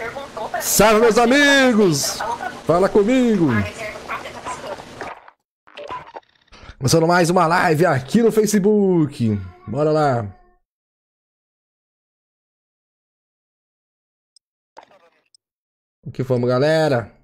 Salve, meus amigos! Fala comigo! Começando mais uma live aqui no Facebook. Bora lá. O que vamos, galera?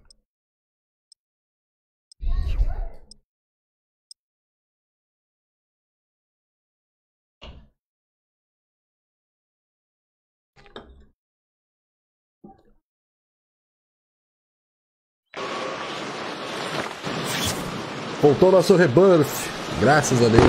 Voltou nosso rebuff, graças a Deus.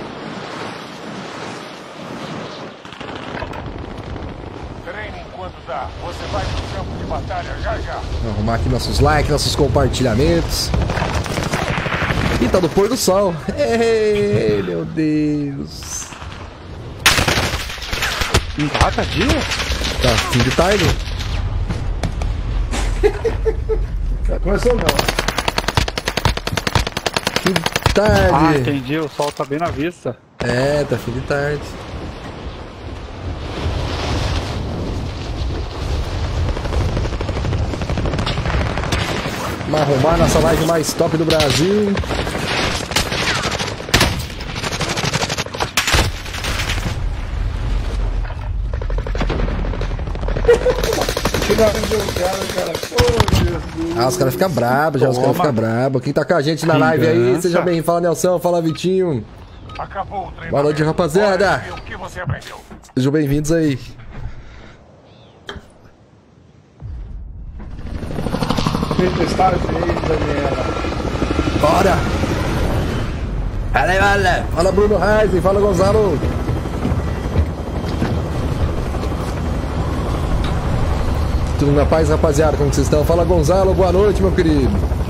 Treine enquanto dá. Você vai pro campo de batalha já já. Vamos arrumar aqui nossos likes, nossos compartilhamentos. Ih, tá do pôr do sol. Ei, meu Deus. Empata, dia? Tá, fim de tarde? Começou não. Fim de tarde. Ah, entendi. O sol tá bem na vista. É, tá fim de tarde. Vamos arrumar nossa live mais top do Brasil. Ah, os caras ficam brabos, já os caras ficam brabos. Quem tá com a gente na live aí, seja bem-vindo. Fala, Nelson, fala, Vitinho. Acabou o treino. Boa noite, rapaziada. O que você aprendeu? Sejam bem-vindos aí. Tempestade aí, Daniela. Bora! Fala, Bruno Reis, fala, Gonzalo. Tudo na paz, rapaziada? Como vocês estão? Fala, Gonzalo. Boa noite, meu querido.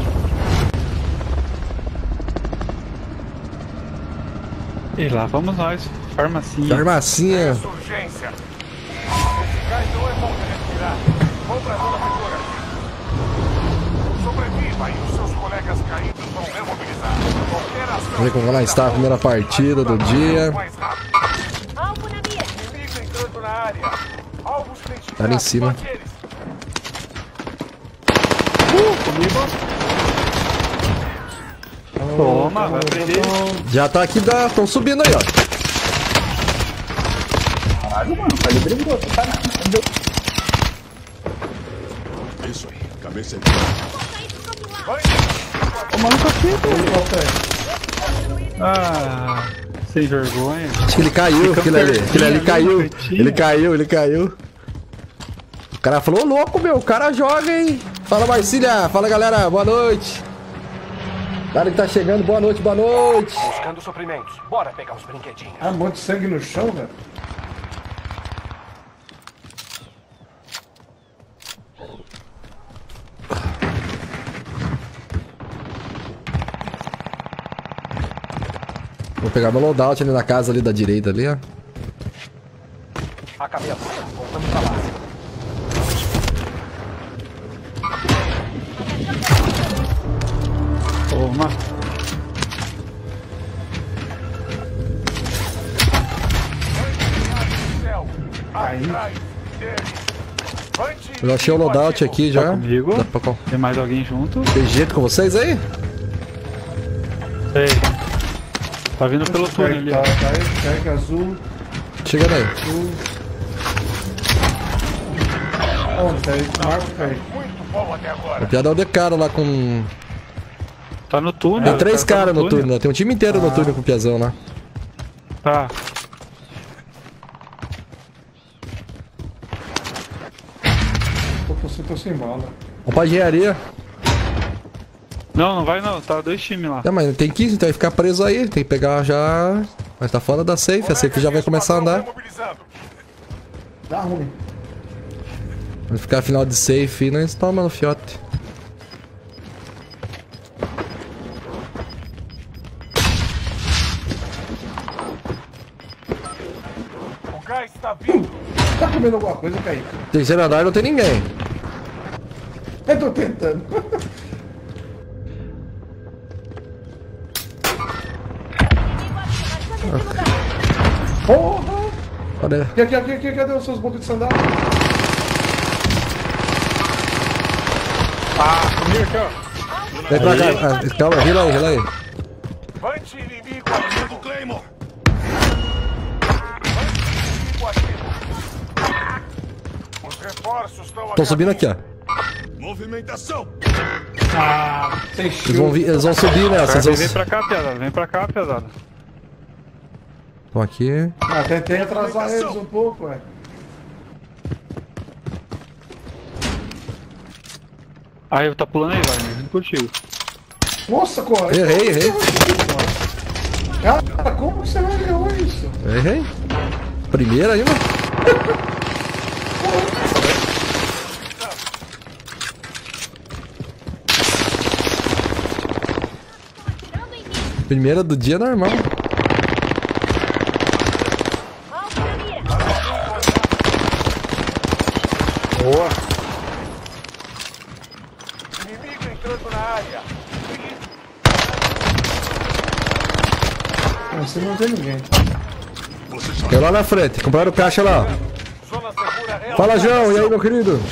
E lá vamos nós. Farmacinha. Farmacinha. Urgência. Esse gás não é bom de respirar. Vou pra zona segura. Sobreviva e os seus colegas caídos vão remobilizar. Qualquer ação. Vamos ver como lá está a primeira partida do dia. Mais rápido. Alvo na mira. Inimigo entrando na área. Alvos identificados. Tá ali em cima. Bate eles. Comigo. Toma, vai prender. Já tá aqui, estão subindo aí, ó. Caralho, mano, ele brigou, você tá Isso aí, cabeça de... O maluco aqui, Ah, sem vergonha. Acho que ele caiu, aquele ali caiu. Ele caiu. O cara falou, ô louco, meu, o cara joga, hein? Fala, Marcília. Fala, galera, boa noite. Cara que tá chegando, boa noite, boa noite. Buscando suprimentos. Bora pegar os brinquedinhos. Ah, um monte de sangue no chão, velho. Vou pegar meu loadout ali na casa ali da direita ali, ó. Acabei a luta. Voltamos pra base. Toma. Atrás deles. Eu achei o loadout aqui já. Comigo. Dá pra... Tem mais alguém junto? Tem jeito com vocês aí? Sei. Tá vindo pelo túnel ali, ó. Carga azul. Chegando aí. Onde tá aí? Marco, cara. Muito bom até agora. O piada é o de cara lá com... Tá no túnel. Tem 3 tá caras no túnel, tem um time inteiro no túnel com o Piazão lá. Tá. Tô sem bala. Vamos pra engenharia. Não, não vai não. Tá 2 times lá. Não, mas tem 15, então vai ficar preso aí. Tem que pegar já... Mas tá fora da safe, a safe já vai começar a andar. Dá ruim. Vai ficar final de safe e nós toma no fiote. O gás está vindo. Tá comendo alguma coisa, Kaique? Terceiro andar não tem ninguém. Eu tô tentando. Porra! Olha. Aqui, cadê os seus bocas de sandália? Comigo aqui, ó. Vem pra cá. Ah, calma, rila aí, rila aí. Vante inimigo ativo. Do Claymore. Inimigo ativo. Os reforços estão Tô subindo aqui, ó. Movimentação. Ah, sem Eles vão subir nessa. Vem pra cá, pesada. Vem pra cá, pesada. Estão aqui. Ah, tentei atrasar eles um pouco, ué. Aí, eu tá pulando aí, vai. Vindo contigo. Nossa, corre. Errei. Cara, como você não ganhou isso? Errei. Primeira ainda. Primeira do dia normal. Boa. Inimigo entrando na área. Você não vê ninguém. Você já Eu lá na frente. Compraram caixa lá. Zona segura é Fala, João. E aí, meu querido?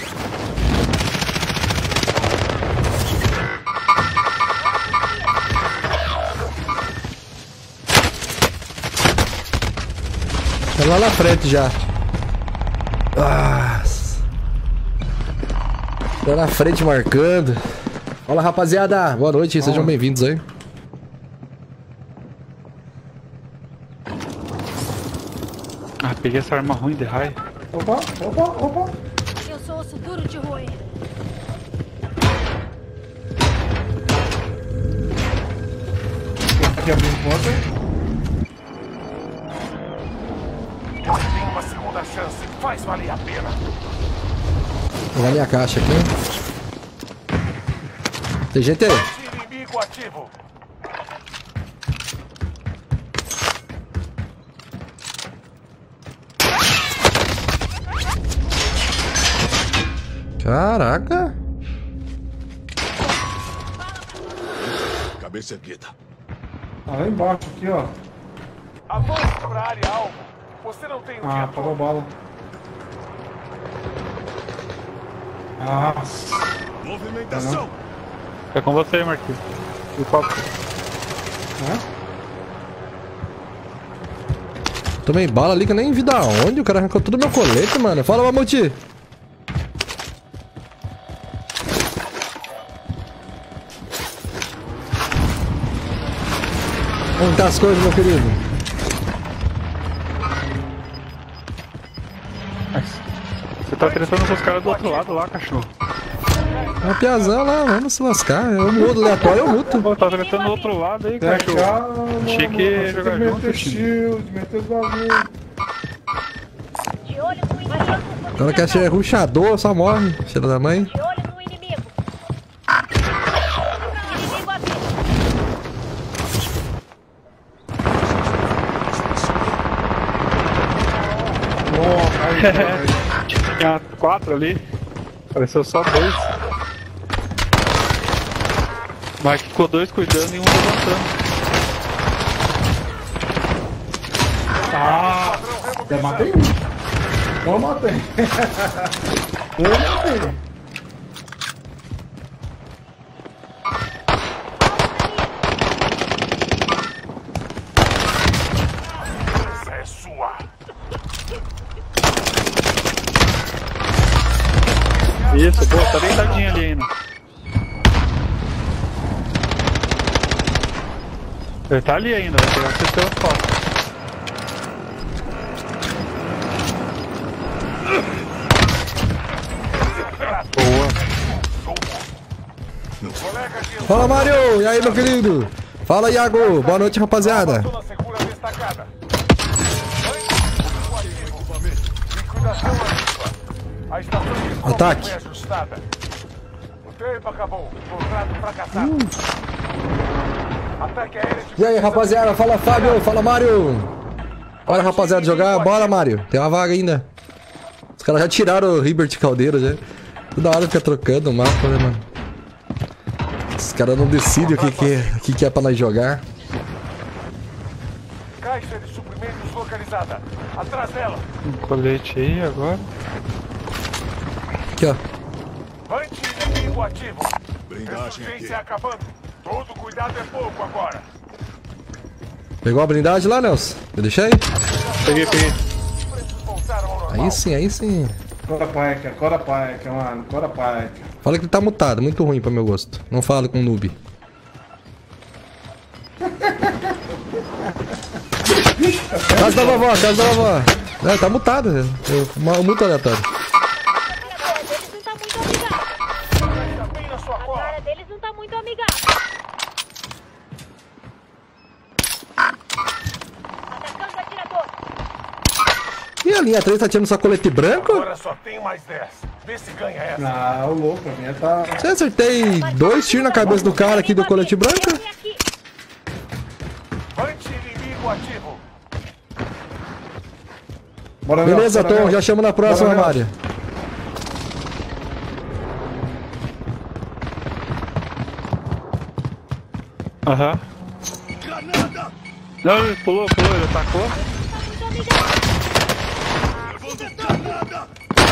Tá lá na frente já. Nossa. Tá na frente marcando. Fala, rapaziada. Boa noite. Sejam bem-vindos aí. Ah, peguei essa arma ruim de raio. Opa. Eu sou osso duro de roer. Aqui abrindo porta. Tem uma segunda chance. Faz valer a pena. Vou pegar minha caixa aqui. Tem gente aí. Inimigo ativo. Caraca. cabeça erguida. Ah, lá embaixo aqui, ó. Avance para a área alvo. Você não tem o Ah, dia apagou a todo. bala. Nossa. Movimentação. É com você, Marquinhos. E qual? Hã? Tomei bala ali que eu nem vi da onde. O cara arrancou tudo meu colete, mano. Fala, Mamute. Onde tá as coisas, meu querido? Você tá tretando com os caras do outro lado lá, cachorro. Uma piazão lá, vamos se lascar. Eu mudo aleatório, eu muto. Pô, tá tretando do outro lado aí, cachorro. Calma, Achei que ia você jogar tem que junto, meter time. shield, meter os bagulho. De olho no inimigo. O cara quer ser ruxador, só morre. Cheira da mãe. De olho no inimigo. Inimigo ativo. Nossa, aí, aí. Tinha 4 ali. Apareceu só 2. Mas ficou 2 cuidando e um levantando. Ah, já matei um. Eu matei. Eu matei. Essa é sua. Isso, pô, tá deitadinho ali ainda. Ele tá ali ainda, vai pegar você pelas costas. Boa. Colega de Fala, Mário. E aí, meu querido? Fala, Iago. Boa noite, rapaziada. zona segura destacada. Liquidação ativa. A estação de escolta Ataque. foi ajustada. O tempo acabou. Contrato fracassado. Ataque aéreo de E aí, rapaziada? Fala, Fábio. Fala, Mário. Bora, rapaziada, jogar. Bora, Mário. Tem uma vaga ainda. Os caras já tiraram o Ribert Caldeira, já. Toda hora fica trocando o mapa, né, mano? Os caras não decidem o que é pra nós jogar. Caixa de suprimentos localizada. Atrás dela. Um colete aí agora. Aqui, ó. Vante inimigo ativo. Blindagem aqui. Ressurgência acabando. Todo cuidado é pouco agora. Pegou a blindagem lá, Nelson? Eu deixei? Peguei. Preços voltaram ao normal. Aí sim, aí sim. Cora paica, mano. Cora paica. Fala que ele tá mutado, muito ruim pra meu gosto. Não fale com noob. Casa da vovó, casa da vovó. É, tá mutado. Muito aleatório. A cara deles não tá muito amigável. Atacando o atirador. E a linha 3 tá tirando só colete branco? Agora só tem mais 10. Vê se ganha essa. Ah, o louco, a minha tá. Você acertei 2 tiros na cabeça do cara aqui do colete branco? Aqui. Anti-inimigo ativo. Bora, Beleza, Nelson, bora, Tom, já Nelson. chamo na próxima, Bora, Mário. Aham. Granada! Não, ele pulou, ele atacou. Levando granada!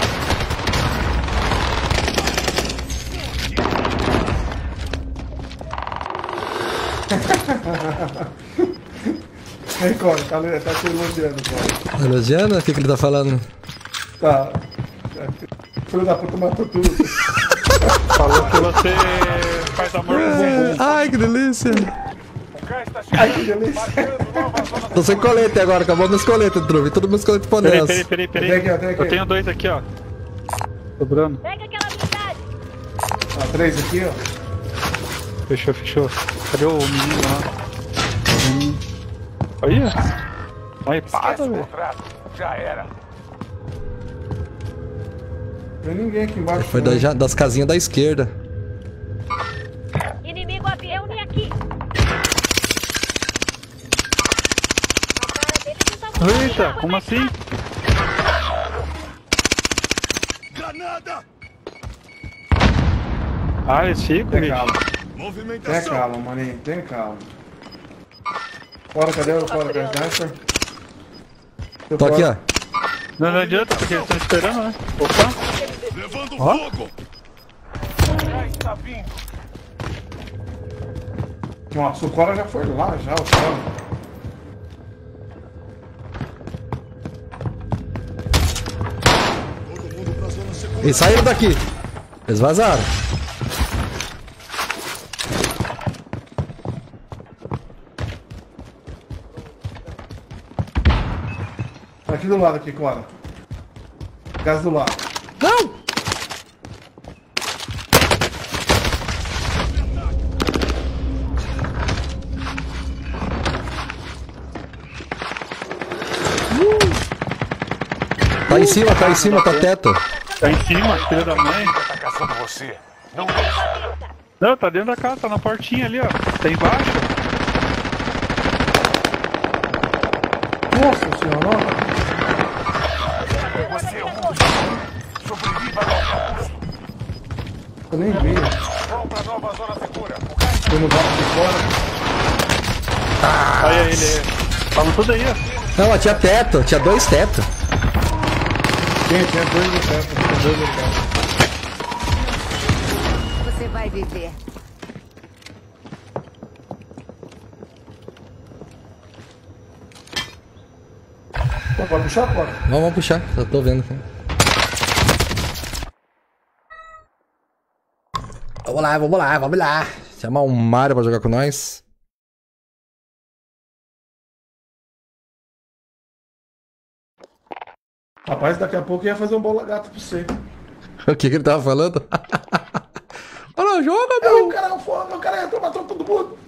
Aí, Cora, tá te elogiando, Cora. Elogiando? O que ele tá falando? Tá. Filho da puta matou tudo. Falou que você faz amor com bumbum. Ai, que delícia. O gás está Ai, que chegando. delícia. Marcando nova zona. Tô sem colete agora, acabou meus coletes, Truve. Todo meus coletes pra Peraí. nessa. Tem aqui, ó, tem aqui. Eu tenho 2 aqui, ó. Sobrando. Pega aquela habilidade. Ó, 3 aqui, ó. Fechou. Cadê o menino lá? Aí, uma epada, Esquece o velho. contrato. Já era. Não tem ninguém aqui embaixo. Foi não. das casinhas da esquerda. Inimigo avião e aqui. A cara deles não tá muito Eita, amigável. como assim? Granada! Ah, eles ficam, Tem bicho. calma. Tenha Movimentação! calma, maninho. Tenha calma. Bora, cadê o sniper? Tô aqui, ó. Não adianta, porque eles estão esperando, né? Opa, Levando Ó. fogo! Já está vindo. Nossa, o Cora já foi lá, já, o Cora. Todo mundo pra zona segura! Eles saíram daqui. Eles vazaram. Aqui do lado, aqui, Cora. Gás do lado. Não! Tá em cima, tá teto. tá em cima, filho da mãe. Tá caçando você. Não deixa. Não, tá dentro da casa, tá na portinha ali, ó. Tá embaixo. Nossa senhora, Você é o último. Sobreviva a qualquer custo. eu nem vi. Vão pra nova zona segura. O gás Tô no barco de fora. Olha ele aí. Tava tudo aí, ó. Não, tinha teto, tinha 2 tetos. Tinha 2 no teto, tinha 2 no teto. Você vai viver. Pode puxar, Cora? Vamos puxar, eu tô vendo aqui. Vamos lá. Chamar o Mario pra jogar com nós. Rapaz, daqui a pouco eu ia fazer um bola gato pra você. O que ele tava falando? Olha, joga, O meu. cara é o foda, o cara entrou, matou todo mundo.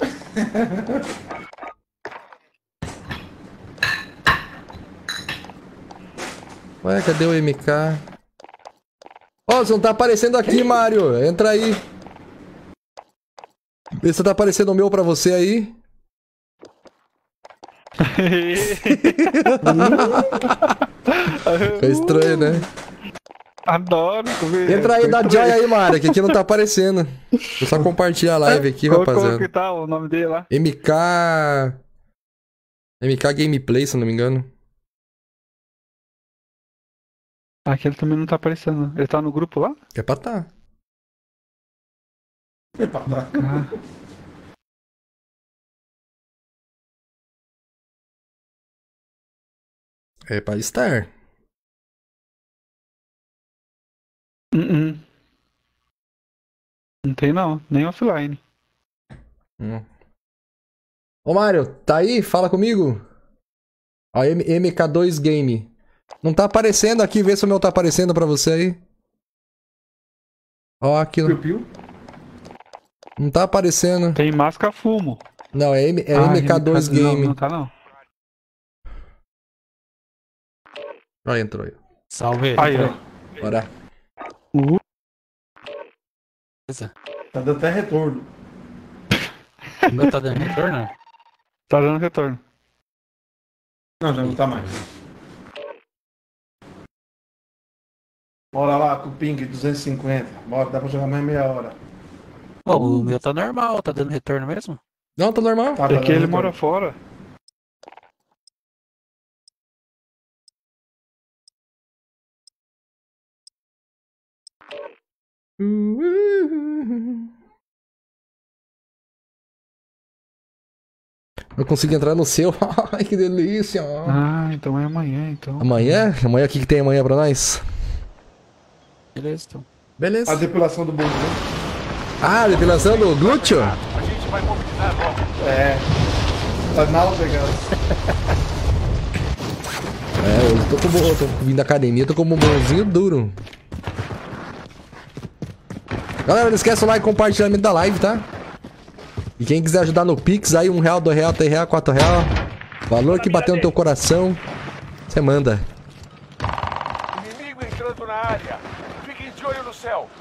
Ué, cadê o MK? Ó, você não tá aparecendo aqui, Mario. Entra aí. Vê se tá aparecendo o meu pra você aí. Ficou estranho, né? Adoro. Entra aí, dá joy aí, Mario, que aqui não tá aparecendo. Vou só compartilhar a live aqui, Como que rapaziada. tá o nome dele lá? MK Gameplay, se eu não me engano. Aquele também não tá aparecendo. Ele tá no grupo lá? É pra tá. Foi pra trás. É pra estar. Não tem não, nem offline. Ô Mário, tá aí? Fala comigo. Ó, MK2 Game. Não tá aparecendo aqui, vê se o meu tá aparecendo pra você aí. Ó, aqui. Piu-piu. Não tá aparecendo. Tem masca-fumo. Não, é MK2 Game. Não tá não. Ó, entrou aí. Salve. Aí, ó. Bora. Beleza. Tá dando até retorno. O meu tá dando retorno? Tá dando retorno. Não, já não tá mais. Bora lá com o ping 250. Bora, dá pra jogar mais meia hora. Pô, o meu tá normal, tá dando retorno mesmo? Não, tá normal. Tá É dando que ele retorno. mora fora. Eu consegui entrar no seu. Ai, que delícia. Ah, então é amanhã, então. Amanhã? Amanhã o que tem amanhã pra nós? Beleza, então. Beleza. A depilação do bumbum. Ah, depilação do glúteo? A gente vai mobilizar logo. É. Tá nada pegando. É, eu tô vindo da academia, tô com o bumbumzinho duro. Galera, não esquece o like e compartilhamento da live, tá? E quem quiser ajudar no Pix, aí R$1, R$2, R$3, R$4. Valor que bateu no teu coração, você manda. Inimigo entrando na área. Fiquem de olho no céu.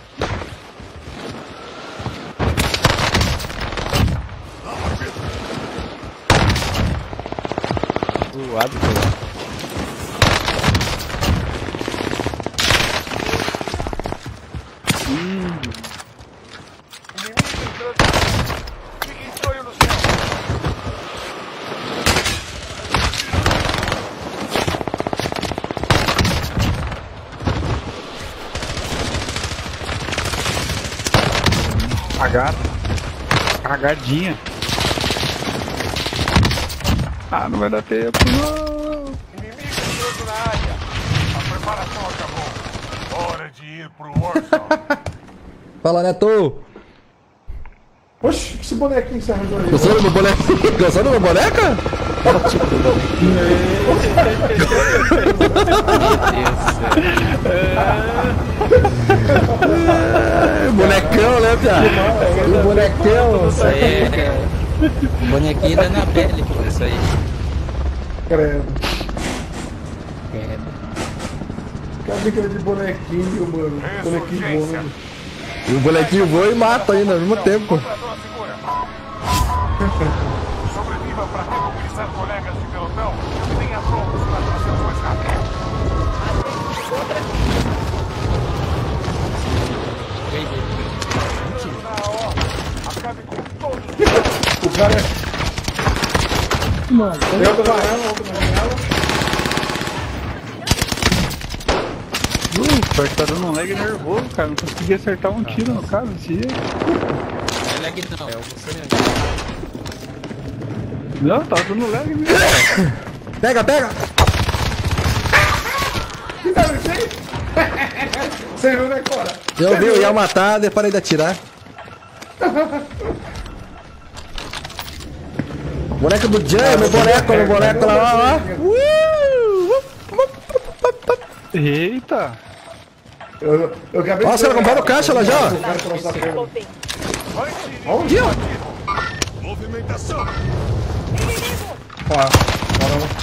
Inimigo entrando na área. Fiquem de olho no céu. Cagada. Cagadinha. Ah, não vai dar tempo, não. Inimigo entrando na área. A preparação acabou. Hora de ir pro Warzone. Fala, Neto! Oxi, esse bonequinho que você arranjou aí? Gostou do meu boneco? Gostou do meu boneca? Bonecão, né, Pia? O bonecão. Isso aí é. Bonequinho da Anabelle, pô, isso aí. Credo. É. Fica brincando de bonequinho, mano. Bonequinho Ressurgência. bom. E o bonequinho voa e mata ainda ao mesmo tempo. Operador segura. Sobreviva para remobilizar colegas de pelotão. Tenha prontos para trazer o mais rápido. Na hora. Acabe com todos. O cara é. Mano, eu tô na janela, outro na janela. Pior que tá dando um lag nervoso, cara. Não consegui acertar um tiro no cara desse jeito. Não é lag não, é você mesmo. Não, tá dando lag mesmo. Pega, pega! Você viu, né, Cora? Eu vi, eu ia matar, daí parei de atirar. Boneco do Jan, meu boneco lá, ó. Eita! Eu acabei Ó, os caras compraram caixa lá já, ó. Eu quero colocar a perna. Voltei. Aqui, ó. Movimentação. Ó, bora lá.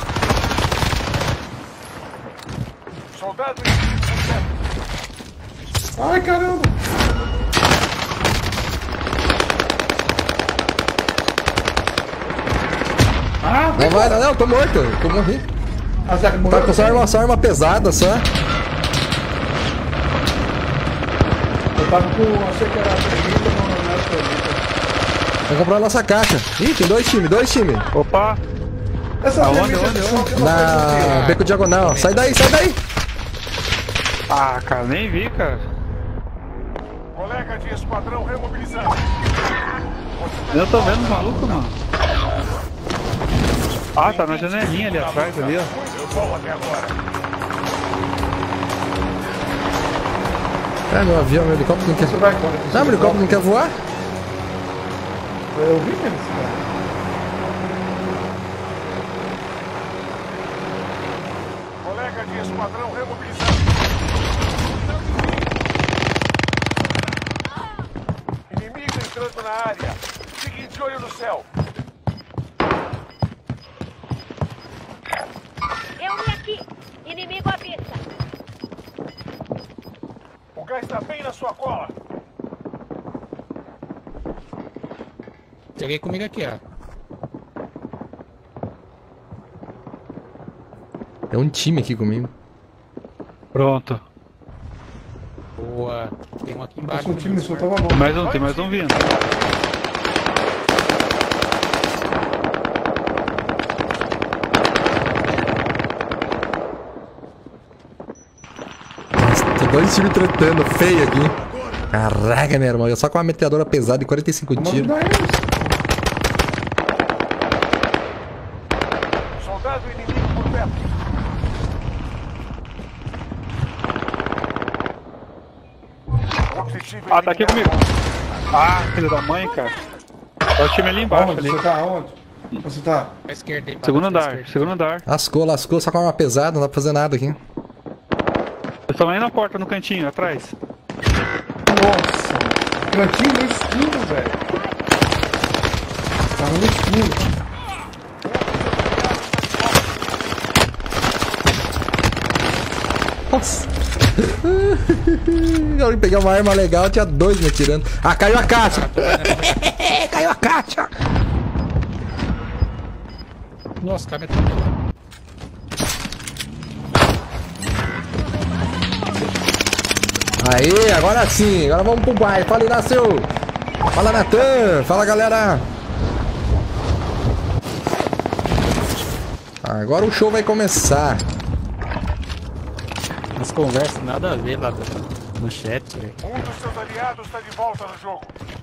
Soldado inimigo certo. Ai, caramba. Ah, Não vai, não, tô morto, eu morri. a Zac Tá morreu. com só arma pesada só. Eu tava com. Achei que era a pergunta, não era a pergunta. Vai comprar a nossa caixa. Ih, tem dois times. Opa! Essa Aonde, pergunta onde, só que ela Na faz beco diagonal. Sai daí, sai daí. Ah, cara, nem vi, cara. Colega de esquadrão remobilizando. Eu tô vendo o maluco, mano. Ah, tá na janelinha ali atrás, ali, ó. Eu vou até agora. É, meu avião, meu helicóptero não quer... Você vai embora. Não, meu helicóptero não quer voar? Eu vi mesmo esse cara. Colega de esquadrão remobilizando. Inimigo entrando na área. Fiquem de olho no céu. Eu vim aqui. Inimigo à vista. O gás está bem na sua cola. Cheguei comigo aqui, ó. É um time aqui comigo. Pronto. Boa. Tem um aqui embaixo. Nossa, o time só tava bom. Tem mais um vindo. Tem dois times tretando feio aqui. Caraca, meu irmão. Eu só com uma metralhadora pesada de 45 Vamos tiros. ajudar eles. Soldado inimigo por perto. Objetivo Ah, tá aqui eliminado. comigo. Ah, filho da mãe, cara. Olha o time ali embaixo, Aonde? ali. Você tá aonde? Você tá? Pra esquerda aí. pra Segundo pra andar, esquerda. segundo andar. Lascou, só com uma pesada, não dá pra fazer nada aqui. Eles estão aí na porta, no cantinho, atrás. Nossa. Cantinho no esquino, velho. Tava no esquino. Nossa. Eu ia pegar uma arma legal, tinha dois me atirando. Ah, caiu a caixa! Caiu a caixa! Nossa, cara, tá... Aí, agora sim, agora vamos pro bairro. Fala, Inácio! Fala, Natan! Fala, galera! Agora o show vai começar. As conversas nada a ver lá no chat, velho. Um dos seus aliados está de volta no jogo.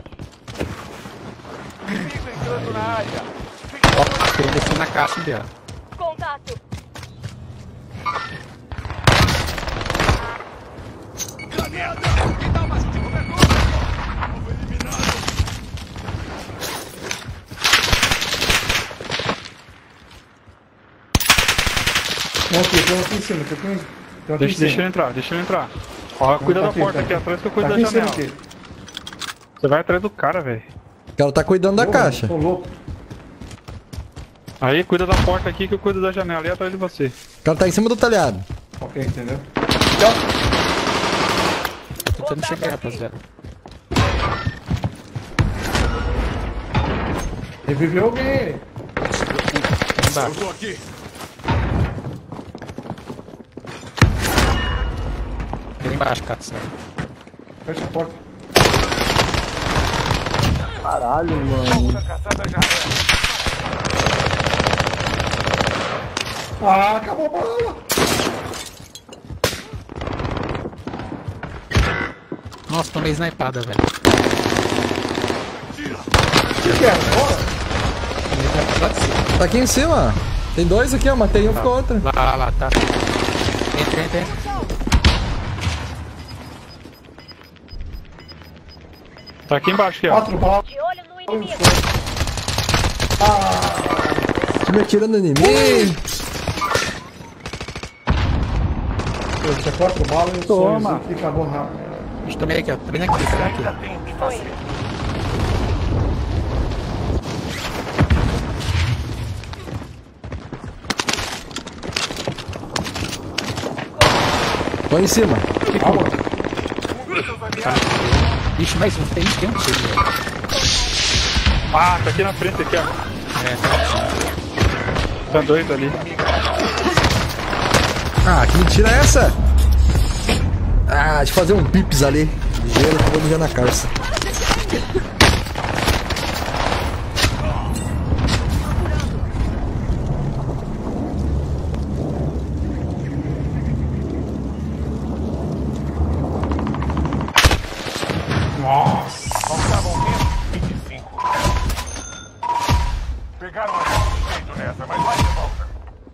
Inimigo entrando na área. Fiquem de olho. Tem descer na caixa ali, ó. Contato. Tem um aqui em cima, tem um aqui em Deixa ele cima. entrar, deixa ele entrar. Ó, cuida da aqui, porta tá aqui aqui. atrás que eu cuido Tá da aqui em cima janela. aqui. Você vai atrás do cara, velho. O cara tá cuidando da Ô, caixa. Tô louco. Aí cuida da porta aqui que eu cuido da janela e atrás de você. O cara tá em cima do telhado. Ok, entendeu? Tô tentando chegar, rapaziada. Reviveu alguém. Embaixo. Eu tô aqui. Tem embaixo, cara. Fecha a porta. Volta caçada já era. Ah, acabou a bala. Nossa, tomei snipada, velho. O que é? Bora. Tá aqui em cima. Tem dois aqui, ó. Matei um, ficou outra. Lá, tá. Entra. Tá aqui embaixo, aqui, ó. 4 balas. De olho no inimigo. Time atirando no inimigo. Eu tinha 4 balas e um Toma. sonhozinho que acabou rápido. Deixa eu tomei aqui, ó. Tomei aqui, será aqui? Ainda tem o que fazer. Tô em cima. Ixi, mais um. Tem um time, velho. Ah, tá aqui na frente, aqui, ó. Tá dois ali. Ah, que mentira é essa? Ah, deixa eu fazer um pips ali. Gelo que eu vou mijar na calça. Pegaram a gente jeito nessa, mas vai de volta.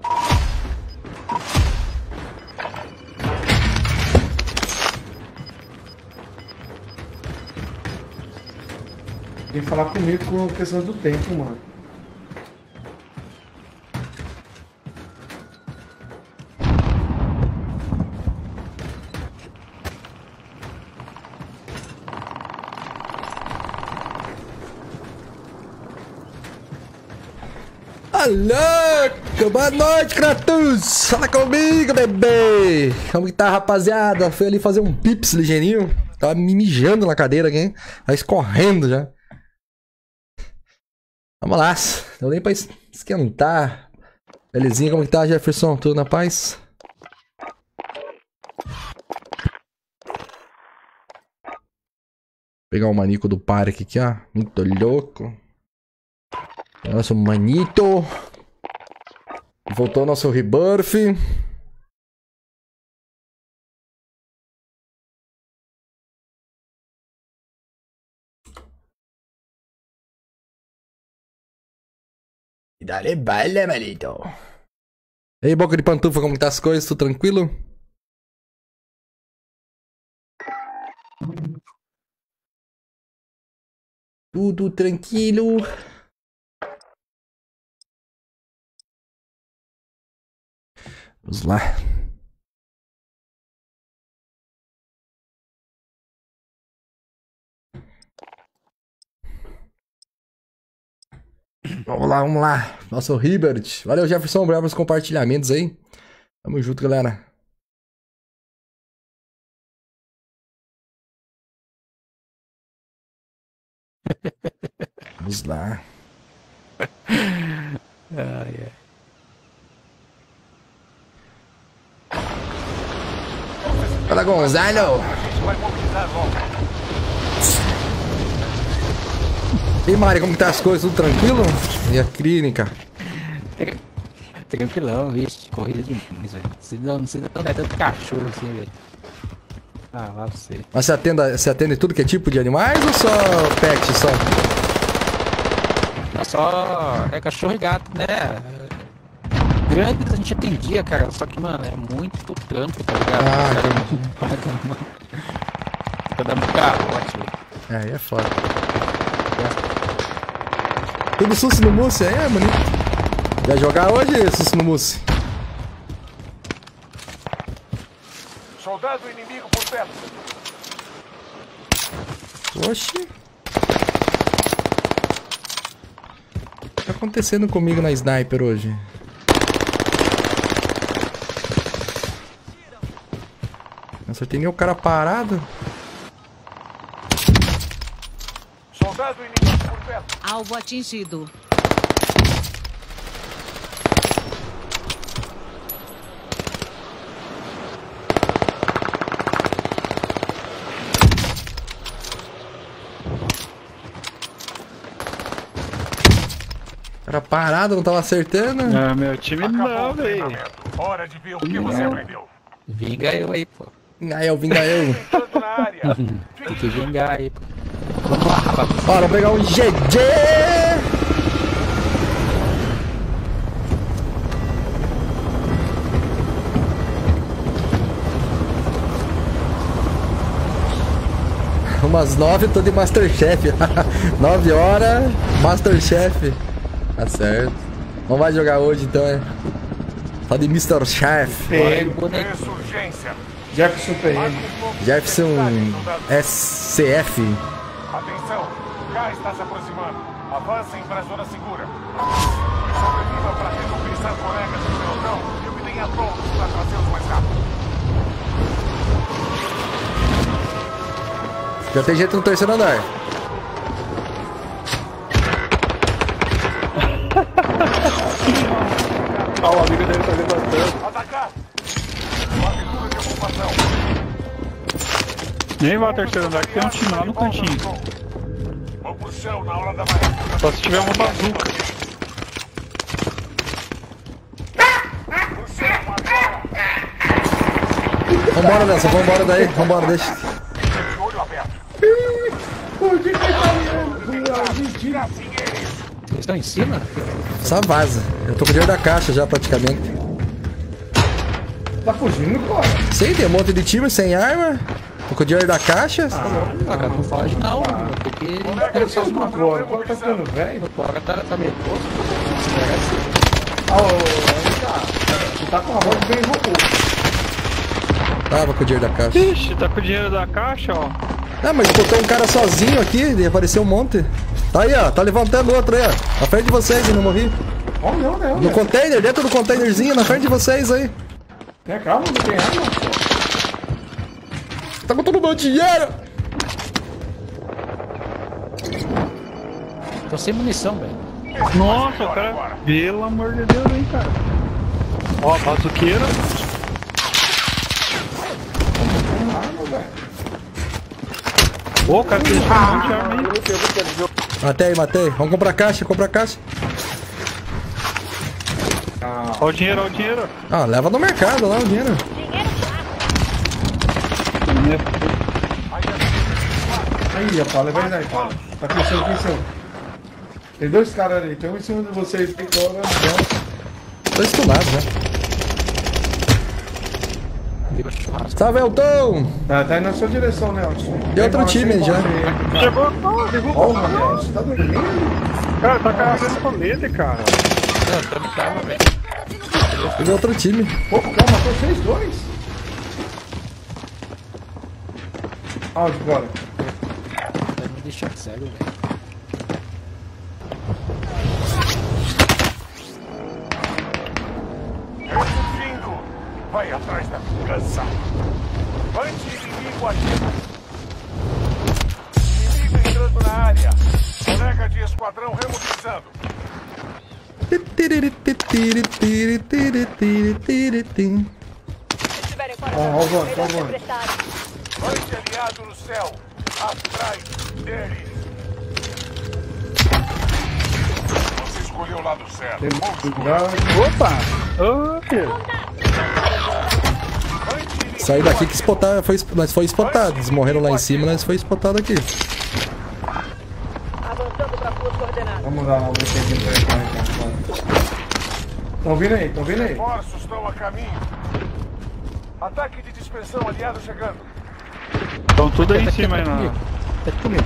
Vem falar comigo com a questão do tempo, mano. Alô, boa noite, Kratos! Fala comigo, bebê! Como que tá, rapaziada? Fui ali fazer um pips ligeirinho. Tava me mijando na cadeira aqui, hein? Tava escorrendo já. Vamos lá, deu nem pra esquentar. Belezinha, como que tá, Jefferson? Tudo na paz? Pegar o manico do parque aqui, ó. Muito louco. Nosso manito. Voltou nosso rebirth. E dale baile, manito. E aí, boca de pantufa, como tá as coisas? Tudo tranquilo? Tudo tranquilo. Vamos lá. Vamos lá, vamos lá. Nosso Ribert. Valeu, Jefferson. Obrigado pelos compartilhamentos aí. Tamo junto, galera. Vamos lá. Ai, ai. Fala, Gonzalo. A gente vai mobilizar logo. E Mari, como que tá as coisas? Tudo tranquilo? E a clínica? Tranquilão, vixe, corrida demais, velho. Não precisa tanto cachorro assim, velho. Ah, lá pra você. Mas você atende tudo que é tipo de animais ou só pet só? Não, só é cachorro e gato, né? Grandes a gente atendia, cara, só que, mano, é muito trampo, tá ligado? Fica dando carote, velho. É, aí é foda. Tudo susto no mousse aí, mano. Vai jogar hoje, susto no mousse? Soldado inimigo por perto. Oxi. O que tá acontecendo comigo na sniper hoje? Eu só tenho o cara parado. Soldado inimigo por perto. Alvo atingido. Cara parado, não tava acertando. É, meu time Acabou não, o velho. treinamento. Hora de ver o que você aprendeu. Vinga eu aí, pô. Aí eu vinga eu. Entrando na área. Tem que vingar aí, pô. Vamos lá, rapaz. Ó, vamos pegar um GG! Umas 9 eu tô de Masterchef. 9 horas, Masterchef. Tá certo. Não vai jogar hoje então, é? Só de Mr. Chef. Ressurgência. Jefferson PM. Jefferson SCF. Atenção, K está se aproximando. Avancem para a zona segura. Sobreviva para recompensar colegas do pelotão e obtenha pontos para trazê-los mais rápido. Já tem gente no terceiro andar. Ó, o amigo dele tá levantando. Atacar! Abertura de ocupação. Nem vai ao terceiro andar, que tem um time lá no cantinho. Vou pro chão na hora da maré. Só se tiver uma bazuca. Pro chão agora. Vambora dessa, vambora daí, vambora, deixa. De olho aberto. O que que tá ligando? Do Argentina. Assim eles. estão em cima? Só vaza. Eu tô com o dinheiro da caixa já praticamente. Tá fugindo, cara? Sei, tem um monte de time sem arma. Tô com o dinheiro da caixa. Cara, não foge não, porque Ele só os controles. Agora tá ficando velho. o Toga tá meio tosco. Ah, você tá com a voz bem robô. Tava com o dinheiro da caixa. Ixi, tá com o dinheiro da caixa, ó. Ah, mas botou um cara sozinho aqui e apareceu um monte. Tá aí, ó. Tá levantando outro aí, ó. Na frente de vocês e não morri. Oh, não, não. No container, dentro do containerzinho, na frente de vocês aí. É, calma, não tem arma. Tá com todo o meu dinheiro. Tô sem munição, velho. Nossa, o cara. Pelo amor de Deus, hein, cara. Ó, bazuqueira. Ô, o cara fez um monte de arma aí. Matei. Vamos comprar caixa, Ó o dinheiro, ó o dinheiro. Ah, leva no mercado lá o dinheiro. Aí, rapaz, é verdade, cara. Tá crescendo. Tem dois caras ali, tem um em cima de vocês. Tem agora, Tô estunado já. Salve, Elton! tá indo na sua direção, Nelson. Tem outro time já. Chegou, derrubou. Ó, Nelson, você tá dormindo? Cara, tá carregando colete, cara. Não, tô me calma, velho. Tem outro time. Pô, o cara matou vocês dois. Aonde, bora? Tá me deixando cego, velho. Refugindo! Vai atrás da vingança! Anti-inimigo ativo! Inimigo entrando na área! Colega de esquadrão remobilizando! Estiverem fora Ó, da ó, rua, Vando, melhor ó, se Vando. apressar. Anti-aliado no céu! Atrás deles! Você escolheu o lado certo! Tem Bom escolha. cuidado. Opa! Ô, filho. Anti-inimigo Saí daqui que ativo. spotar, nós foi spotado. Eles morreram lá em cima, nós foi spotado aqui. Avançando para suas coordenadas. Vamos dar uma volta aqui pra cá, então. Tão vindo aí. Reforços estão a caminho! Ataque de dispersão aliado chegando! Estão tudo aí em cima aí, comigo. na. Tá comigo.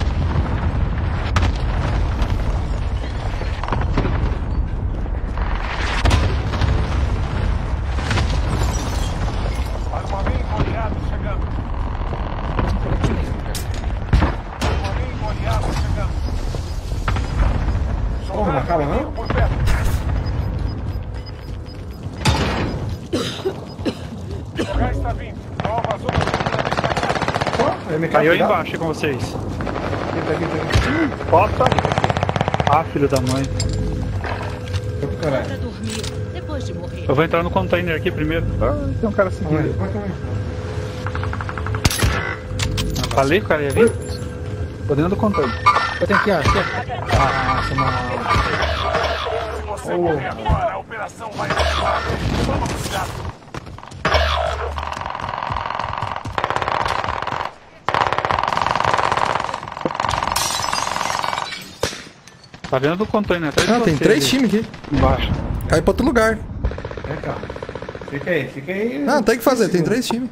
Armamento aliado chegando! Armamento aliado chegando! Ô, não acaba não? Por perto! O gás está vindo! Nova zona de Ó, ele me Caiu aí cuidado. embaixo com vocês. Aqui. Bota. Ah, filho da mãe. Outro caralho. Para dormir, depois de morrer. Eu vou entrar no container aqui primeiro. Ah, tem um cara Vamos aí, seguindo. vai. Falei que o cara ia vir? Tô dentro do container. Eu tenho aqui, ó. Aqui, Se você morrer agora, a operação vai acabar! Vamos cuidar! Tá dentro do container atrás de Ah, tem vocês 3 aí. times aqui. Embaixo. Cai pra outro lugar. Vem cá. Fica aí. Ah, não tem o que fazer, tem 3 times.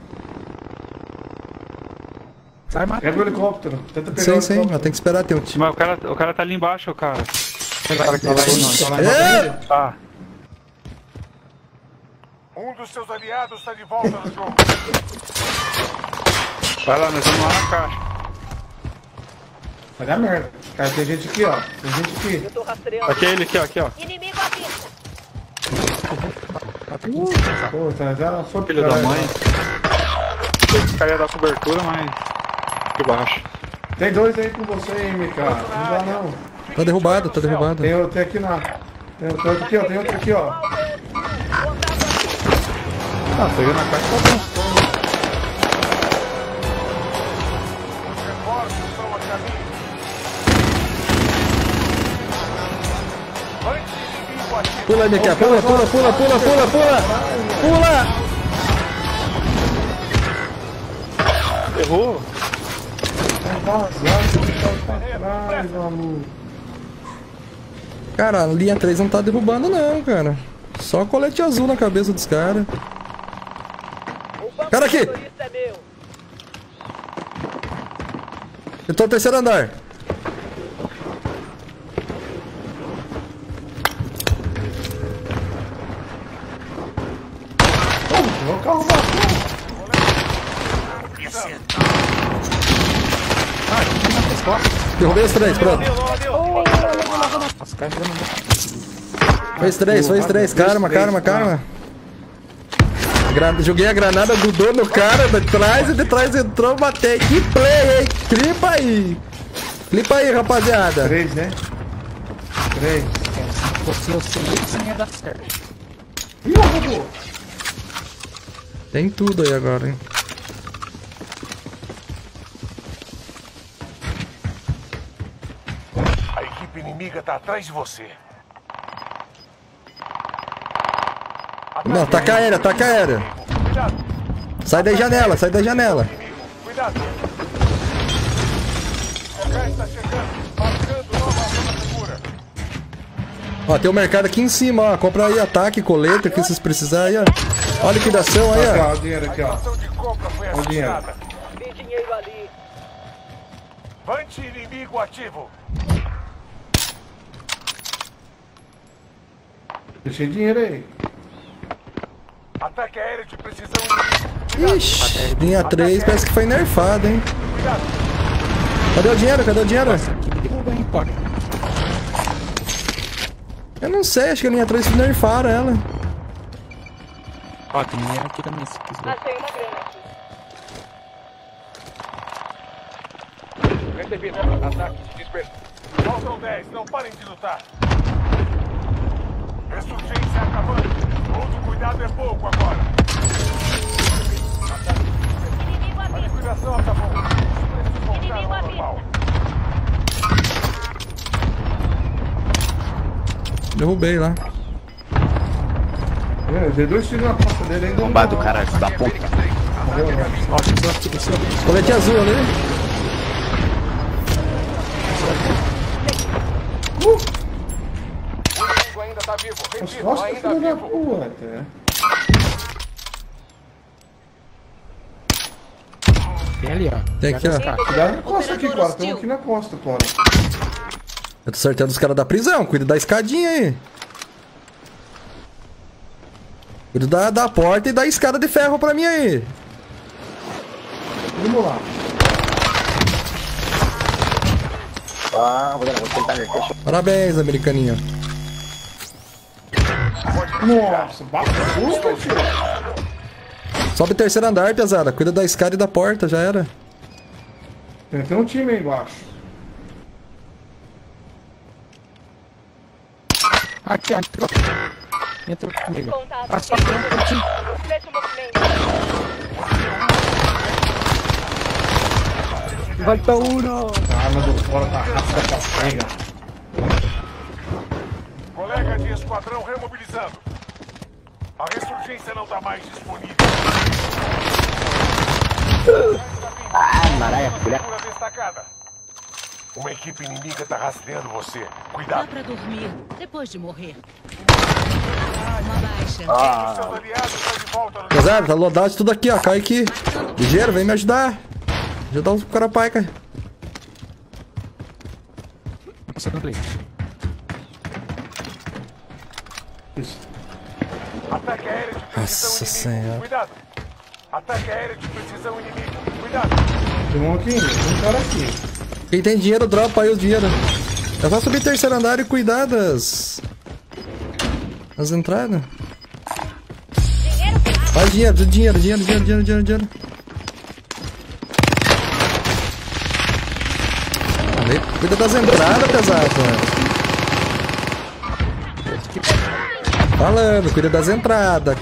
Sai, mata. Pega o helicóptero. Tenta pegar o Sim, helicóptero. mas tem que esperar ter um time. Mas o cara tá ali embaixo, cara. O cara que tá lá Tá lá embaixo. embaixo. Ah, Um dos seus aliados está de volta no jogo! vai lá, nós vamos lá na caixa. Vai dar merda. Cara, tem gente aqui, ó. Tem gente aqui. Eu tô rastreando. Aqui é ele, aqui, ó. Inimigo à vista. Pô, tá já foi Filho da mãe. Esse cara ia dar cobertura, mas. Aqui embaixo. Tem dois aí com você, hein, MK. Não dá não. Tá derrubado. Tem aqui na. Tem outro aqui, ó. Tem outro aqui, ó. Ah, pegando a caixa tá bom. Reforços estão a caminho! Anti-inimigo ativo! Pula, MK, pula! Errou. Ai, maluco. Cara, a linha 3 não tá derrubando não, cara. Só colete azul na cabeça dos caras. Cara aqui! Terrorista é meu. Eu tô no terceiro andar. Meu carro bateu. Derrubei os 3, pronto. Os caras já não vão. Foi os 3, calma. Joguei a granada, grudou no cara de trás entrou, matei. Que play, hein? Clipa aí, rapaziada. 3, né? 3. Se eu sei isso, não ia dar certo. Ih, o robô. Tem tudo aí agora, hein? A equipe inimiga tá atrás de você. Não, taca aérea. Cuidado, Sai da janela. inimigo. Cuidado. O gás está chegando. Marcando nova zona segura. Ó, tem um mercado aqui em cima, ó. Compra aí ataque, colete, o que vocês precisarem aí, ó. Olha a liquidação aí, Aqui, ó. ó, o dinheiro aqui, ó. A ação de compra foi Olha o dinheiro. assustada. Vi dinheiro ali. Vante inimigo ativo. Deixei dinheiro aí. Ataque aéreo de precisão inimigo. Ixi, linha 3 parece que foi nerfada, hein. Cuidado. Cadê o dinheiro? Que me derruba, hein, pode. Eu não sei, acho que a linha 3 nerfaram ela. Ó, tem dinheiro aqui também, se quiser. Achei uma grana aqui. Recebido. Ataque de disperso. Faltam 10. Não parem de lutar. Ressurgência acabando. Todo cuidado é pouco agora. Inimigo A à vista. liquidação acabou. Os preços voltaram Inimigo à ao normal. Derrubei lá. Dei 2 tiros na costa dele ainda. Bombado, caralho, da puta. Morreu, né? Ó, desceu aqui, desceu. Colete azul ali. O inimigo ainda tá vivo. Repito, Nossa, ainda filho da vivo. puta. Tem ali, ó. Tem aqui, ó. Cuidado na costa aqui, Operador Cora. hostil. Estamos aqui na costa, Cora. Eu tô acertando os caras da prisão. Cuida da escadinha aí. Cuida da porta e da escada de ferro pra mim aí. Vamos lá. Parabéns, americaninho. Nossa, batuta, tio. Sobe o terceiro andar, pesada. Cuida da escada e da porta, já era. Tem um time aí embaixo. Aqui, ó, entrou. Entrou comigo. Contato. Ah, só tem um pontinho. Fecha o movimento. Falta uno. A arma do fora tá rápida pra pega. Colega de esquadrão remobilizando. A ressurgência não tá mais disponível. Maraia, filha. Procura destacada. Uma equipe inimiga tá rastreando você. Dá Cuidado. pra dormir depois de morrer. Uma baixa. Seus aliados estão de volta no Pesado, tá loadado tudo aqui, ó. Cai aqui. Ligeiro, vem me ajudar. Ajudar os carapai, cara. Passou no play. Isso. Ataque aéreo de precisão Nossa inimigo. Senhora. Cuidado. Ataque aéreo de precisão inimigo. Cuidado. Tem um aqui, tem um cara aqui. Quem tem dinheiro, dropa aí o dinheiro. É só subir terceiro andar e cuidar das entradas. Dinheiro pra Faz dinheiro. Cuida das entradas, pesado. Falando, cuida das entradas.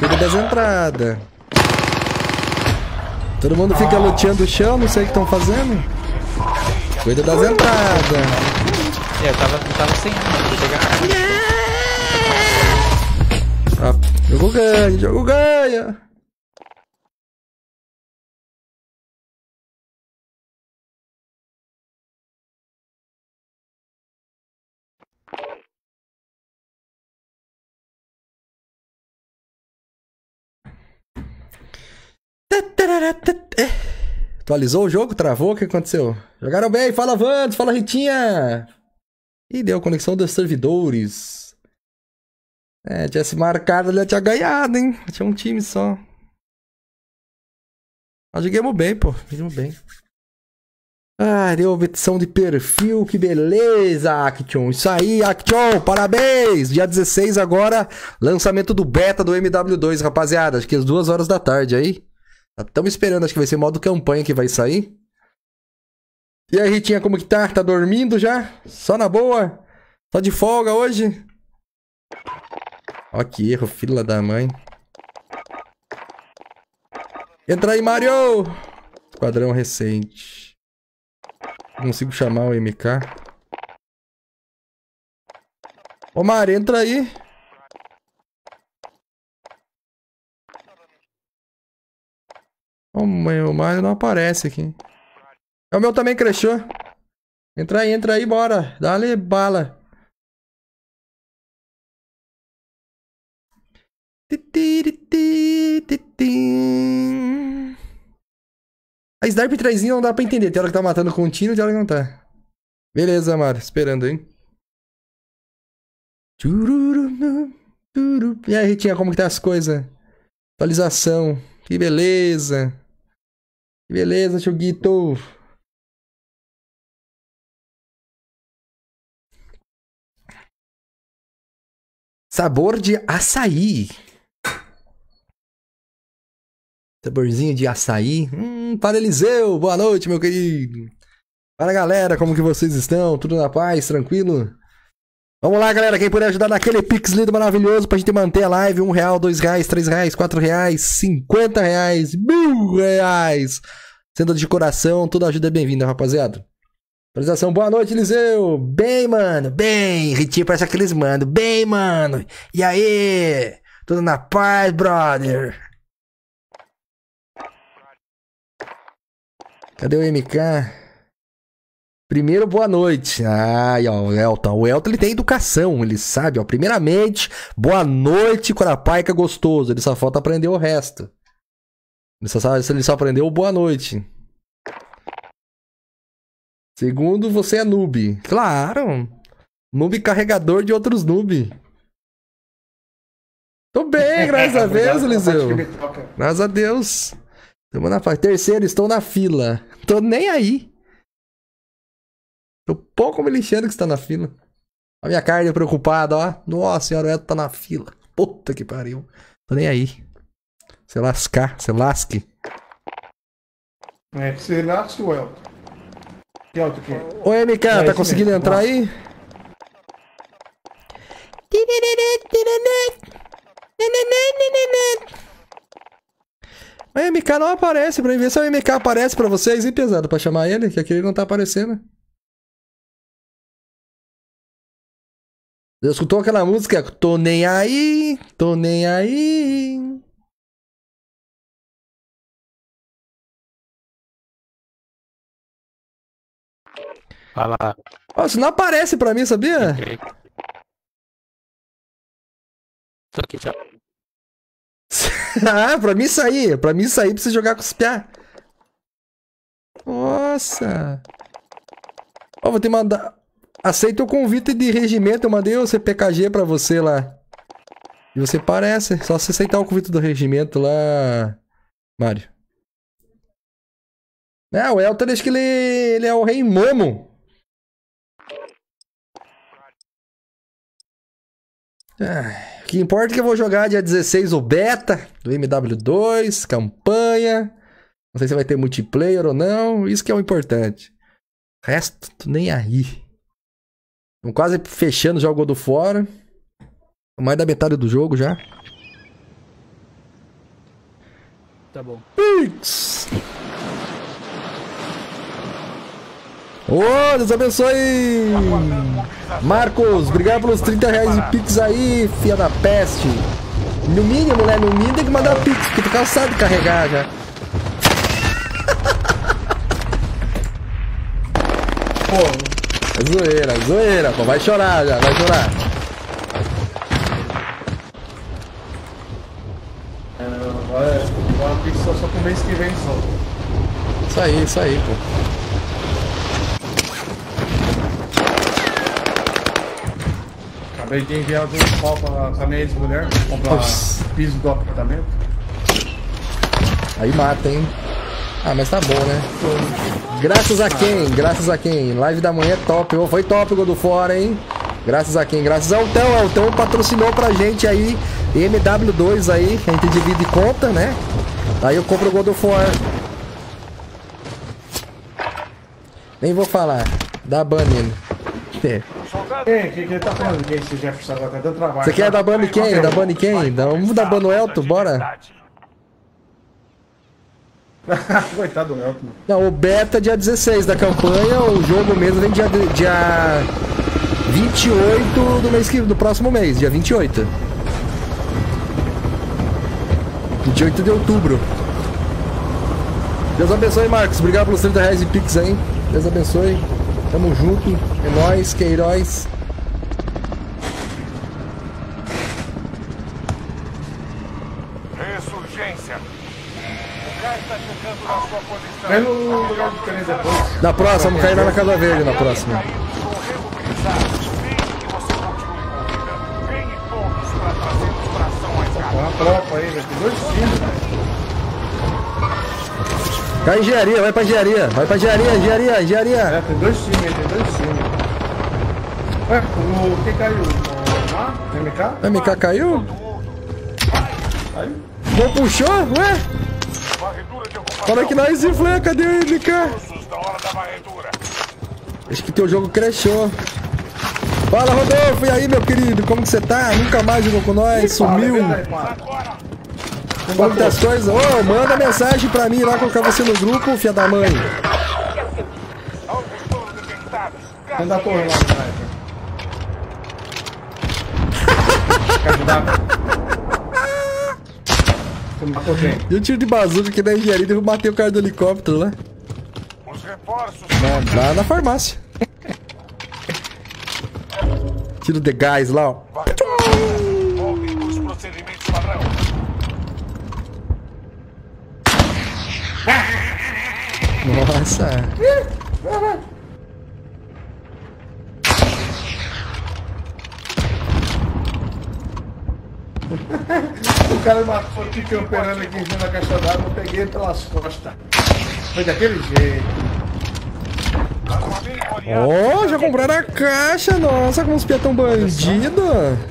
Todo mundo fica luteando o chão, não sei o que estão fazendo. Cuida das entradas. É, eu tava sem arma, vou pegar. Ah, jogo ganha. Atualizou o jogo? Travou? O que aconteceu? Jogaram bem, fala Vantos, fala Ritinha. Ih, deu conexão dos servidores. Tivesse marcado, ele já tinha ganhado, hein? Tinha um time só. Nós jogamos bem, pô. Jogamos bem. Deu opção de perfil, que beleza, Action. Isso aí, Action, parabéns. Dia 16 agora, lançamento do beta do MW2, rapaziada. Acho que às 2 horas da tarde aí. Estamos esperando, acho que vai ser modo campanha que vai sair. E aí, Ritinha, como que tá? Tá dormindo já? Só na boa? Só de folga hoje? Ó que erro, filha da mãe. Entra aí, Mario! Esquadrão recente. Não consigo chamar o MK. Ô, Mario, entra aí. O Mario não aparece aqui. O meu também crashou. Entra aí, bora. Dá-lhe bala. A Sniper 3 não dá pra entender. Tem hora que tá matando contínuo e tem hora que não tá. Beleza, Mario. Esperando, hein? E aí, Ritinha, como que tá as coisas? Atualização. Que beleza. Que beleza, Chuguito. Sabor de açaí. Saborzinho de açaí. Para Eliseu, boa noite, meu querido. Fala, galera, como que vocês estão? Tudo na paz, tranquilo? Vamos lá, galera, quem puder ajudar naquele Pix lindo maravilhoso pra gente manter a live. R$1, R$2, R$3, R$4, R$50, R$1.000. Sendo de coração, toda ajuda é bem-vinda, rapaziada. Atualização, boa noite, Eliseu. Bem, mano, bem. Ritinho parece aqueles mano. Bem, mano. E aí? Tudo na paz, brother? Cadê o MK? Primeiro, boa noite. Ai, ó, o Elton. O Elton, ele tem educação, ele sabe, ó. Primeiramente, boa noite, Corapaica gostoso. Ele só falta aprender o resto. Ele só aprendeu o boa noite. Segundo, você é noob. Claro. Noob carregador de outros noob. Tô bem, graças a Deus, Eliseu. Graças a Deus. Tamo na paz. Terceiro, estou na fila. Tô nem aí. Tô pouco me lixando que está na fila. A minha carne preocupada, ó. Nossa senhora, o Eto tá na fila. Puta que pariu. Tô nem aí. Se lascar, se lasque. Que se lasque o Elton. Ô MK, tá conseguindo entrar aí? O MK não aparece pra mim ver se o MK aparece pra vocês, hein, pesado? Pra chamar ele, que aqui ele não tá aparecendo. Já escutou aquela música? Tô nem aí, tô nem aí. Fala. Nossa, não aparece pra mim, sabia? Okay. Tô aqui já. Ah, pra mim sair precisa jogar com os piá. Nossa. Ó, vou te mandar. Aceita o convite de regimento, eu mandei o CPKG pra você lá. E você parece, só você aceitar o convite do regimento lá, Mário. O Elton, acho que ele é o rei Momo. O que importa é que eu vou jogar dia 16 o beta do MW2, campanha. Não sei se vai ter multiplayer ou não. Isso que é o importante. O resto, nem aí. Estamos quase fechando o jogo do fora. Mais da metade do jogo já. Tá bom. Pix! Ô, Deus abençoe! Marcos, obrigado pelos R$30 de Pix aí, filha da peste. No mínimo, né? No mínimo tem que mandar Pix, porque tô cansado de carregar já. Pô, é zoeira, pô. Vai chorar já, vai chorar. Boa aqui só pro mês que vem só. Isso aí, pô. Acabei de enviar duas copas pra minha ex-mulher pra comprar piso do apartamento. Aí mata, hein? Ah, mas tá bom, né? Graças a quem? Graças a quem? Live da manhã é top. Foi top o gol do fora, hein? Graças a quem? Graças ao Tão. O Tão patrocinou pra gente aí. MW2 aí, que a gente divide conta, né? Aí eu compro o God of War. Nem vou falar. Dá ban nele. Quem que ele tá falando? Quem esse Jefferson agora? Tá dando trabalho. Você quer dar ban em quem? Dar ban em quem? Vamos dar ban no Elton, bora? Coitado do Elton. Não, o beta dia 16 da campanha, o jogo mesmo vem dia 28 do próximo mês, dia 28. 28 de outubro. Deus abençoe, Marcos. Obrigado pelos 30 reais de Pix aí. Deus abençoe. Tamo junto. É nóis, Queiroz. Ressurgência. O cara está chegando na sua posição. Vem no lugar do Tenente depois. Na próxima, vamos cair lá na Casa Verde na próxima. Uma tropa aí, velho. Tem 2 times, velho. Cai engenharia, vai pra engenharia. Vai pra engenharia. É, tem 2 times aí, tem 2 times. Ué, o que caiu? O MK? O MK caiu? Caiu? Não puxou? Ué? Fala que nós inflã, cadê o MK? Acho que teu jogo crashou. Fala, Rodolfo, e aí, meu querido? Como que você tá? Nunca mais jogou com nós? Sumiu? Como que tá as coisas? Ô, manda mensagem pra mim lá, colocar você no grupo, filha da mãe. Manda a torre lá atrás. Quer ajudar? Você matou quem? E o tiro de bazuca aqui na engenharia, eu matei o cara do helicóptero lá. Os reforços. Lá na farmácia. Tiro de gás lá, ó. Voltem para os procedimentos padrão. Nossa. O cara matou aqui camperando aqui em cima da caixa d'água, eu peguei ele pelas costas. Foi daquele jeito. Ó, já compraram a caixa, nossa, como os piá tão bandido.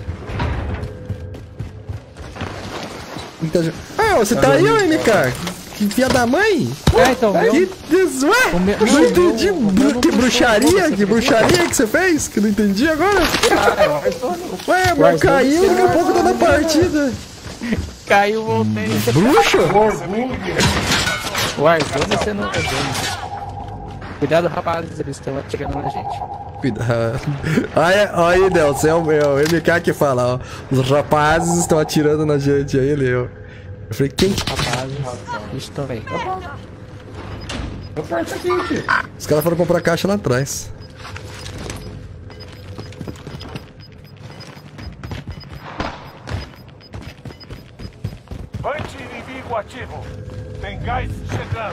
Ah, você tá aí, ó, MK? Que filha da mãe? É, então, Ué? Não entendi. Que bruxaria? Que bruxaria que você fez? Que não entendi agora? Ué, mas caiu, daqui a pouco tá na partida. Caiu, voltei. Bruxo? O Warzone você não tá vendo. Cuidado, rapazes, eles estão atirando na gente. Cuidado. Aí, Nelson, é o MK que fala, ó. Os rapazes estão atirando na gente. Aí ele, eu falei, quem? Rapazes, estou aí. Os caras foram comprar caixa lá atrás. Anti-inimigo ativo. Tem gás chegando.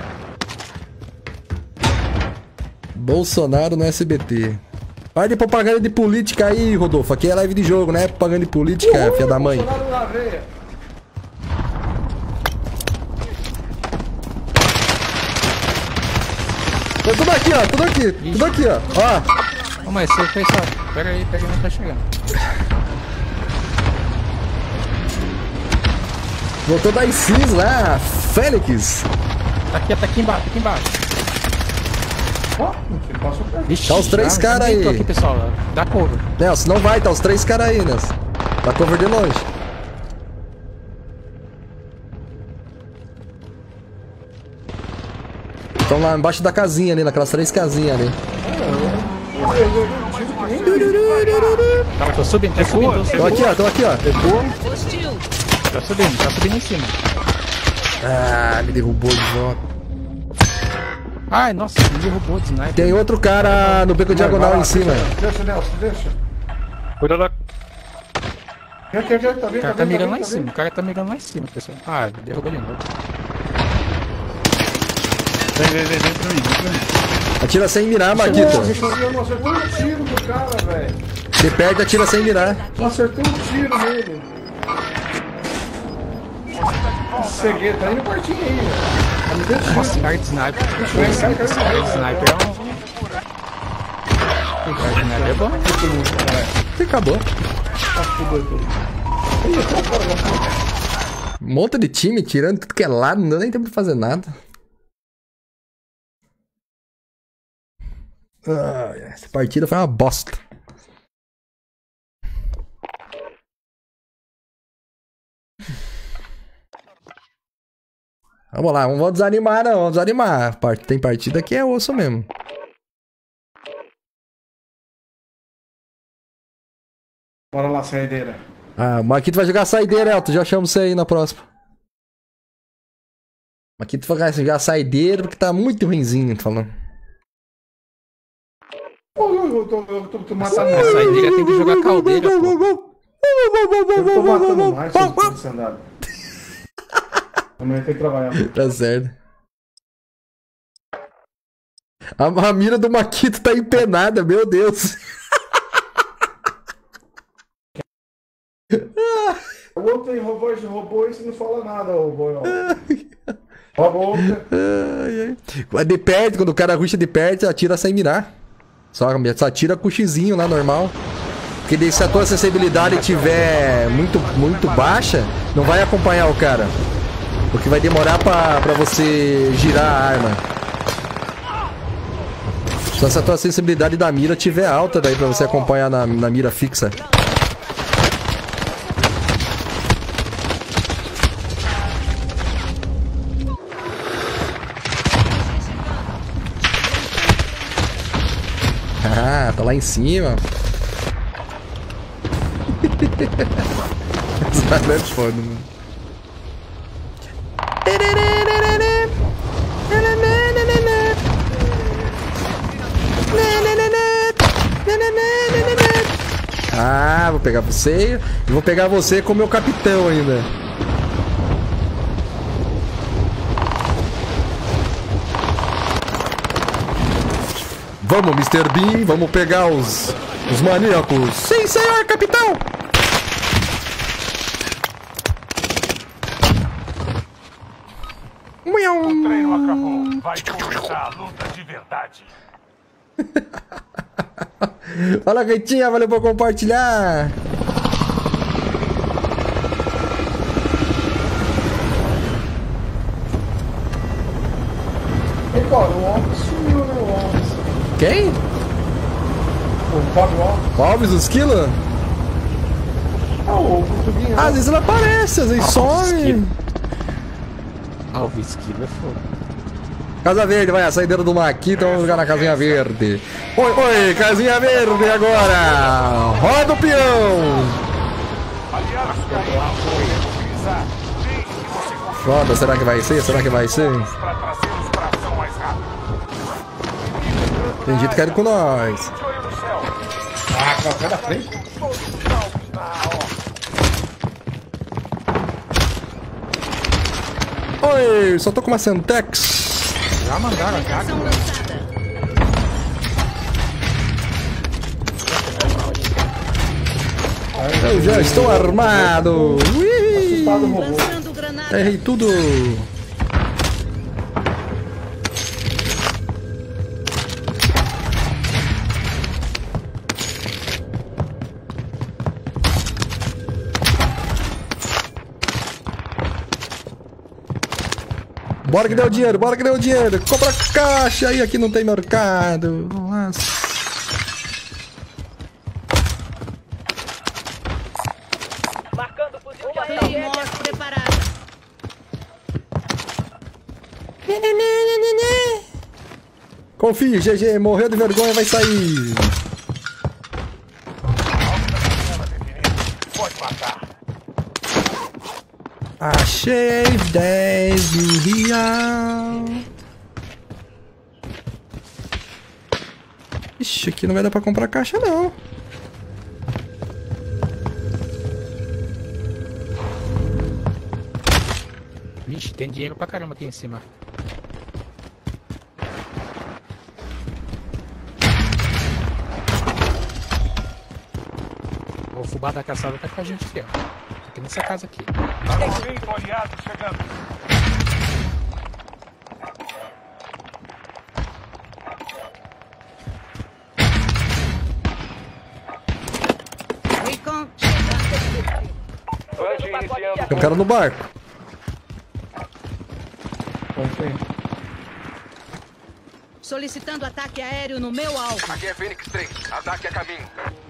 Bolsonaro no SBT. Para de propaganda de política aí, Rodolfo. Aqui é live de jogo, né? Propaganda de política, filha da mãe. Tudo aqui, ó. Tudo aqui, ó. Ô, mas você fez só. Pega aí, não tá chegando. Voltou da ICIS lá, Félix. Tá aqui embaixo. Vixe, tá os 3 caras aí. Aqui, pessoal. Dá cover. Nelson, não vai, tá os 3 caras aí, Nelson. Tá cover de longe. Estão lá embaixo da casinha ali, naquelas 3 casinhas ali. Tá, tô subindo. Tô aqui, ó. Tá subindo em cima. Ah, me derrubou de volta. Ai, nossa, me derrubou de sniper. Tem outro cara no beco diagonal em cima. Deixa, Nelson, deixa. Cuida da... O cara tá mirando lá em cima, pessoal. Ah, derrubou de novo. Vem pra mim. Atira sem mirar, Marquito. Eu não acertei um tiro do cara, velho. Você perde, atira sem mirar. Não acertei um tiro nele. Cegueira, tá indo partinho aí, velho. Tá me dando Nossa, tiro. cara de sniper. Cai. Sniper é um... Cara de sniper é bom. E acabou. Um monte de time tirando tudo que é lado, não deu nem tempo de fazer nada. Essa partida foi uma bosta. Vamos lá, não vamos desanimar não, vamos desanimar. Tem partida que é osso mesmo. Bora lá, saideira. Ah, o Marquito vai jogar saideira, Elton. Já chamo você aí na próxima. O Marquito vai jogar saideira porque tá muito ruinzinho, tô falando. Eu tô matando mais. Saideira tem que jogar caldeira, pô. Eu tô matando mais, seu andado. Amanhã tem que trabalhar. Tá certo. A mira do Marquito tá empenada, meu Deus. O outro tem robô e você não fala nada, robô. Robô. De perto, quando o cara ruxa de perto, atira sem mirar. Só atira com o xizinho lá, normal. Porque se a tua sensibilidade tiver muito baixa, não vai acompanhar o cara. Porque vai demorar pra você girar a arma. Só se a tua sensibilidade da mira tiver alta daí pra você acompanhar na mira fixa. Ah, tá lá em cima. Essa é foda, mano. Ah, vou pegar você e vou pegar você como meu capitão ainda. Vamos, Mr. Bean, vamos pegar os maníacos. Sim, senhor, capitão! O treino acabou. Vai começar a luta de verdade. Fala, Reitinha, valeu por compartilhar. E, cara, o Alves sumiu, né, o Alves? Quem? O Fábio Alves. O Alves, os Esquila? Ah, o português. Às vezes ele aparece, às vezes some. Alves Esquila é foda. Casa Verde, vai, a saideira do Maquito, vamos jogar na Casinha Verde. Oi, Casinha Verde agora! Roda o peão! Foda, será que vai ser? Será que vai ser? Tem gente que quer ir com nós. Ah, coloca na frente. Oi, só tô com uma Sentex. Já mandaram a carga. Eu já estou armado. Ui! Lançando granada. Errei tudo. Bora que deu dinheiro, bora que deu dinheiro. Compra caixa aí, aqui não tem mercado. Nossa. Morte preparada. Confie, GG, morreu de vergonha, vai sair. Pode matar. Achei 10 mil reais. Ixi, aqui não vai dar pra comprar caixa, não. Vixe, tem dinheiro pra caramba aqui em cima. O bar da caçada tá com a gente aqui, ó. Aqui nessa casa aqui. Movimento aliado chegando. Recon chegando. Tem um cara no barco. Solicitando ataque aéreo no meu alvo. Aqui é Fênix 3. Ataque a caminho.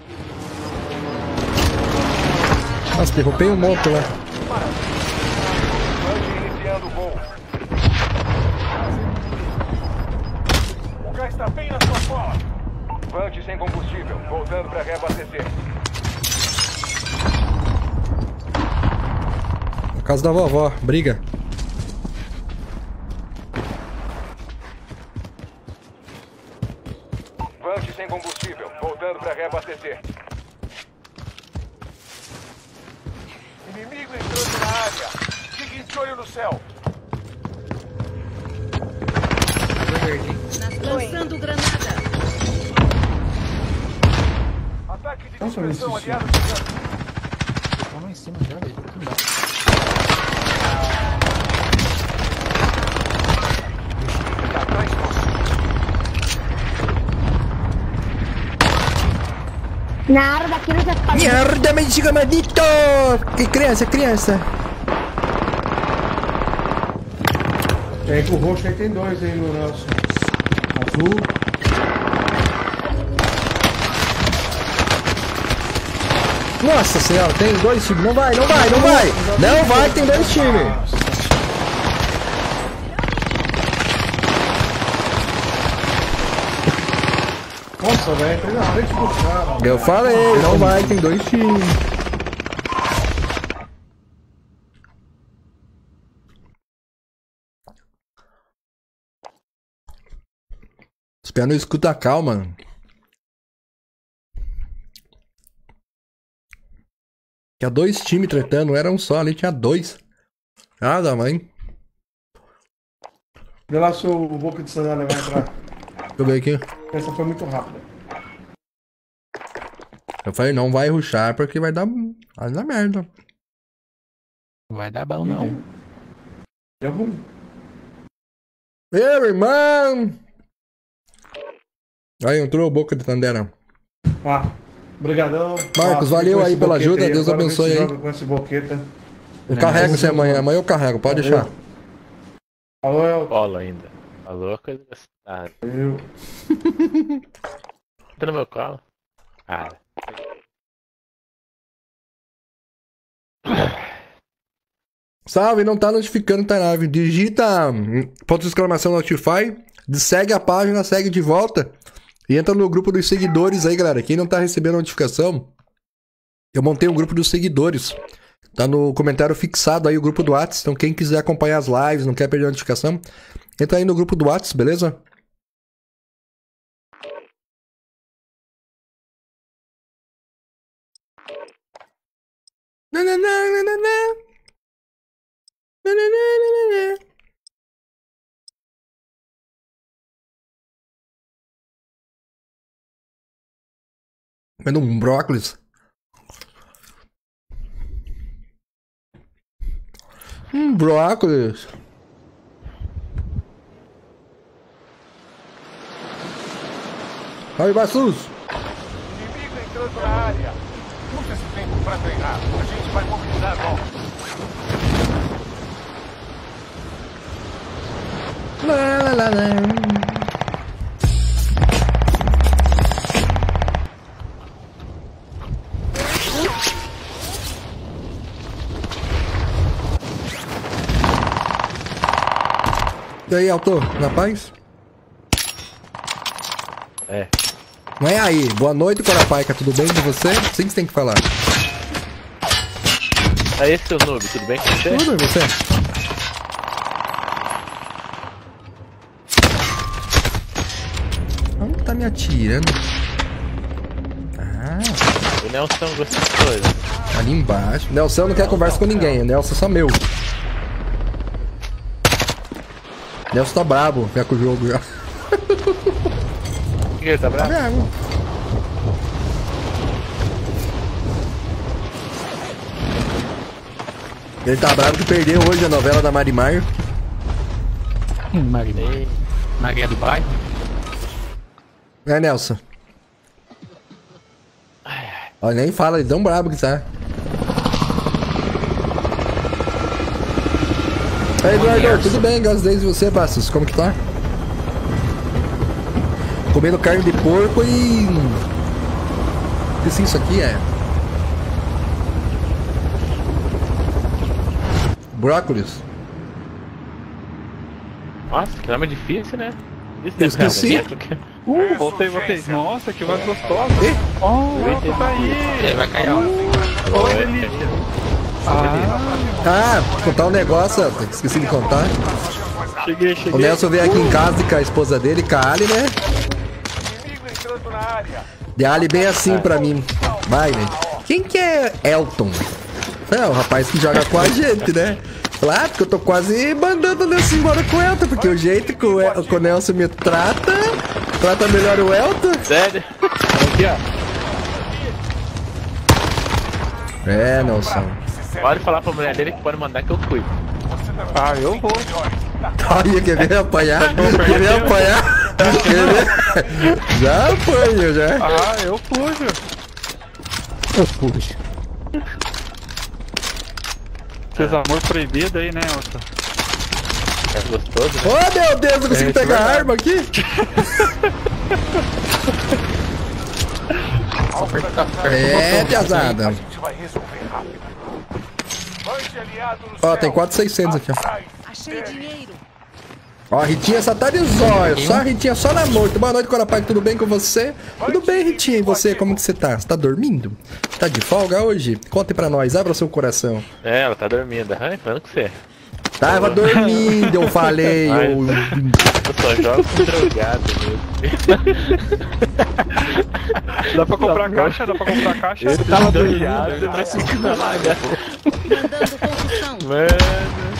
Nossa, derrubei um monte lá. Iniciando o voo. O gás está bem na sua cola. Vante sem combustível. Voltando para reabastecer. Na casa da vovó, briga. Vante sem combustível. Voltando para reabastecer. Inimigo entrando na área. Fiquem de olho no céu. Lançando granada. Ataque de Nossa, dispersão mas isso- aliado chegando. Tá lá em cima já, velho. Não dá. Tá atrás nosso. Na área daquilo já tá. Merda, mendiga maldito! Que criança, criança. É que o roxo aí tem dois aí no nosso. Azul. Nossa senhora, tem dois times. Não vai, não vai, não vai. Não vai, tem dois times. Nossa, velho, entrei na frente do cara. Eu falei, não vai, tem dois times. Espera no escuta calma. Tinha dois times tretando, não era um só, ali tinha dois. Ah, da mãe. Vê lá se o boca de sandália vai entrar. Deixa eu ver aqui. Essa foi muito rápida. Eu falei, não vai rushar porque vai dar merda. Não vai dar bom, não. Deu ruim. Meu irmão! Aí entrou o boca de Tandera. Ah, brigadão. Marcos, valeu aí pela ajuda, Deus abençoe aí. Com esse boqueta. Eu carrego você amanhã, amanhã eu carrego, pode deixar. Alô, El. Colo ainda. Alô, coisa da cidade. Eu. Tá no meu colo? Cara. Salve, não tá notificando, tá na live. Digita ponto de exclamação Notify, segue a página, segue de volta e entra no grupo dos seguidores aí, galera. Quem não tá recebendo notificação, eu montei um grupo dos seguidores. Tá no comentário fixado aí o grupo do WhatsApp. Então quem quiser acompanhar as lives, não quer perder a notificação, entra aí no grupo do WhatsApp, beleza? Comendo um brócolis. Brócolis. Aí, Bassus. Inimigo entrando na área. Use esse tempo para treinar. A gente vai mobilizar logo. Lá, lá, lá, lá. E aí, Alto, na paz? É. Não é aí. Boa noite, Corapaica. Tudo bem com você? Assim que você tem que falar. Aí, seu noob, tudo bem com você? Tudo bem, você? Onde tá me atirando? Ah, O Nelson gostou. ali embaixo. Nelson não quer conversa com ninguém. Nelson é só meu. Nelson tá brabo já com o jogo já. Por que ele tá bravo? Bravo. Ele tá bravo que perdeu hoje a novela da Marimar. Maria do bairro. É, Nelson. Olha, nem fala, ele tão brabo que tá. Aí, Eduardo, tudo bem? Graças a Deus, e você, Bastos? Como que tá? Comendo carne de porco e... O que sim isso aqui é? Brócolis. Nossa, que nome difícil, né? Eu esqueci. Voltei. Nossa, que voz gostosa. Oh, tá aí. Ele vai cair, ó. Oi, delícia. Contar um negócio, esqueci de contar. Cheguei. O Nelson veio aqui em casa com a esposa dele, com a Ali, né? E a Ali bem assim pra mim. Vai, né? Quem que é Elton? É, o rapaz que joga com a gente, né? Claro, porque eu tô quase mandando o Nelson embora com o Elton, porque o jeito que o Nelson me trata melhor o Elton. Sério? Aqui, ó. É, Nelson. Pode falar pra mulher dele que pode mandar que eu cuido. Eu vou. Olha, quer ver apanhar? Quer ver apanhar? Já apanho, já. Eu fujo. Esses amor proibido aí, né, Elton? É gostoso, né? Oh, meu Deus, eu consigo pegar a arma aqui? É, piazada. Ó, tem 4.600 aqui, ó. Achei dinheiro. Ó, a Ritinha só tá de zóio. Só a Ritinha só na moita. Boa noite, Corapai. Tudo bem com você? Tudo bem, Ritinha. E você? Como que você tá? Você tá dormindo? Tá de folga hoje? Conte pra nós. Abra o seu coração. É, ela tá dormindo. Falando com você. Tava dormindo, eu falei. Eu só jogo com drogado mesmo. Dá pra comprar caixa? Eu tava drogado pra assistir na live. Mandando construção. Mano.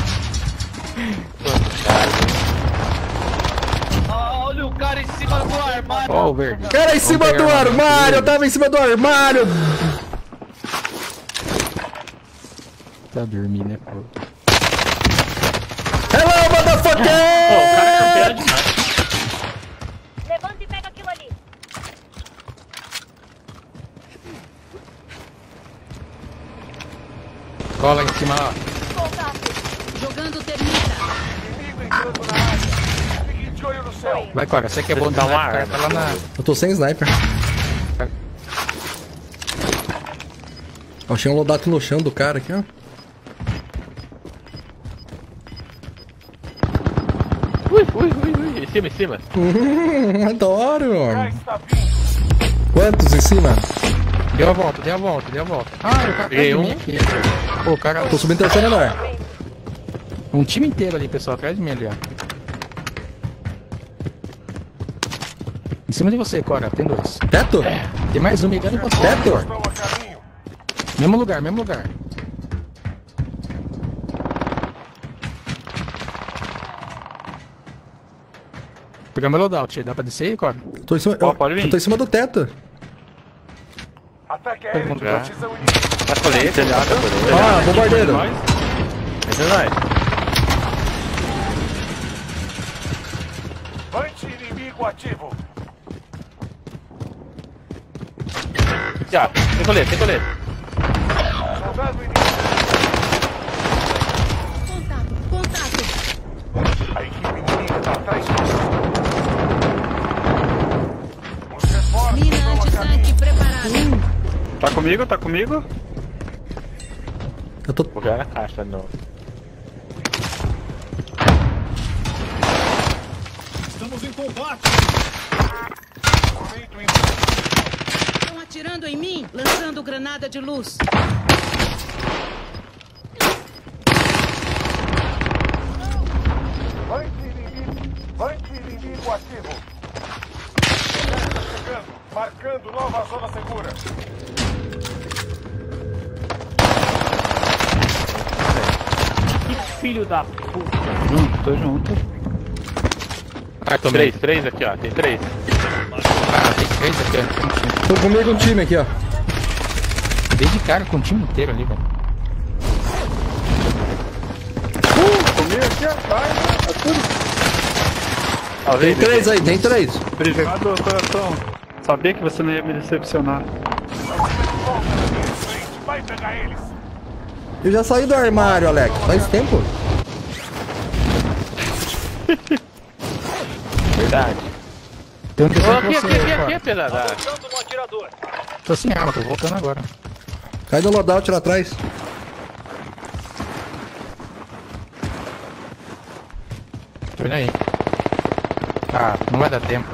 Olha o cara em cima do armário. Ó, o verde. Cara em cima do armário, eu tava em cima do armário. Tá dormindo, né, pô? Hello, motherfucker! O cara é campeão demais. Levanta e pega aquilo ali. Cola em cima lá. Jogando termita. Vai, Cora, você que é bom de Dá uma sniper, arma. tá lá na... Eu tô sem sniper. Eu achei um lodato no chão do cara aqui, ó. Ui. Em cima. Adoro. Quantos em cima? Deu a volta. Ah, o cara Peguei tá de um. mim aqui. Pô, o cara... Tô subindo terceiro andar. Um time inteiro ali, pessoal, atrás de mim ali, ó. Em cima de você, Cora, tem dois. Teto? Tem mais um ligando em você. Teto? Mesmo lugar. Pegar meu loadout, dá pra descer aí, Cora? Tô em cima, Pode vir. eu tô em cima do teto. Ataque aéreo de Já. precisão Tá colete, telhado. Ah, bombardeiro. Esse é nóis. Anti-inimigo ativo. Já, tem colete. Soldado inimigo. Contato. A equipe inimiga está atrás de você. Os reforços Mina estão a antitanque caminho. preparada. Tá comigo? Eu tô... Vou jogar na caixa, não. Estamos em combate. Estão atirando em mim, lançando granada de luz. Anti-inimigo ativo. Chegando, marcando nova zona segura. Filho da puta. Tô junto. Ah, Três aqui, ó. Tem 3. Ah, tem 3 aqui, ó. Tô comigo um time aqui, ó. Dei de cara com o time inteiro ali, velho. aqui, ó. Vai, tá tudo. Tem 3 aí, tem 3. Obrigado, coração. Sabia que você não ia me decepcionar. Vai pegar eles. Eu já saí do armário, Alex. Faz tempo. Verdade. Tem um pessoal Aqui, pesada. Tô sem arma, tô voltando agora. Cai no loadout lá atrás. Tô indo aí. Ah, não vai dar tempo.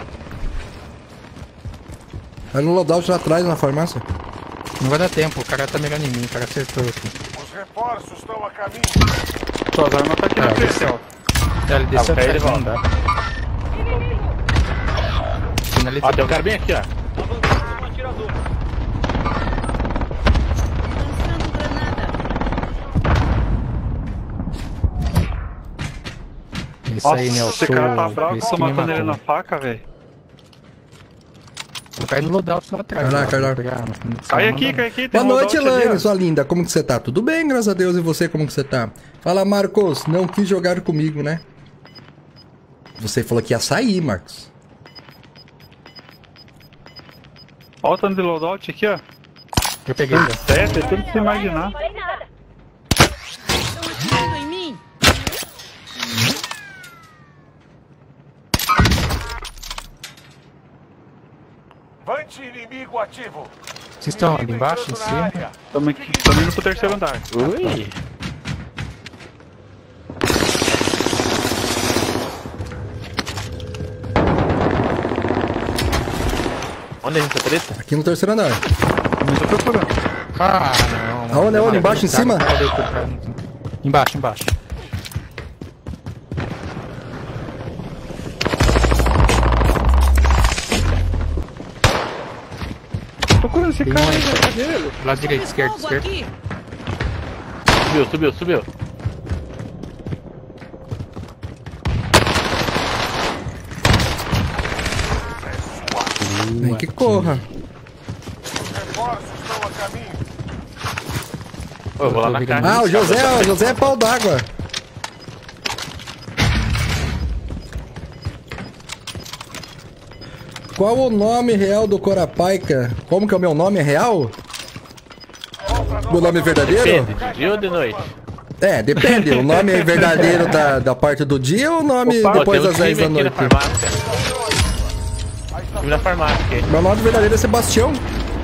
Cai no loadout lá atrás, na farmácia. Não vai dar tempo, o cara tá mirando em mim, o cara acertou aqui. Os reforços estão a caminho. Suas armas tá aqui na frente, ó. Ele desceu ele atrás, não volta. dá. Ó, tem um cara bem aqui, ó. Lançando granada. Isso aí, Nelson. Esse cara tá bravo, Esse tô que me matando ele na matou. faca, velho. Vou cair no loadout lá atrás. Cai lá, lá, cai lá. vou pegar arma. Cai aqui, tem Boa um noite, loadout ali, Elaine, ó. sua linda. Como que você tá? Tudo bem, graças a Deus. E você, como que você tá? Fala, Marcos. Não quis jogar comigo, né? Você falou que ia sair, Marcos. Olha o tanto de loadout aqui, ó. Eu peguei. Já. É tudo que você imaginar. Não falei nada. Estão atirando em mim. Vante inimigo ativo. Vocês estão ali embaixo, em cima? Tamo indo pro terceiro andar. Ui. Onde é essa treta? Aqui no terceiro andar. Não tô procurando. Ah, não. Aonde, aonde? Embaixo, em cima? Embaixo, embaixo. Procurando esse Tem cara um aí, aí, velho. Cadê ele? Lado direito, esquerdo, Fogo esquerdo. aqui. Subiu. Nem que corra. Os reforços estão a caminho. Pô, eu vou lá na casa. Ah, o José é pau d'água. Qual o nome real do Corapaica? Como que é o meu nome real? Meu nome verdadeiro? Depende, de dia ou de noite? É, depende. O nome é verdadeiro da parte do dia ou o nome Opa, depois tem um das 10 da time aqui noite? na farmácia. Time na farmácia aqui. Meu nome verdadeiro é Sebastião.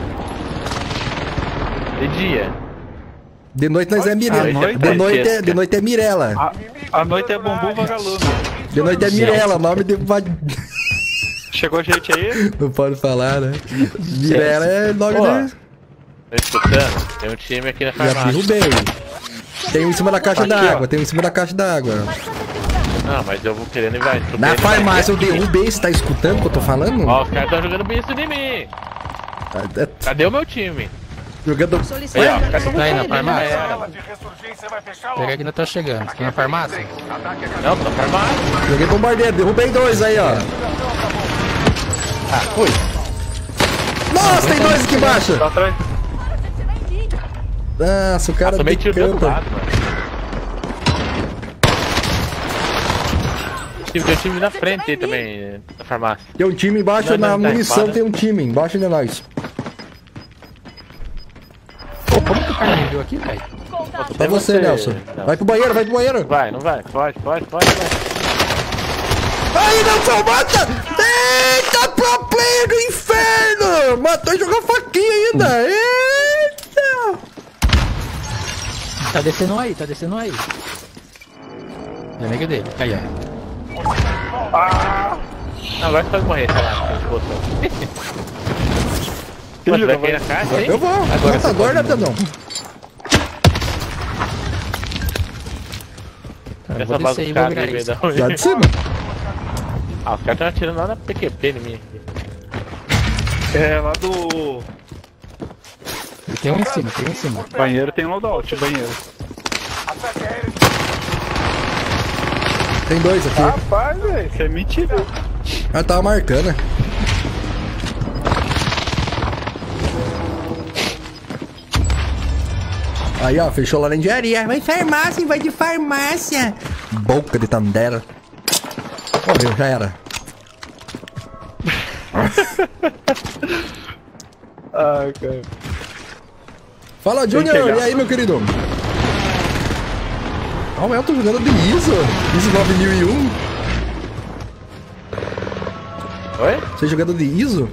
De dia. De noite nós é Mirella. noite De é noite Jéssica. de noite é Mirella. A noite é bumbum vagalume. De noite é Mirella, nome de. Chegou gente aí? Não pode falar, né? Mirella é nome Pô, de. Tô escutando? Tem um time aqui na Já farmácia. derrubei. Tem um em cima da caixa Aqui, d'água, ó. tem um em cima da caixa d'água. Não, mas eu vou querendo e vai. Na farmácia eu derrubei, você tá escutando o que eu tô falando? Ó, os caras estão jogando bem isso de mim. Cadê o meu time? Jogando. Aí, ó, Solicitando os caras tão Tá aí na jogando, farmácia? já era. Sala de ressurgência vai fechar Pega logo. aqui, não tá chegando. Tá na farmácia? Não, tô na farmácia. Joguei bombardeiro, derrubei 2 aí, ó. Ah, fui. Nossa, tem 2 aqui embaixo! Tá atrás. Nossa, o cara Tomei tiro do outro decanta. lado, mano. Tem um time na frente aí também, na farmácia. Tem um time embaixo Não, na não, tá munição, espada. tem um time embaixo de nós. Pô, como que o cara me viu aqui, velho? Pra você, Nelson. Não. Vai pro banheiro, vai pro banheiro. Vai, não vai? Pode. Aí, Nelson, mata! Eita, pro player do inferno! Matou e jogou faquinha ainda! Eita! Tá descendo aí, tá descendo aí. É amigo dele, aí, ó. Não, agora você pode morrer, sei lá, com os botões. Você vai cair na caixa, hein? Eu vou, matador, né, Tadão? Eu Essa vou base descer dos e vou caras virar ali, isso. verdade. Lá de cima. Ah, os caras estão atirando lá na PQP em mim. É, lá do Tem um em cima, tem um em cima. banheiro tem loadout, banheiro. Ataque aéreo. Tem 2 aqui. Rapaz, velho, isso é mentira. Ah, tava marcando. Aí, ó, fechou lá na engenharia. Vai farmácia, vai de farmácia. Boca de Tandera. Morreu, já era. Ai, cara. Fala, Junior! E aí, meu querido? Ó, o Elton jogando de ISO 9001. Oi? Você jogando de ISO?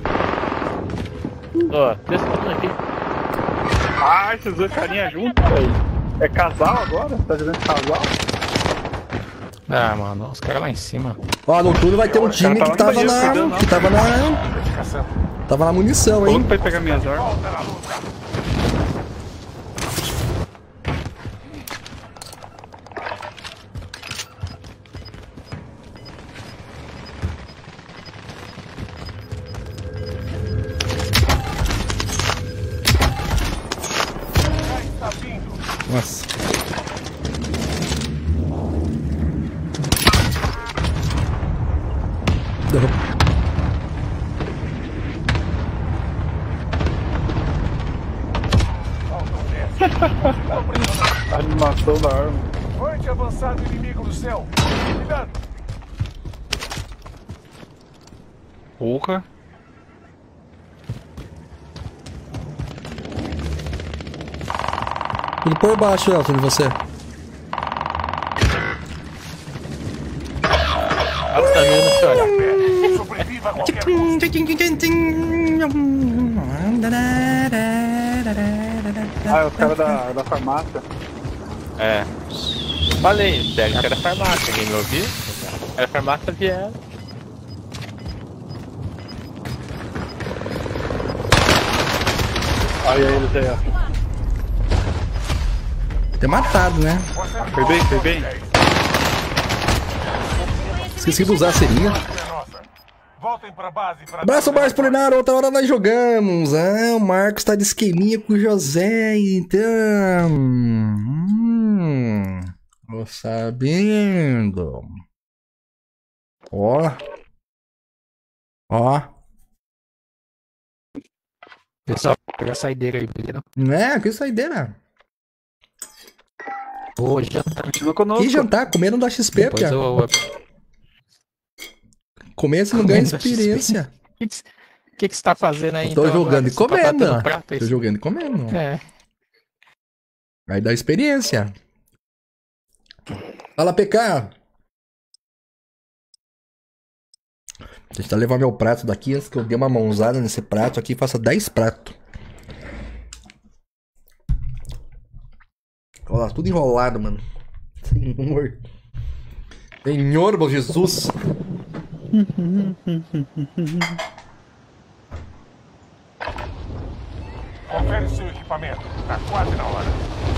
Ó, testando aqui. Ah, esses dois carinhas juntos, velho. É casal agora? Tá jogando casal? Ah, mano, os caras lá em cima. Ó, no turno vai ter um time que tava na... Que tava na... Tava na munição, hein? Outro pra pegar minhas armas. Nossa. Animação da arma. Fante avançado inimigo no céu. Cuidado. Porra. Tudo por baixo, Elton, de você. Ela tá vendo no olho. Sobreviva a qualquer Ah, é os caras da farmácia. É. Falei, pega que era farmácia, ninguém me ouviu? Era farmácia vieram. Olha eles aí, ó. Ter matado, né? Foi bem, foi bem. Esqueci de usar a seringa. Voltem pra base para Abraço, Marcos Polinaro. Outra hora nós jogamos. Ah, o Marcos tá de esqueminha com o José, então. Tô sabendo. Ó. Ó. Pessoal, pega a saideira aí, beleza? Né? Que saideira. Hoje jantar. Continua conosco. Que jantar? Comendo da XP, Depois Pia. eu... Comer você não ganha experiência. O que você tá fazendo aí? Tô então, jogando agora? e Você tá comendo. batendo prato, é Tô isso? jogando e comendo. É. Aí dá experiência. Fala, PK. Deixa eu tentar levar meu prato daqui antes que eu dê uma mãozada nesse prato aqui e faça 10 pratos. Olha lá, tudo enrolado, mano. Senhor. Senhor, meu Jesus. Confere seu equipamento. Tá quase na hora.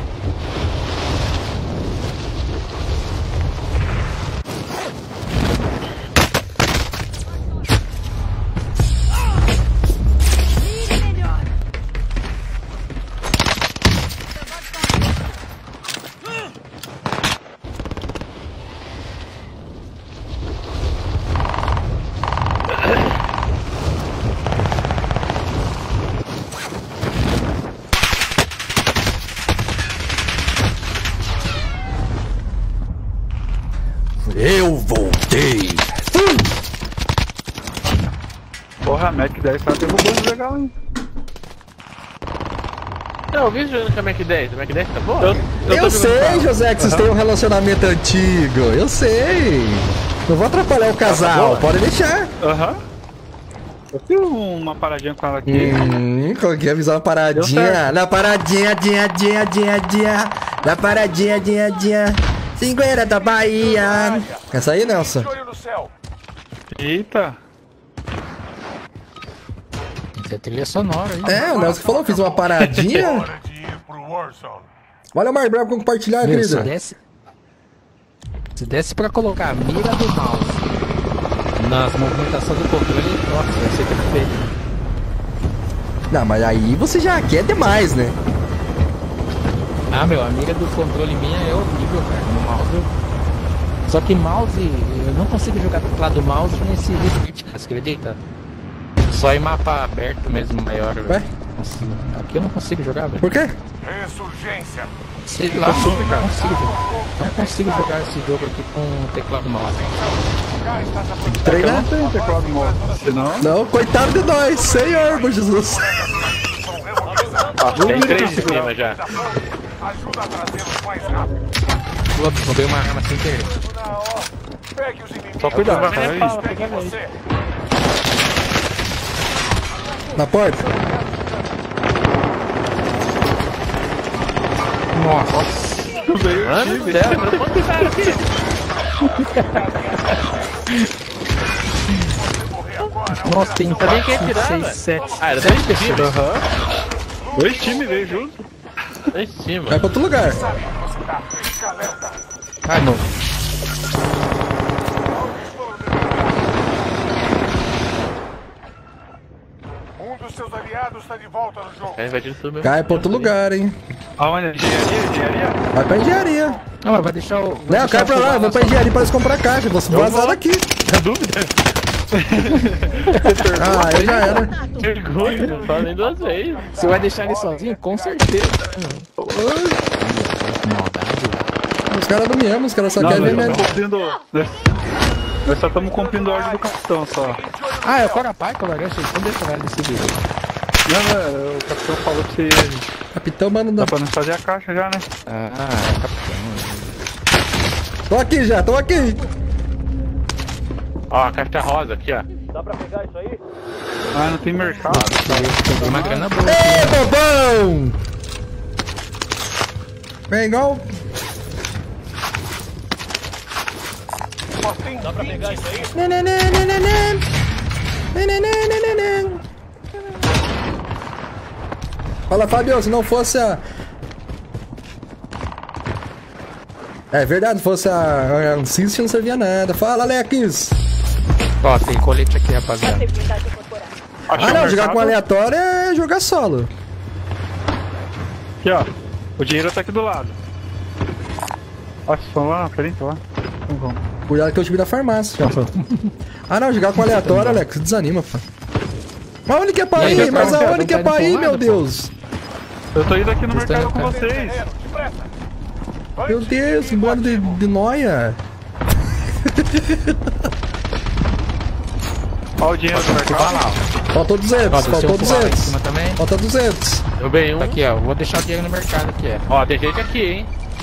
Eu voltei. Porra, a Mac 10 tá derrubando legal, hein? Não, eu vi jogando com a Mac 10. A Mac 10 tá boa? Eu sei, José, que vocês têm um relacionamento antigo. Eu sei. Não vou atrapalhar o casal, pode deixar. Aham. Eu fiz uma paradinha com ela aqui. Coloquei avisar uma paradinha. Na paradinha, dia. Na paradinha, dia. 50 da Bahia. Essa aí, Nelson? De olho no céu. Eita. Isso é trilha sonora, hein? É, o Nelson que falou, fiz uma paradinha. Hora de ir pro Warzone. Olha o Mar Bravo com compartilhar, Meu, querida. se desse pra colocar a mira do mouse nas movimentações do controle, nossa, vai ser perfeito. Não, mas aí você já quer demais, né? Ah, meu, a mira do controle minha é horrível, cara, no mouse. Só que mouse, eu não consigo jogar do lado do mouse nesse ritmo, você acredita? Só em mapa aberto mesmo, maior. Ué? Aqui eu não consigo jogar, velho. Por quê? Ressurgência. Sei lá, não consigo jogar esse jogo aqui com teclado mouse. Treinar? Não tem teclado mouse, senão... Não, coitado de nós, Senhor, meu Jesus. Tem 3 de cima já. Ajuda a trazê-los mais rápido. Roubei uma arma sem querer. Pegue os inimigos. Só cuidado, Vai, tá aí. pegue você. Na porta. Nossa. Mano do céu, mas quanto cara aqui? Nossa, tem Sabia quem ia tirar, 6, velho? 7. Ah, era 2 times. Aham. 2 times veio junto. 2 times. Vai pra outro lugar. Ai, não. Um dos seus aliados está de volta no jogo. Vai invadindo tudo mesmo. Cai pra outro lugar, hein. Aonde? Engenharia? Vai pra engenharia. Não, mas vai deixar o... Não, cai pra lá, eu vou pra engenharia pra eles comprar caixa. Vou vazar daqui. Na dúvida? Ah, aí já era. Vergonha, não fala nem 2 vezes. Você vai deixar ele sozinho? Com certeza. Os caras não me amam, os caras só Não, querem ver nós minha... estamos cumprindo... Nós só estamos cumprindo a ordem do capitão, só. Ah, é fora a parte, eu larguei, então deixa eu decidir. Não, o capitão falou que você... Capitão, mano, Dá pra nós fazer a caixa já, né? Ah, é capitão. Tô aqui já, tô aqui. Ó, a caixa rosa aqui, ó. Ah, não tem mercado. Tem uma grana boa. Ei, bobão! Vem igual... Dá pra pegar isso aí? Fala, Fabio, se não fosse a... É verdade, se fosse a Ansys não servia nada. Fala, Alex! Ó, tem colete aqui, rapaziada. Ah não, jogar com aleatório é jogar solo. Aqui, ó. O dinheiro tá aqui do lado. Ó, vocês vão lá na frente, lá. Então vamos. Cuidado que é o time da farmácia. Ah não, jogar com aleatório, Alex, desanima, pô. Mas onde que é pra ir? Mas aonde que é pra ir, meu Deus? Eu tô indo aqui no mercado com vocês. Meu Deus, bando de noia. Ó o dinheiro do mercado. Faltou 200, faltou 200. Também. Falta 200. Eu bem um. Tá aqui, ó. Vou deixar o dinheiro no mercado aqui, ó. Ó, tem gente aqui, hein.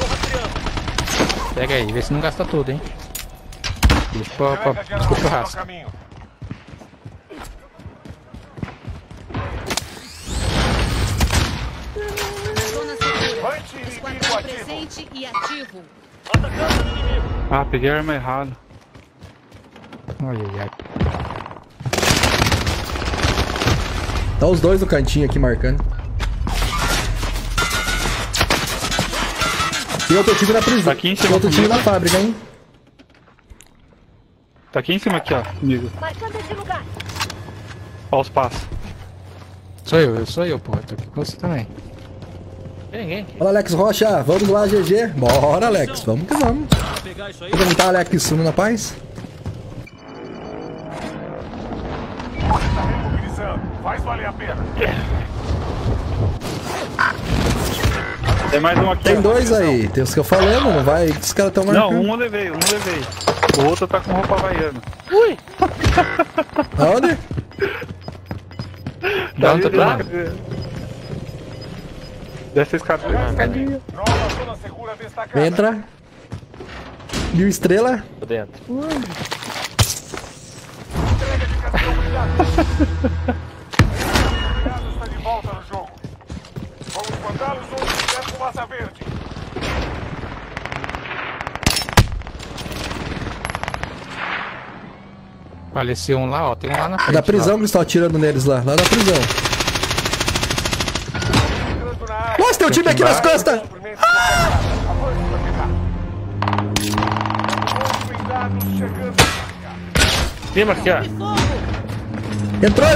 Pega aí, vê se não gasta tudo, hein. Deixa pro churrasco. Zona segura. Esquadrão presente e ativo. Ah, peguei a arma errada. Ai, ai, ai. Tá os dois no cantinho aqui marcando. E outro time na prisão. Tá aqui em cima E outro time comigo. na fábrica, hein? Tá aqui em cima, aqui, ó, comigo. Marcando esse lugar. Ó os passos. Sou eu, pô. Tô aqui com você também. Tem ninguém aqui. Fala, Alex Rocha, vamos lá, GG. Bora, Alex, vamos que vamos. Vamos tentar, Alex, sumo na paz? Tá remobilizando. Faz valer a pena. Tem mais um aqui. Tem ó. dois aí, tem os que eu falando, não vai? Os caras tão Não, marcando. um eu levei. O outro tá com roupa havaiana. Aonde? Dá um Ali, tatuado? Dessa escada. Nova zona segura destacada. Entra. 1000 estrela. Tô dentro. Entrega de caminhão brilhante. O aliado está de volta no jogo. Vamos mandá-los onde tiver fumaça verde. Faleceu um lá, ó. Tem um lá na É frente. da prisão ó. que eles estão atirando neles lá da prisão. Entrando na área. Nossa, tem um time aqui nas costas! Cumprimentos completado. Avance pra pegar. Blindados chegando. Cima aqui, ó. Entrou!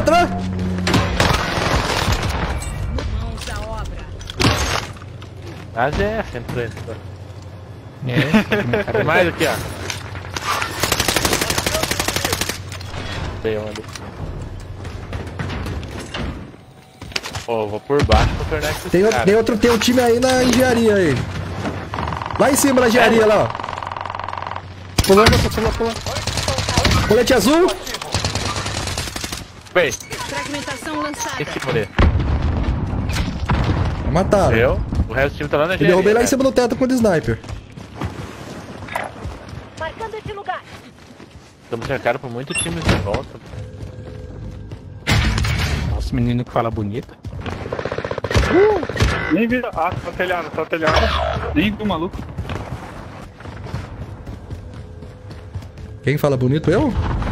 Mãos à obra. A GF entrou. É. Tem mais aqui, ó. Tem onde? Ó, vou por baixo pra tornar esse Tem um time aí na engenharia aí. Lá em cima, na engenharia, lá, ó. Pulando, pula. Colete azul. Bem, Fragmentação lançada. esse poder. Mataram. Eu, o resto do time tá lá na Eu engenharia. derrubei lá em cima do teto com o sniper. Marcando esse lugar. Estamos cercados por muito time de volta. Nossa, menino que fala bonito. Nem vi. Ah, tá telhado. Nem vi o maluco. Quem fala bonito, eu?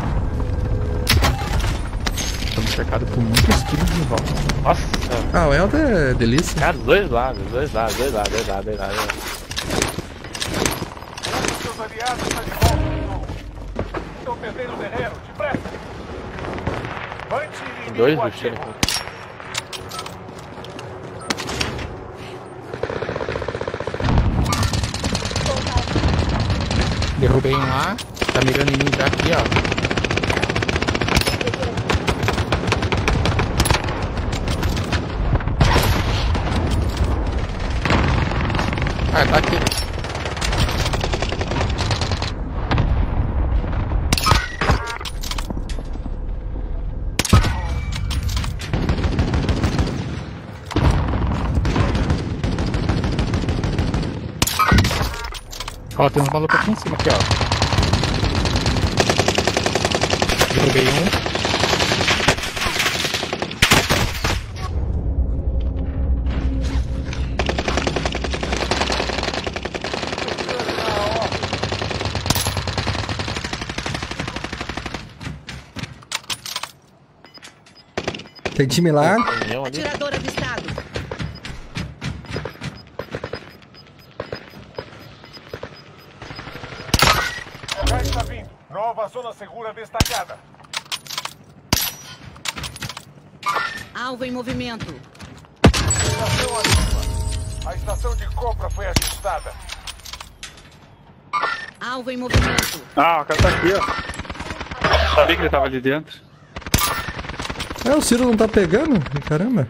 Estamos cercados por muitos times de volta. Nossa, Ah, o Elder é delícia. cara, dois lados. Seus aliados estão de volta. Estão perdendo o terreno, depressa. Tem dois bichos aqui. Derrubei um lá. Tá mirando em mim já aqui, ó. Ah, tá aqui. Ó, tem uns malucos aqui em cima, aqui, ó. Derrubei um. Tem time lá. Atirador avistado. Já está vindo. Nova zona segura destacada. Alvo em movimento. Estação ativa. A estação de compra foi ajustada. Alvo em movimento. Ah, o cara tá aqui, ó. Sabia que ele tava ali dentro. É, o Ciro não tá pegando? Caramba.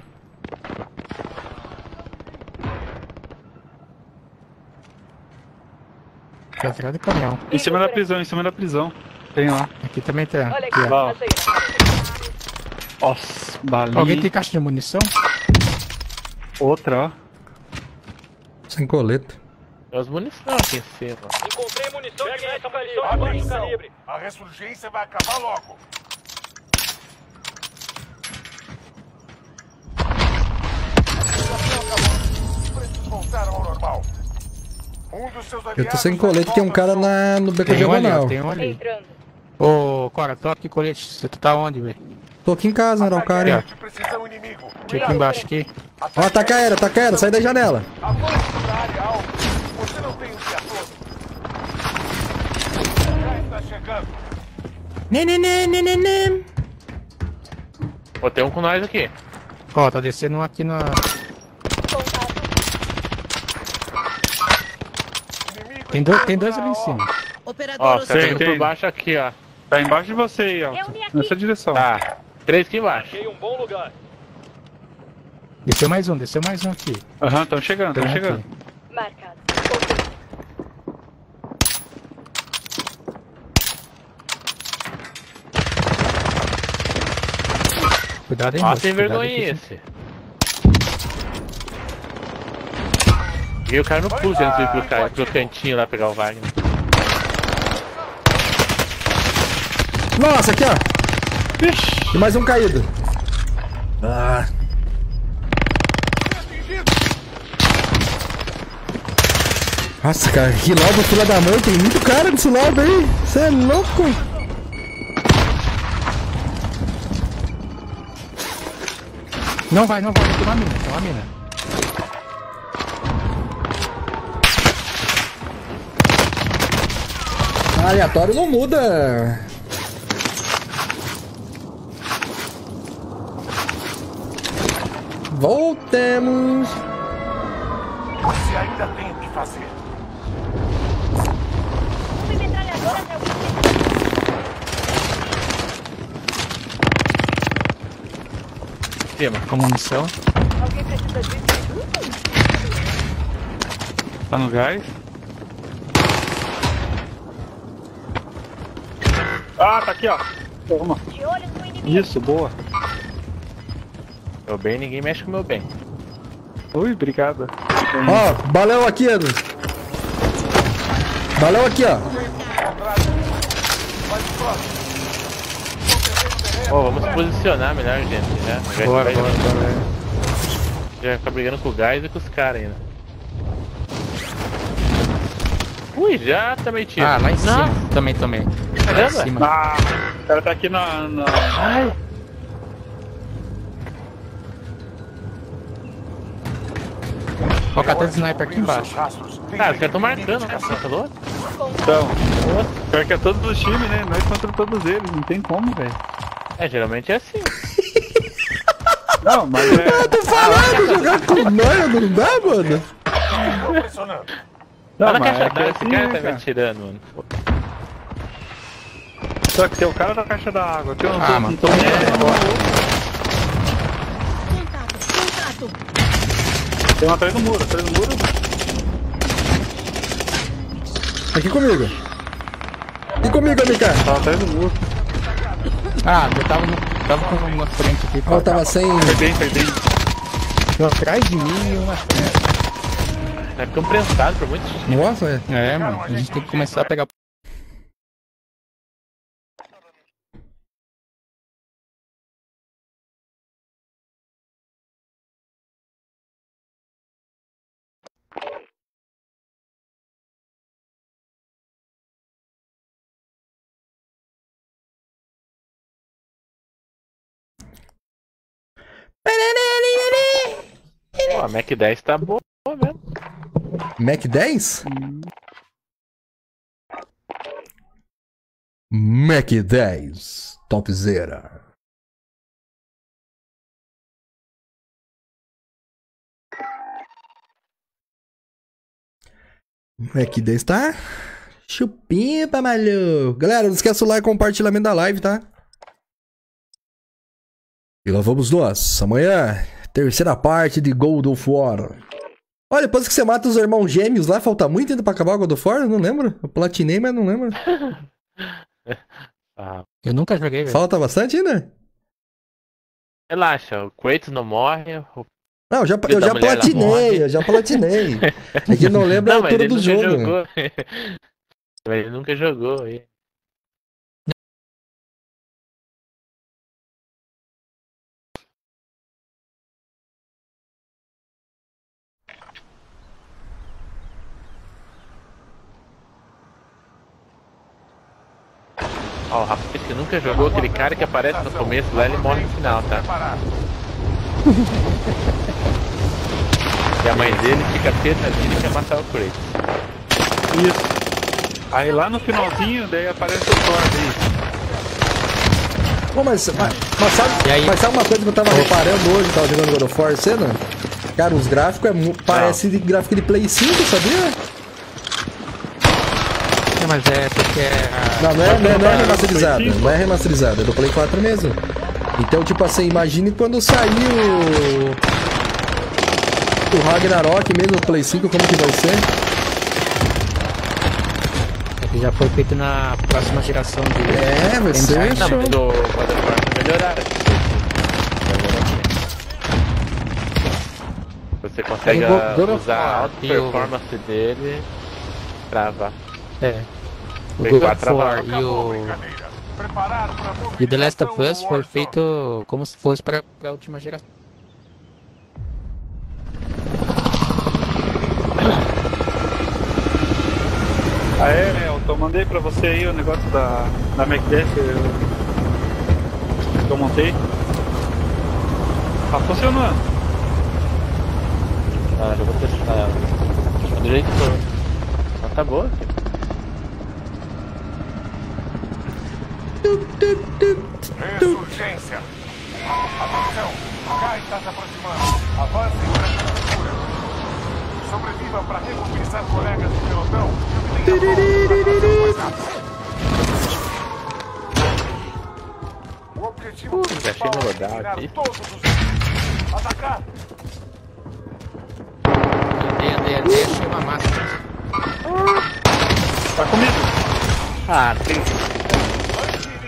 Tá atrás do caminhão. Em cima da prisão. Tem lá. Aqui também tem. Olha Aqui, aqui, ó. essa aí. Nossa, balinha. Alguém tem caixa de munição? Outra, ó. Sem coleta. Tem as munição aqui em cima. Encontrei munição de médio calibre. Baixo calibre. A ressurgência vai acabar logo. Preços voltaram ao normal. Um dos seus aliados Eu tô sem colete, tem um cara no beco Tem um ali, diagonal. ó. Tem um ali. Entrando. Ô, Cora, tô aqui colete. Você tá onde, velho? Tô aqui em casa, não era o cara. de precisão inimigo. Aqui embaixo, aqui. Ó, ataca aérea, sai da janela. Avanço para a área alta. Você não tem o dia todo. Já está chegando. Pô, tem um com nós aqui. Ó, tá descendo um aqui na... Tem dois ali em cima. Operador Ó, hostil. tá por baixo aqui, ó. Tá embaixo de você aí, ó. Eu vi aqui. Nessa direção. Tá. 3 aqui embaixo. Achei um bom lugar. Desceu mais um aqui. Aham, tão chegando. Tem um aqui. Marcado. Cuidado aí, Ó, moço, sem cuidado vergonha aqui. esse. E o cara no pulo antes de ir pro cantinho lá pegar o Wagner. Nossa, aqui, ó. E mais um caído. Ah. Nossa, cara, que lobo filha da mãe, tem muito cara nesse lobo aí. Você é louco? Não vai, tem uma mina, Aleatório não muda. Voltemos. Você ainda tem o que fazer. Uma metralhadora até o Cima. Com munição. Alguém precisa disso? Tá no gás. Ah, tá aqui, ó. Toma. De olho no inimigo. Isso, boa. Meu bem, ninguém mexe com meu bem. Ui, obrigado. Ó, balão aqui, Edu. Balão aqui, ó. Ó, vamos se posicionar melhor, gente. Já Bora. Já vai ficar brigando com o gás e com os caras ainda. Ui, já também tiro. Ah, lá em cima. Também. Lá em cima. Ah, o cara tá aqui na... Ai. Ó, o catando sniper aqui embaixo. Cara, os caras estão marcando, né? Você falou? Então, pior que é todos os times, né? Nós contra todos eles, não tem como, velho. É, geralmente é assim. Não, mas é... Eu tô falando, jogar com nós não dá, mano. Não, Olha na mas caixa é que d'água, é esse assim, cara né, tá me cara? atirando, mano. Só que tem o cara da caixa d'água, tem um... Ah, mano. Então, Contato. tem um atrás do muro, Aqui comigo. Aqui comigo, MK. Tá atrás do muro. Ah, eu tava com uma frente aqui. Ó, tava sem... Foi bem. Atrás de mim e uma frente. Tá ficando prensado por muitos times. Nossa, é. É, mano. A gente tem que começar a pegar... Pô, a Mac 10 tá boa mesmo. Mac 10? Mac 10. Topzera. Mac 10 tá... Chupimpa, maluco. Galera, não esquece o like e compartilhamento da live, tá? E lá vamos nós. Amanhã, terceira parte de God of War. Olha, depois que você mata os irmãos gêmeos lá, falta muito ainda pra acabar o God of War? Eu não lembro. Eu platinei, mas não lembro. Eu nunca joguei, velho. Falta bastante ainda? Relaxa, o Kratos não morre. Não, eu já da mulher, ela morre. eu já platinei. É que não lembro a Não, mas altura ele do nunca jogo. jogou. Mas ele nunca jogou. aí. Ó, o rapaz que nunca jogou, aquele cara que aparece no começo lá, ele morre no final, tá? E a mãe dele fica tentadinha e quer matar o Kratos. Isso. Aí lá no finalzinho, daí aparece o Thor aí. Pô, mas sabe E aí? uma coisa que eu tava reparando hoje, tava jogando God of War cena? Cara, os gráficos parece de gráfico de Play 5, sabia? É, mas é porque é... Não é remasterizado. Não é remasterizado, é do Play 4 mesmo. Então, tipo assim, imagine quando saiu o Ragnarok mesmo no Play 5, como que vai ser? É que já foi feito na próxima geração de... É, vai ser Não, show. mas do God of War vai melhorar. Você consegue Aí, God of usar a War alta e o- performance dele trava. É. O Play God 4 of War trava. e o The Last of Us foi feito como se fosse pra última geração. Ah, é, eu mandei pra você aí o negócio da Mac 10 que eu montei. Tá funcionando. Ah, já vou testar ela. Do jeito que for. Ela tá boa. Ressurgência. Atenção, Kai está se aproximando. Avance para a segura. Sobreviva para recompensar colegas do pelotão e obtenha mais rápido. O objetivo Já achei principal no é loadout eliminar aqui. todos os... Atacar! Andei, achei uma máscara. Tá comigo. Ah, tem.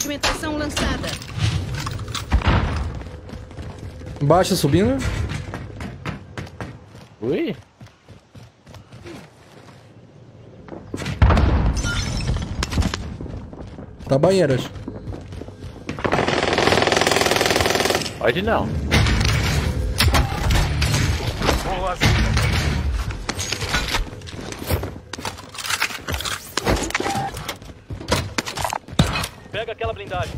Movimentação lançada. Embaixo subindo. Ui. Tá banheiras. Pode não. Pega aquela blindagem.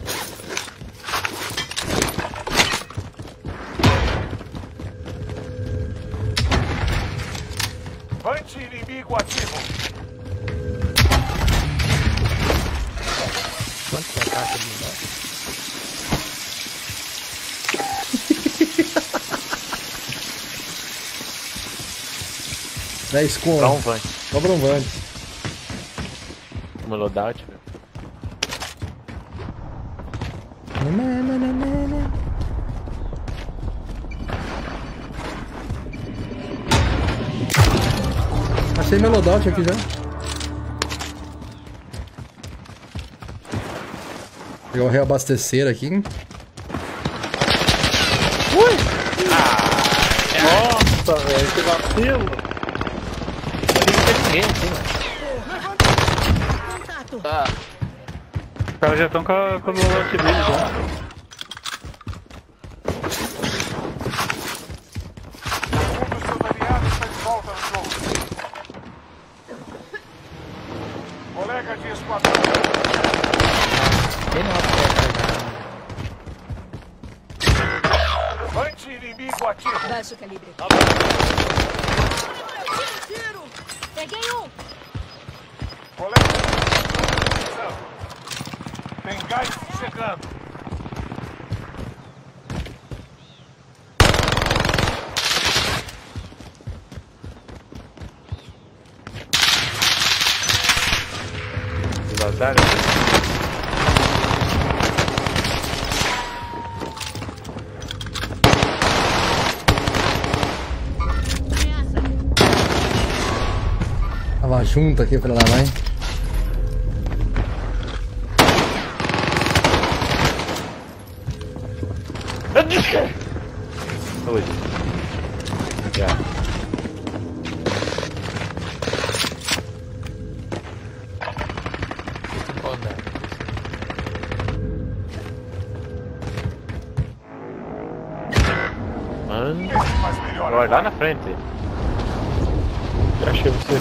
Anti-inimigo ativo. Quanto que é a caixa de blindagem? Dez com. Pra um van. Cobra um van. Uma loadout, velho. Achei meu loadout aqui já. Pegar o reabastecer aqui. Nossa, velho, que vacilo. Ninguém assim, mano. Contato. Os caras já estão com o lote dele já. Um dos seus aliados está de volta no jogo. Colega de esquadrão. Tem uma pedra. Anti-inimigo ativo. Baixo calibre. Peguei um. Colega. Tem gás chegando. Vazaram. Tava junto aqui pra lá, vai. Oi. Já. Mano. Olha lá na frente. Já achei você.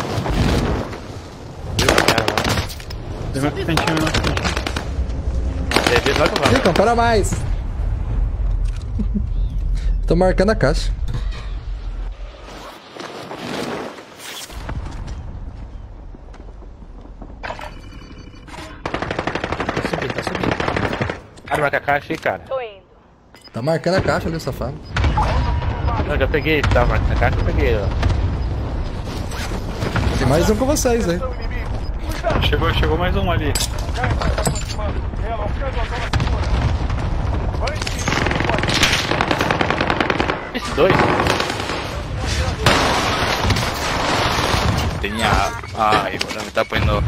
Viu o cara lá? Tem mais cantinho, mais cantinho. TV vai tomar. Ficam, para mais. Tô marcando a caixa. Tá subindo, tá subindo. Cara, marca a caixa aí, cara. Tô indo. Tá marcando a caixa ali, o safado. Não, já peguei, tava marcando a caixa, eu peguei, ó. Tem mais um com vocês, hein? Chegou mais um ali. Gás está se aproximando. Relocando a zona segura. Anti-inimigo ativo. Esses dois. Tenía. Ay, bueno, me está poniendo.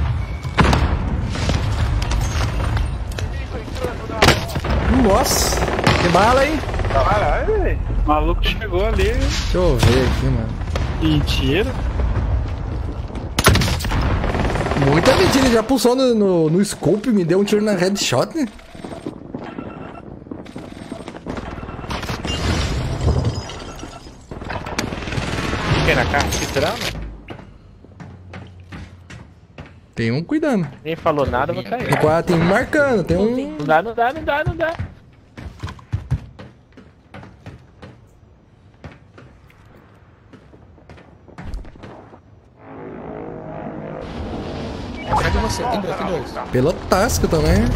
Nossa, que bala, hein? Caralho, velho. O maluco chegou ali. Deixa eu ver aqui, mano. Mentira. Muita mentira, ele já pulsou no scope, me deu um tiro na headshot, né? Fiquei na caixa, que drama. Tem um cuidando. Nem falou nada, eu vou cair. Tem um marcando, tem um... Não dá, não dá, não dá, não dá. Cadê você? Tem dois. Pelotasco também.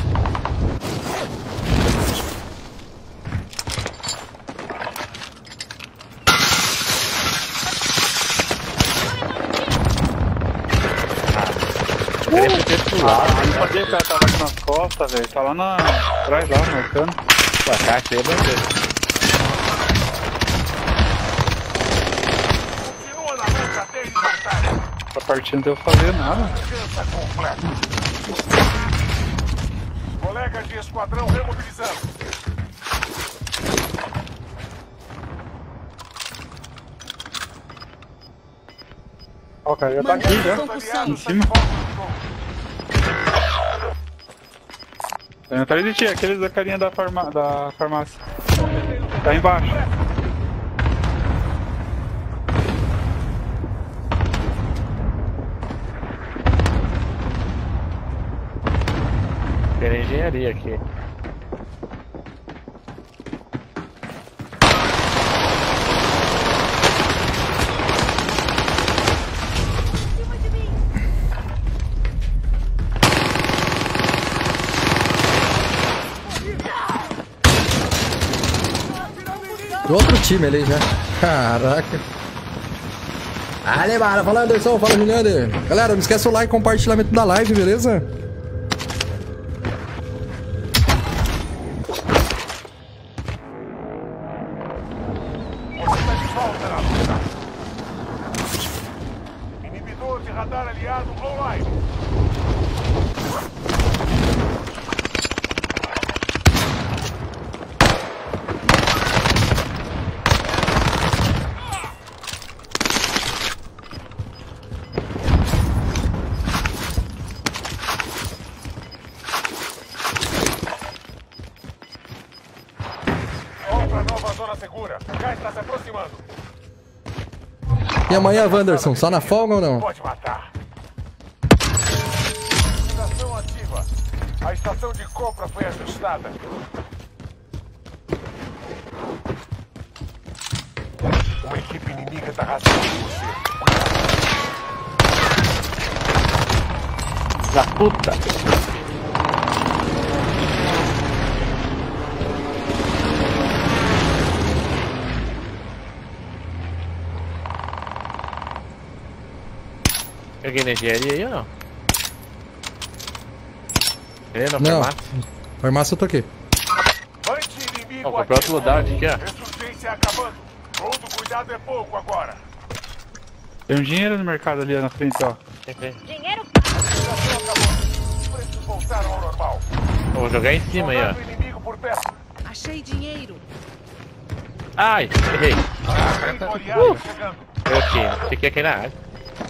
Cadê o cara tava aqui nas costas, velho? Tá lá atrás lá, marcando. Pô, a caixa aí é bandeira. Continua na luta até eles voltarem. Essa partida não deu pra fazer nada. Descansa completa. Colegas de esquadrão remobilizando. Ó, o cara já tá aqui, já. Em cima. Tá atrás de ti, aqueles da carinha da farmácia. Tá embaixo. Tem engenharia aqui. Do outro time ali já. Caraca. Ale, mano. Fala, Anderson. Fala, Juliane. Galera, não esquece o like e compartilhamento da live, beleza? Inibidor de radar aliado online. Segura. O gás está se aproximando. E amanhã, Wanderson? Só na folga ou não? Pode matar. Estação ativa. A estação de compra foi ajustada. Uma equipe inimiga está rasgando você. Da puta. Alguém na engenharia aí ou não? Não, farmácia eu tô aqui. Ó, comprei outro loadout aqui, ó. Ressurgência acabando. Todo cuidado é pouco agora. Tem um dinheiro no mercado ali na frente, ó. Dinheiro. Os preços voltaram ao normal. Vou jogar em cima aí, ó. Inimigo por perto. Achei dinheiro. Ai, errei. Chegando. Eu aqui, fiquei aqui na área.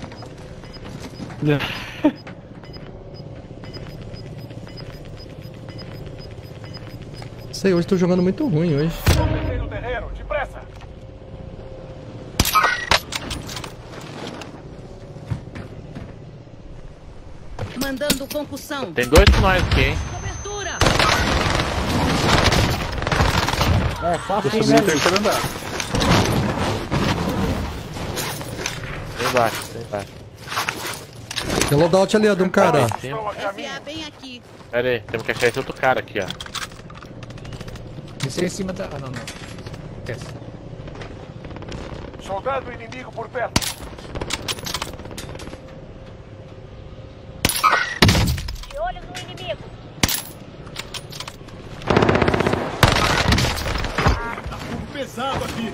Sei, hoje tô jogando muito ruim hoje. No terreno, depressa. Mandando concussão. Tem dois com nós aqui, hein? Cobertura. É, fácil, né? Terceiro andar. Tem embaixo, tem embaixo. Tem loadout ali, ó, de um cara. FA bem aqui. Pera aí, temos que achar esse outro cara aqui, ó. Descer em cima da... Ah, não. Desce. Soldado inimigo por perto. De olho no inimigo. Pesado aqui.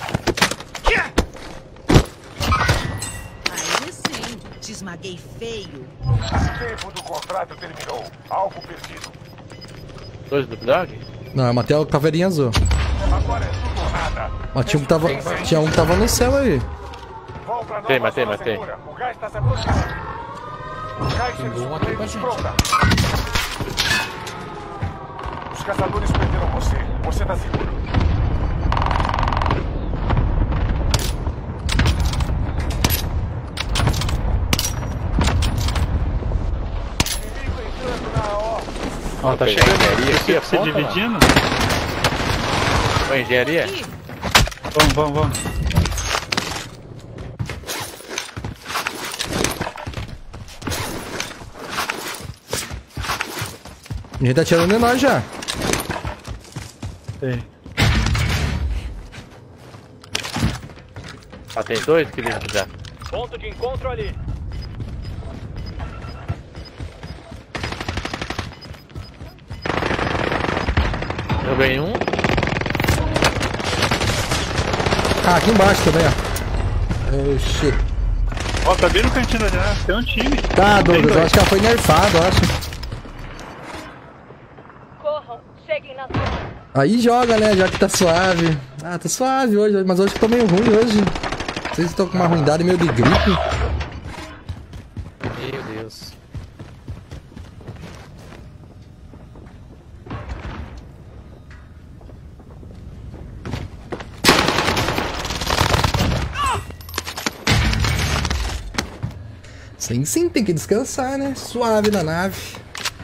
Aí sim, te esmaguei feio. O tempo do contrato terminou. Alvo perdido. Dois do dog? Não, eu matei a caveirinha azul. Agora é tudo ou nada. Mas tinha um que tava no céu aí. Vão pra Matei, nova matei, zona matei. segura. O gás está se aproximando. Gás Pingou aqui com a gente. pronta. Os caçadores perderam você. Você tá seguro. Inimigo entrando na ordem. Ó, tá Tem chegando engenharia aqui, a se ponta, dividindo. Oi, engenharia? Aqui. Vamos. A gente tá atirando em nós já. Tem. Ah, tem dois que eles já. Ponto de encontro ali. Eu ganhei um. Ah, aqui embaixo também, ó. Oxi. Ó, tá bem no cantinho da janela. Tem um time. Tá, Douglas, eu acho que ela foi nerfada, eu acho. Aí joga, né? Já que tá suave. Ah, tá suave hoje, mas hoje eu tô meio ruim hoje. Não sei se tô com uma ruindade meio de gripe. Meu Deus. Sim, tem que descansar, né? Suave na nave.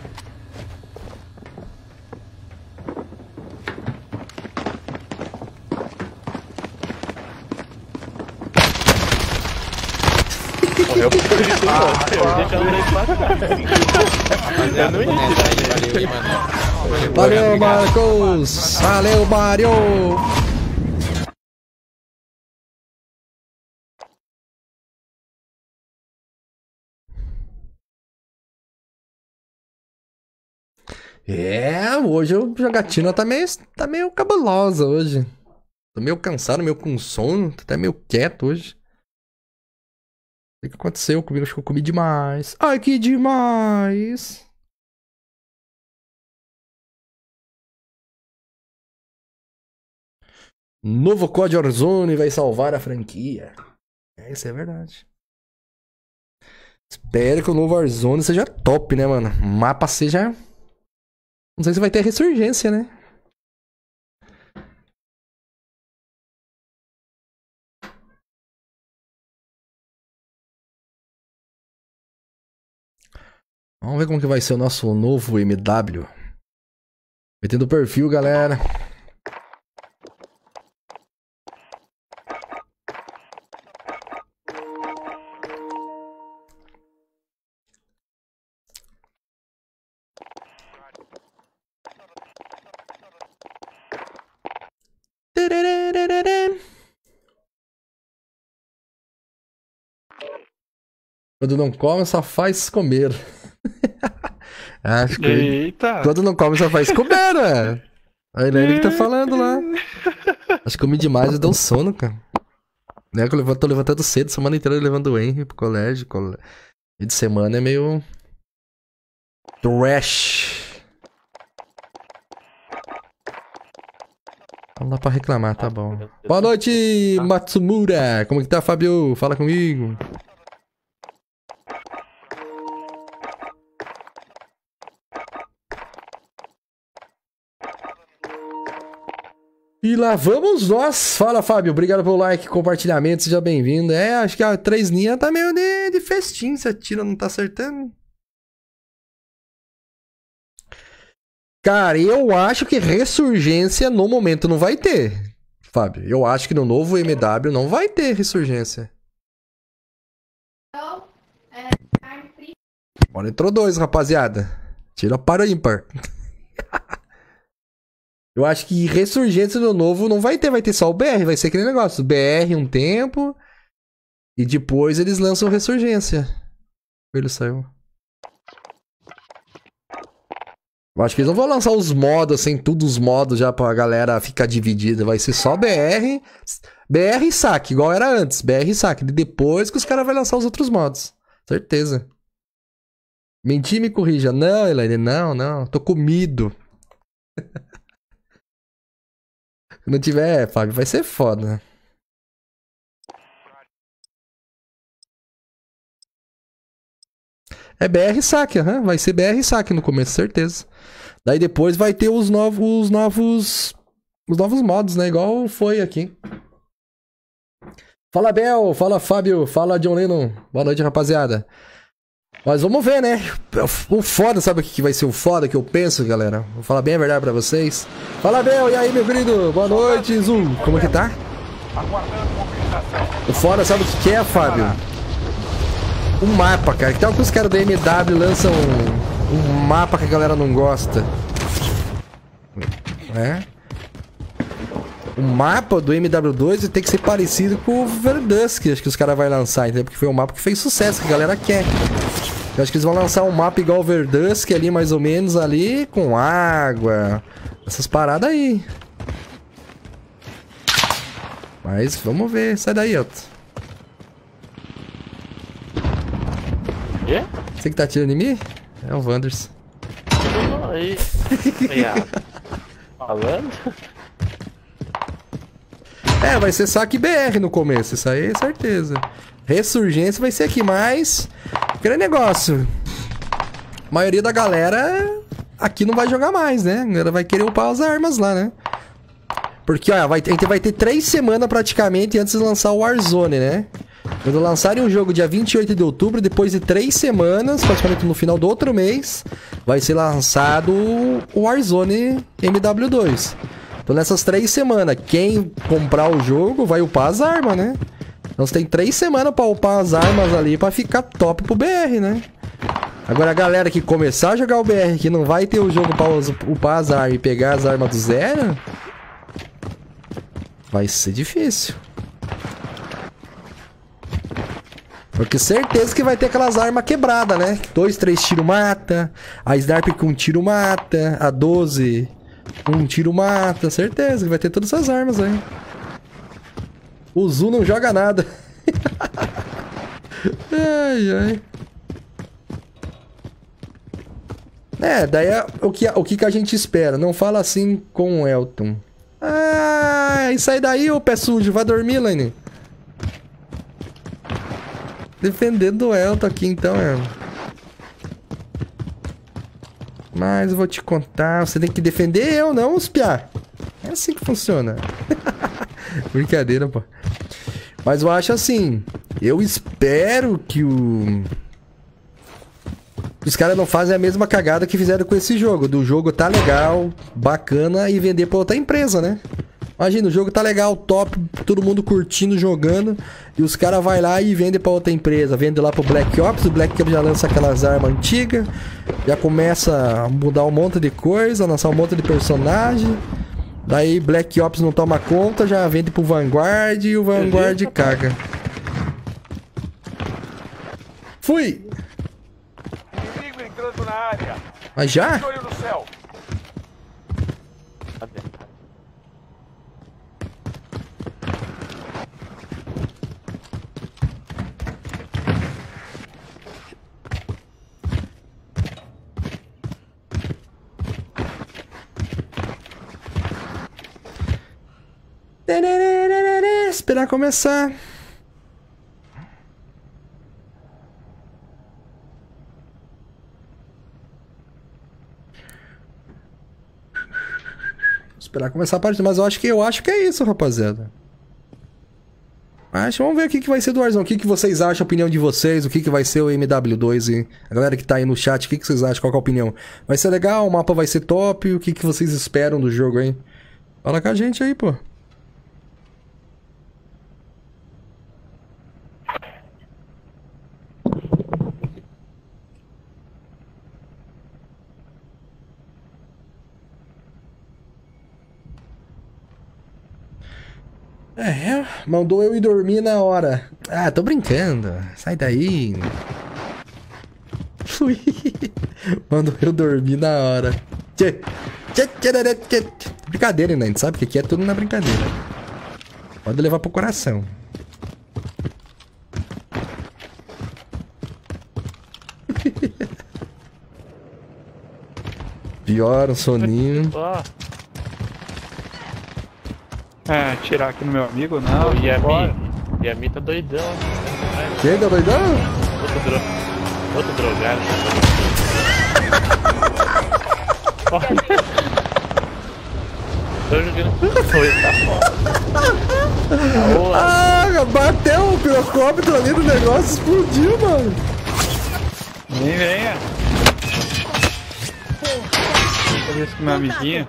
Morreu por isso, Valeu, Marcos! Valeu, Mario! É, hoje a jogatina tá meio cabulosa hoje. Tô meio cansado, meio com sono, tô até meio quieto hoje. O que aconteceu comigo? Acho que eu comi demais. Ai, que demais! Novo COD Warzone vai salvar a franquia. É, isso é verdade. Espero que o novo Warzone seja top, né, mano? O mapa seja... Não sei se vai ter ressurgência, né? Vamos ver como que vai ser o nosso novo MW. Metendo o perfil, galera. Quando não come, só faz comer. Acho que... Eita! Quando não come, só faz comer, né? A Helene que tá falando lá. Acho que comi demais e deu sono, cara. Né, que eu tô levantando cedo, semana inteira levando o Henry pro colégio. E de semana é meio... trash. Não dá pra reclamar, tá bom. Boa noite, Matsumura! Como que tá, Fabio? Fala comigo. E lá vamos nós. Fala, Fábio. Obrigado pelo like, compartilhamento. Seja bem-vindo. É, acho que a 3 linhas tá meio de festim. Se a tira não tá acertando. Cara, eu acho que ressurgência no momento não vai ter, Fábio. Eu acho que no novo MW não vai ter ressurgência. Agora entrou 2, rapaziada. Tira para ímpar. Eu acho que ressurgência do novo não vai ter. Vai ter só o BR. Vai ser aquele negócio. BR um tempo. E depois eles lançam ressurgência. Ele saiu. Eu acho que eles não vão lançar os modos, assim, todos os modos já pra galera ficar dividida. Vai ser só BR. BR e saque, igual era antes. BR e saque. Depois que os caras vão lançar os outros modos. Certeza. Mentir, me corrija. Não, Elaine, não. Tô comido. Se não tiver, Fábio, vai ser foda. É BR saque, vai ser BR saque no começo, certeza. Daí depois vai ter os novos modos, né? Igual foi aqui. Fala, Bel, fala, Fábio, fala, John Lennon. Boa noite, rapaziada. Mas vamos ver, né? O foda, sabe o que vai ser o foda que eu penso, galera? Vou falar bem a verdade pra vocês. Fala, Bel, e aí, meu querido? Boa noite, Zoom. Como é que tá? O foda, sabe o que é, Fábio? Um mapa, cara. Que tal que os caras da MW lançam um mapa que a galera não gosta? É? O mapa do MW2 tem que ser parecido com o Verdusk, acho que os caras vão lançar, entendeu? Porque foi um mapa que fez sucesso, que a galera quer. Eu acho que eles vão lançar um mapa igual o Verdusk ali, mais ou menos, ali, com água. Essas paradas aí. Mas vamos ver. Sai daí, Elton. Quê? Você que tá atirando em mim? É o Wanders. Aí. falando? É, vai ser saque BR no começo, isso aí é certeza. Ressurgência vai ser aqui, mas... aquele negócio. A maioria da galera aqui não vai jogar mais, né? A galera vai querer upar as armas lá, né? Porque, ó, a gente vai ter 3 semanas praticamente antes de lançar o Warzone, né? Quando lançarem o jogo dia 28 de outubro, depois de 3 semanas, praticamente no final do outro mês, vai ser lançado o Warzone MW2. Então nessas 3 semanas, quem comprar o jogo vai upar as armas, né? Então você tem 3 semanas pra upar as armas ali pra ficar top pro BR, né? Agora a galera que começar a jogar o BR, que não vai ter o jogo pra upar as armas e pegar as armas do zero, vai ser difícil. Porque certeza que vai ter aquelas armas quebradas, né? 2, 3 tiros mata. A Sniper com 1 tiro mata. A 12, 1 tiro mata. Certeza que vai ter todas essas armas aí. O Zu não joga nada. Ai, ai. É, daí é o que a gente espera. Não fala assim com o Elton. Ah, isso aí daí, ô pé sujo. Vai dormir, Lane. Defendendo o Elton aqui, então, é. Mas eu vou te contar. Você tem que defender eu, não, os piá. É assim que funciona. Brincadeira, pô. Mas eu acho assim. Eu espero que os caras não fazem a mesma cagada que fizeram com esse jogo. Do jogo tá legal, bacana, e vender pra outra empresa, né? Imagina, o jogo tá legal, top, todo mundo curtindo, jogando, e os caras vai lá e vendem pra outra empresa. Vende lá pro Black Ops, o Black Ops já lança aquelas armas antigas, já começa a mudar um monte de coisa, lançar um monte de personagem. Daí Black Ops não toma conta, já vende pro Vanguard e o Vanguard caga. Fui! Inimigo entrando na área. Mas já? Olho no céu. Esperar começar. Esperar começar a partida, mas eu acho que é isso, rapaziada. Vamos ver o que vai ser do Warzone. O que vocês acham, a opinião de vocês, o que vai ser o MW2 e a galera que tá aí no chat, o que vocês acham, qual que é a opinião? Vai ser legal, o mapa vai ser top, o que vocês esperam do jogo aí? Fala com a gente aí, pô. Mandou eu ir dormir na hora. Ah, tô brincando. Sai daí. Fui. Mandou eu dormir na hora. Brincadeira, né? A gente sabe que aqui é tudo na brincadeira. Pode levar pro coração. Pior, um soninho. É, tirar aqui no meu amigo, não. E a Mi tá doidão. Quem tá doidão? Outro drogado. Tô jogando. Foi, tá foda. Ah, bateu o pirocóptero ali no negócio, explodiu, mano. Nem venha. Fazer isso com meu amiguinho.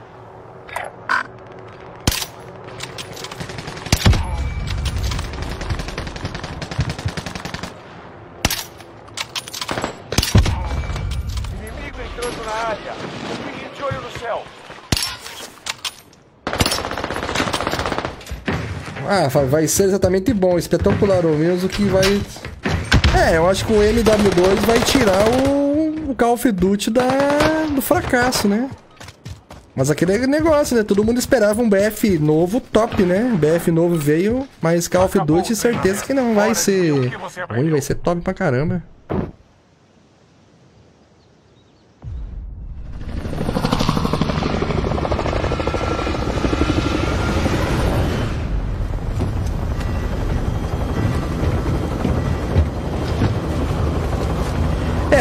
Ah, vai ser exatamente bom, espetacular ou menos o que vai... É, eu acho que o MW2 vai tirar o Call of Duty do fracasso, né? Mas aquele negócio, né? Todo mundo esperava um BF novo top, né? BF novo veio, mas Call of Duty certeza que não vai ser ruim, vai ser top pra caramba.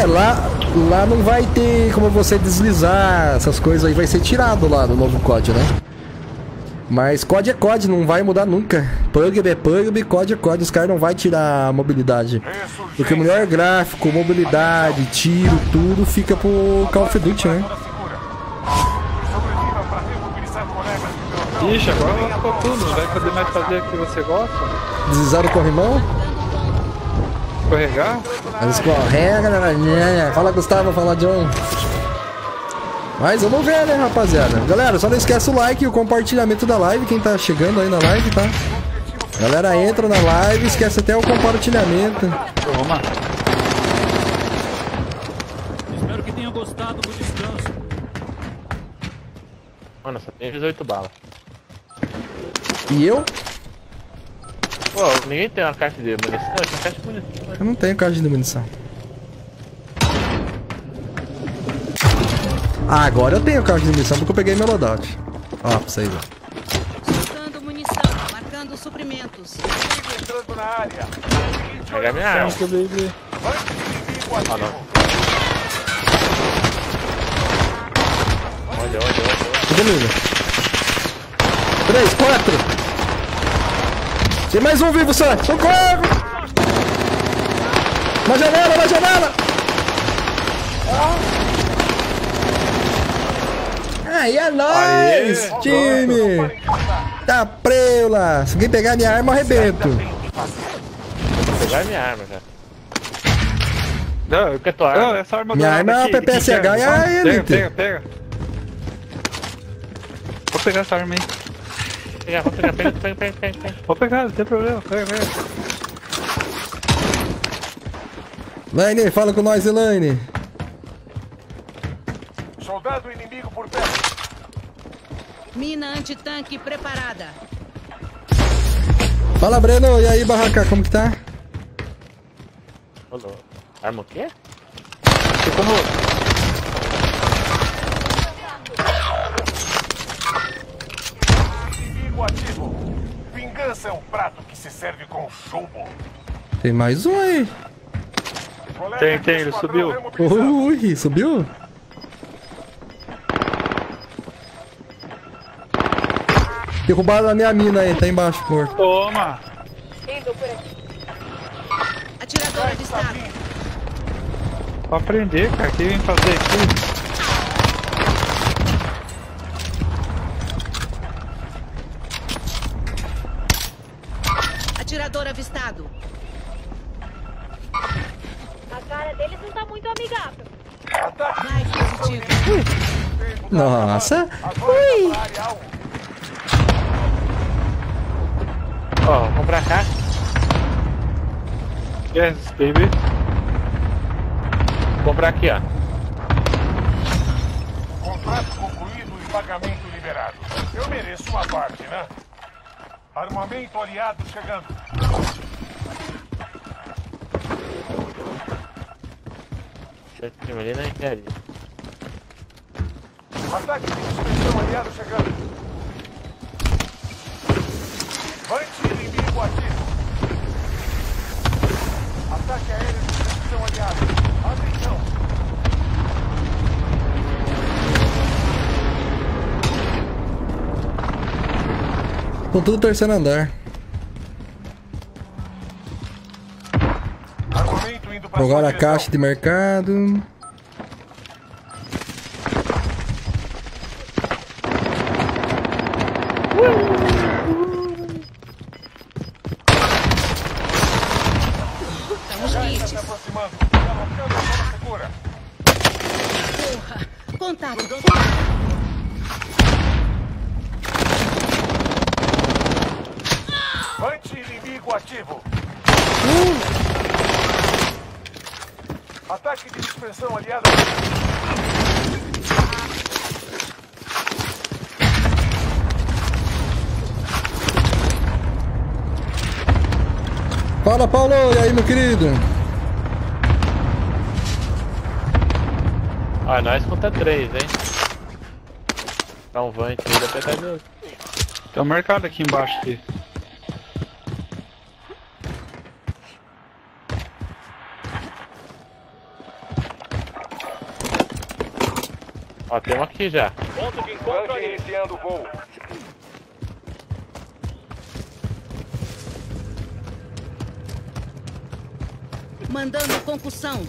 É, lá não vai ter como você deslizar, essas coisas aí vai ser tirado lá no novo COD, né? Mas COD é COD, não vai mudar nunca. PUBG é PUBG, COD é COD, os caras não vão tirar a mobilidade. Porque o melhor gráfico, mobilidade, tiro, tudo fica pro Call of Duty, né? Ixi, agora lascou tudo, não vai poder mais fazer o que você gosta? Deslizar o corrimão? Escorregar? Mas escorrega, né? Fala Gustavo, fala John. Mas vamos ver, né, rapaziada? Galera, só não esquece o like e o compartilhamento da live, quem tá chegando aí na live, tá? Galera, entra na live, esquece até o compartilhamento. Toma. Espero que tenha gostado do descanso. Mano, só tem 18 balas. E eu? Pô, ninguém tem uma caixa de munição, eu tenho caixa de munição. Eu não tenho caixa de munição. Ah, agora eu tenho caixa de munição porque eu peguei meu loadout. Ó, pra vocês, ó. Soltando munição, marcando suprimentos. Entrando na área. Pegar minha arma. Ah, não. Olha. Comigo. 3, 4. Tem mais um vivo, Sam. Socorro! Na janela! Aí é nóis, time! Tá preula! Se alguém pegar minha arma, eu arrebento. Vou pegar minha arma, cara. Não, eu quero tua arma. Não, essa arma Minha do arma é a aqui, PPSH e a Elite. Pega. Vou pegar essa arma aí. Pega. Vou pegar, não tem problema. Pega. Laine, fala com nós, Elaine. Soldado inimigo por perto. Mina antitanque preparada. Fala, Breno. E aí, Barraca, como que tá? Olô. Arma o quê? Ficou no... Inimigo ativo. Vingança é um prato que se serve com chumbo. Tem mais um aí. Tem, ele subiu. Ui, subiu? Derrubaram a minha mina aí, tá embaixo, morto. Toma! Indo por aqui. Atirador avistado. Pra aprender, cara, o que vem fazer aqui? Atirador avistado. A cara deles não tá muito amigável. Vai, positivo. Nossa. Ui. Ó, vamos comprar cá. Yes, baby. Vou comprar aqui, ó. Contrato concluído e pagamento liberado. Eu mereço uma parte, né? Armamento aliado chegando. Deixa eu ali na engenharia. Ataque de dispersão aliado chegando. Vante inimigo ativo. Ataque aéreo de dispersão aliado. Atenção. Estão tudo terceiro andar. Armamento indo para Jogaram a caixa de mercado. Estamos kits. se aproximando. Colocando a zona segura. Porra. Contato. Vante inimigo ativo. Ataque de dispersão aliada. Fala, Paulo. E aí, meu querido? Ó, nós conta 3, hein? Dá um vante aí, dá pra pegar mesmo. Tem um mercado aqui embaixo aqui. Ó, tem um aqui já. Ponto de encontro ali. Iniciando o voo. Mandando concussão.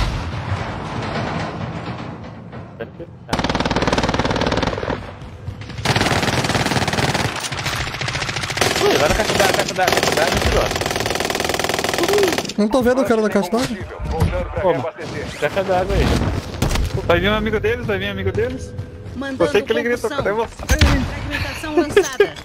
Vai na caixa d'água, Não tô vendo o cara da caixa d'água. Voltando pra reabastecer. caixa d'água aí. Vai vir um amigo deles, vai vir um amigo deles. Mandando Você que ele gritou, concussão. cadê você? Fragmentação lançada.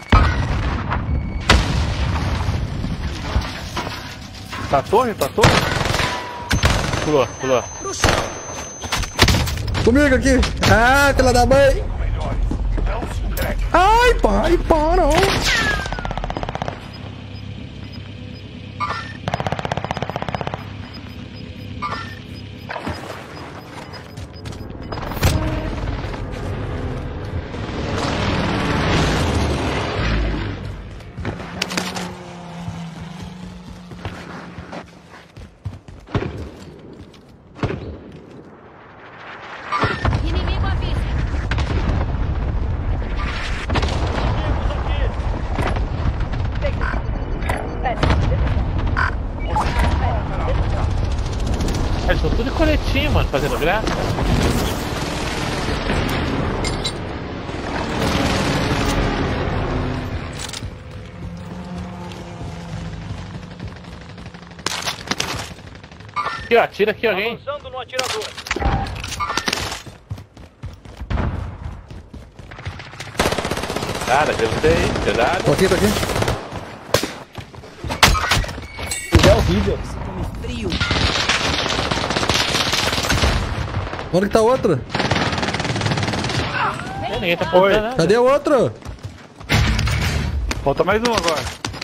Tá a torre? Tá a torre? Pulou. Pro chão. Comigo aqui. Ah, pela da mãe. Ai, pai, para. Inimigo à vista. Eles estão tudo de coletinho, mano, fazendo graça. Aqui, ó, atira aqui alguém. Avançando no atirador. Cara, derrotei, cuidado. Tô aqui. É horrível. Frio. Onde que tá outra? Ninguém tá apontando nada. Cadê o outro? Falta mais um agora.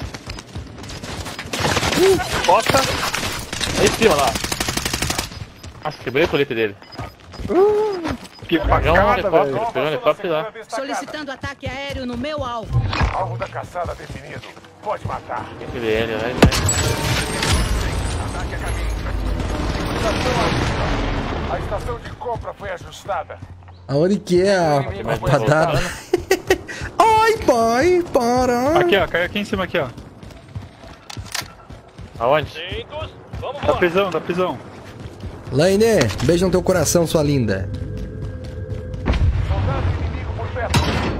Bota. Aí em cima lá. Nossa, quebrei o colete dele. Que Pegou um facada, helicóptero, velho. pegou um helicóptero lá. Solicitando ataque aéreo no meu alvo. Alvo da caçada definido. Pode matar. Aquele ele, vai. Ataque a caminho. A estação de compra foi ajustada. Aonde que é a padada? Ai, pai, para. Aqui, ó, caiu aqui em cima, aqui, ó. Aonde? Cintos. Vamos Da prisão, da prisão. Laine, beijo no teu coração, sua linda. Soldado inimigo por perto.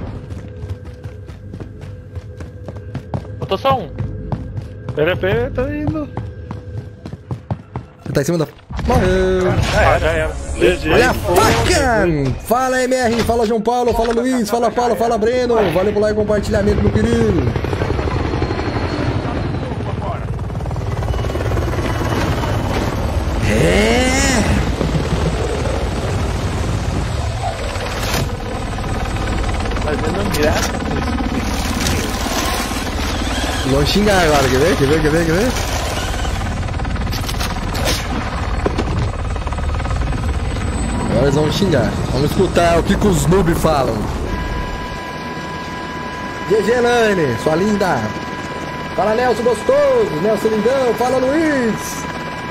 Faltou só um. Pera, tá indo. Você tá em cima da... Morreu. Já era. Olha a faca! Fala, MR, fala João Paulo, fala Luiz, fala Paulo, fala Breno. Valeu por like e compartilhamento, meu querido. É! Fazendo graça. Vamos xingar agora, quer ver? Agora eles vão xingar. Vamos escutar o que os noob falam. GG, Lane, sua linda. Fala, Nelson gostoso. Nelson lindão. Fala, Luiz.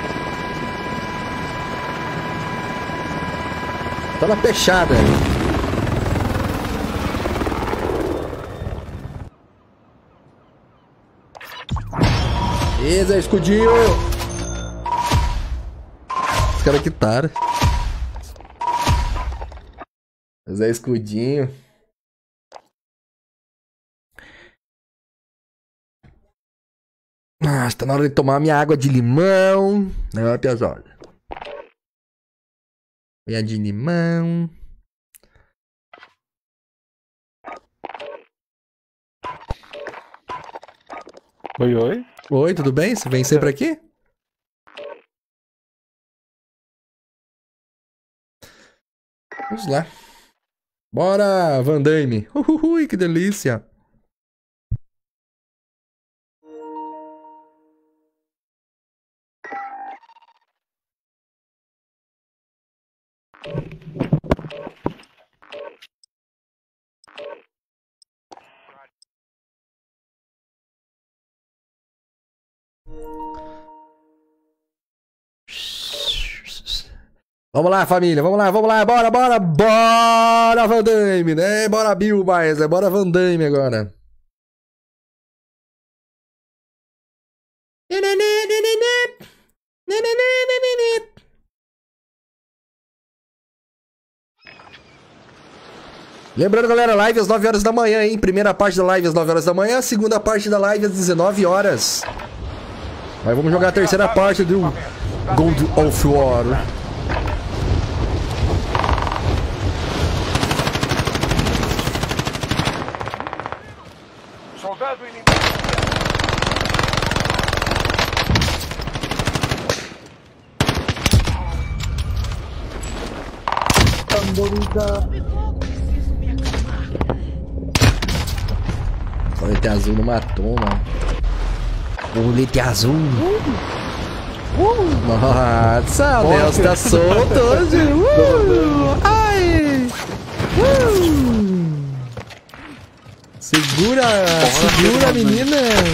Tá na peixada. Esse é escudinho. Os caras quitaram. Zé Escudinho. Nossa, tá na hora de tomar minha água de limão. Não, Piazzolla. Água de limão. Oi. Oi, tudo bem? Você vem sempre aqui? Vamos lá. Bora, Van Damme. Ui, que delícia. Vamos lá, família, vamos lá, bora, bora, Van Damme, né? Bora, Bill, mas é bora Van Damme agora. Lembrando, galera, live às 9 horas da manhã, hein? Primeira parte da live às 9 horas da manhã, segunda parte da live às 19 horas. Aí vamos jogar a terceira parte do God of War. Soldado inimigo. Colete azul não matou, mano. Colete azul. Nossa, o Nelson tá solto hoje. Ai. Segura, segura, menina.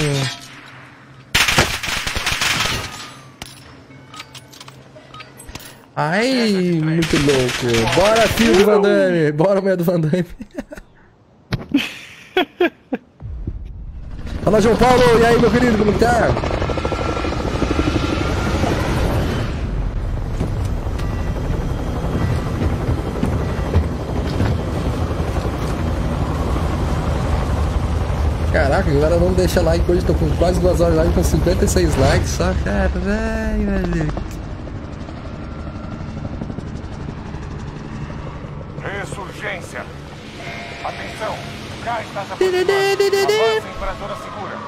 Ai, muito louco. Bora, filho do Van Damme. Bora, mulher do Van Damme. Fala, João Paulo. E aí, meu querido, como tá? Caraca, a galera não deixa like hoje. Tô com quase 2 horas de live com 56 likes. Só, cara, velho. Ressurgência. Atenção. Cá está se aproximando. Avancem para a zona segura.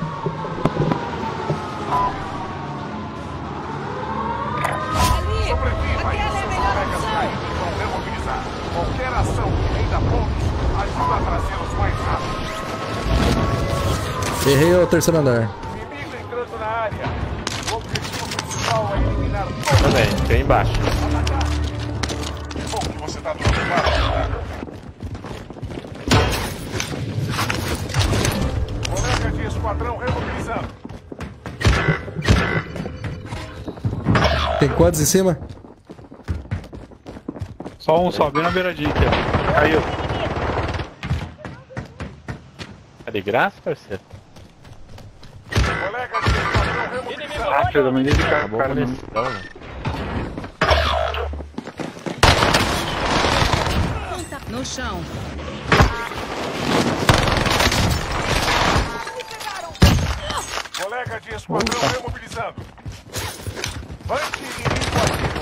Sobreviva e seus colegas caídos vão remobilizar. Qualquer ação que ainda pontos ajuda a trazê-los mais rápido. Errei o terceiro andar. Inimigo entrando na área. O objetivo principal é eliminar todos. Também, tem embaixo. Que bom que você está preocupado. Colega de esquadrão remobilizando. Tem quantos em cima? Só um, só bem na beiradinha aqui, ó. Caiu. Tá de graça, parceiro? Colega de esquadrão remobilizando. Ah, filho da mãe dele, cara. Acabou a munição, mano. No chão. Colega de esquadrão remobilizando. Banque inimigo ativo.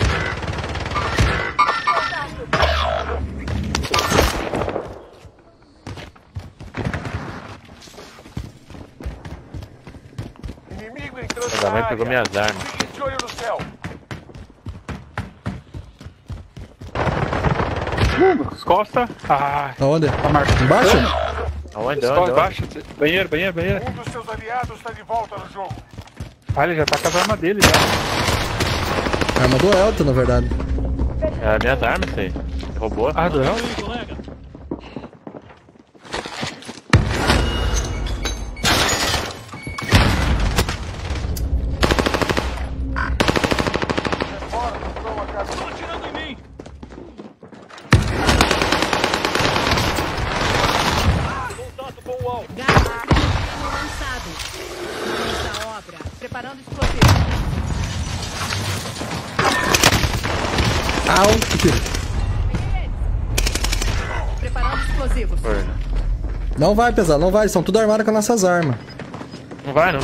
Inimigo entrando Cada na mãe área. pegou minhas armas. Fique de olho no céu. Costa. Ah, Aonde? tá marcando. Embaixo? Aonde? Costa, Onde? embaixo. Banheiro, banheiro, banheiro. Um dos seus aliados está de volta no jogo. Ah, ele já tá com as armas dele já. Arma do Elton, na verdade. É minhas armas, isso aí. Roubou? Ah, do réu? Aí, colega. Estão atirando em mim. Contato com o alvo. Gás lançado. Essa obra. Preparando explosivo. Au! Preparando explosivos. Não vai, pesado, não vai. Eles estão tudo armados com as nossas armas. Não vai.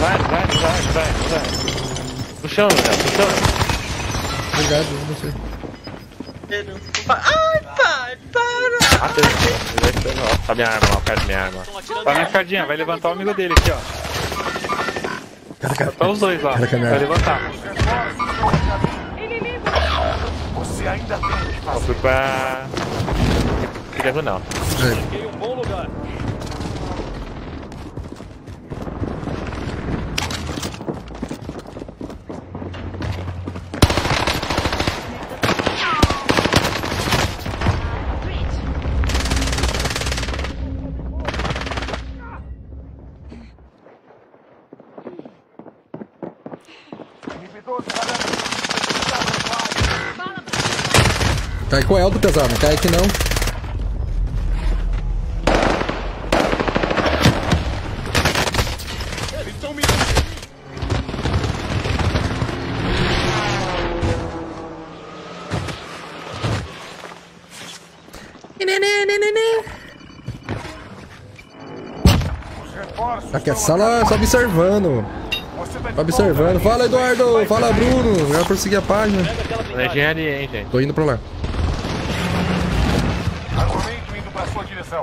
No chão, Léo, no chão. Obrigado, não sei. Ai, pai, para! Ah, tem. Tá minha arma lá, perto da minha arma. Tá na escadinha, vai levantar o amigo dele aqui, ó. Cara, Tá os dois lá. Vai levantar. Você ainda tem o que Eu fazer. fui pra... Queria não. Cheguei um bom lugar. Inibidor de radar. Cai com o Eldo, pesado. Não cai aqui não. Eles estão me... Os reforços Aqui é estão só observando. Você tá de Só observando. Fala, Eduardo. Fala, Bruno. Já persegui a página. Na engenharia, hein, gente. Tô indo pra lá. armamento indo pra sua direção.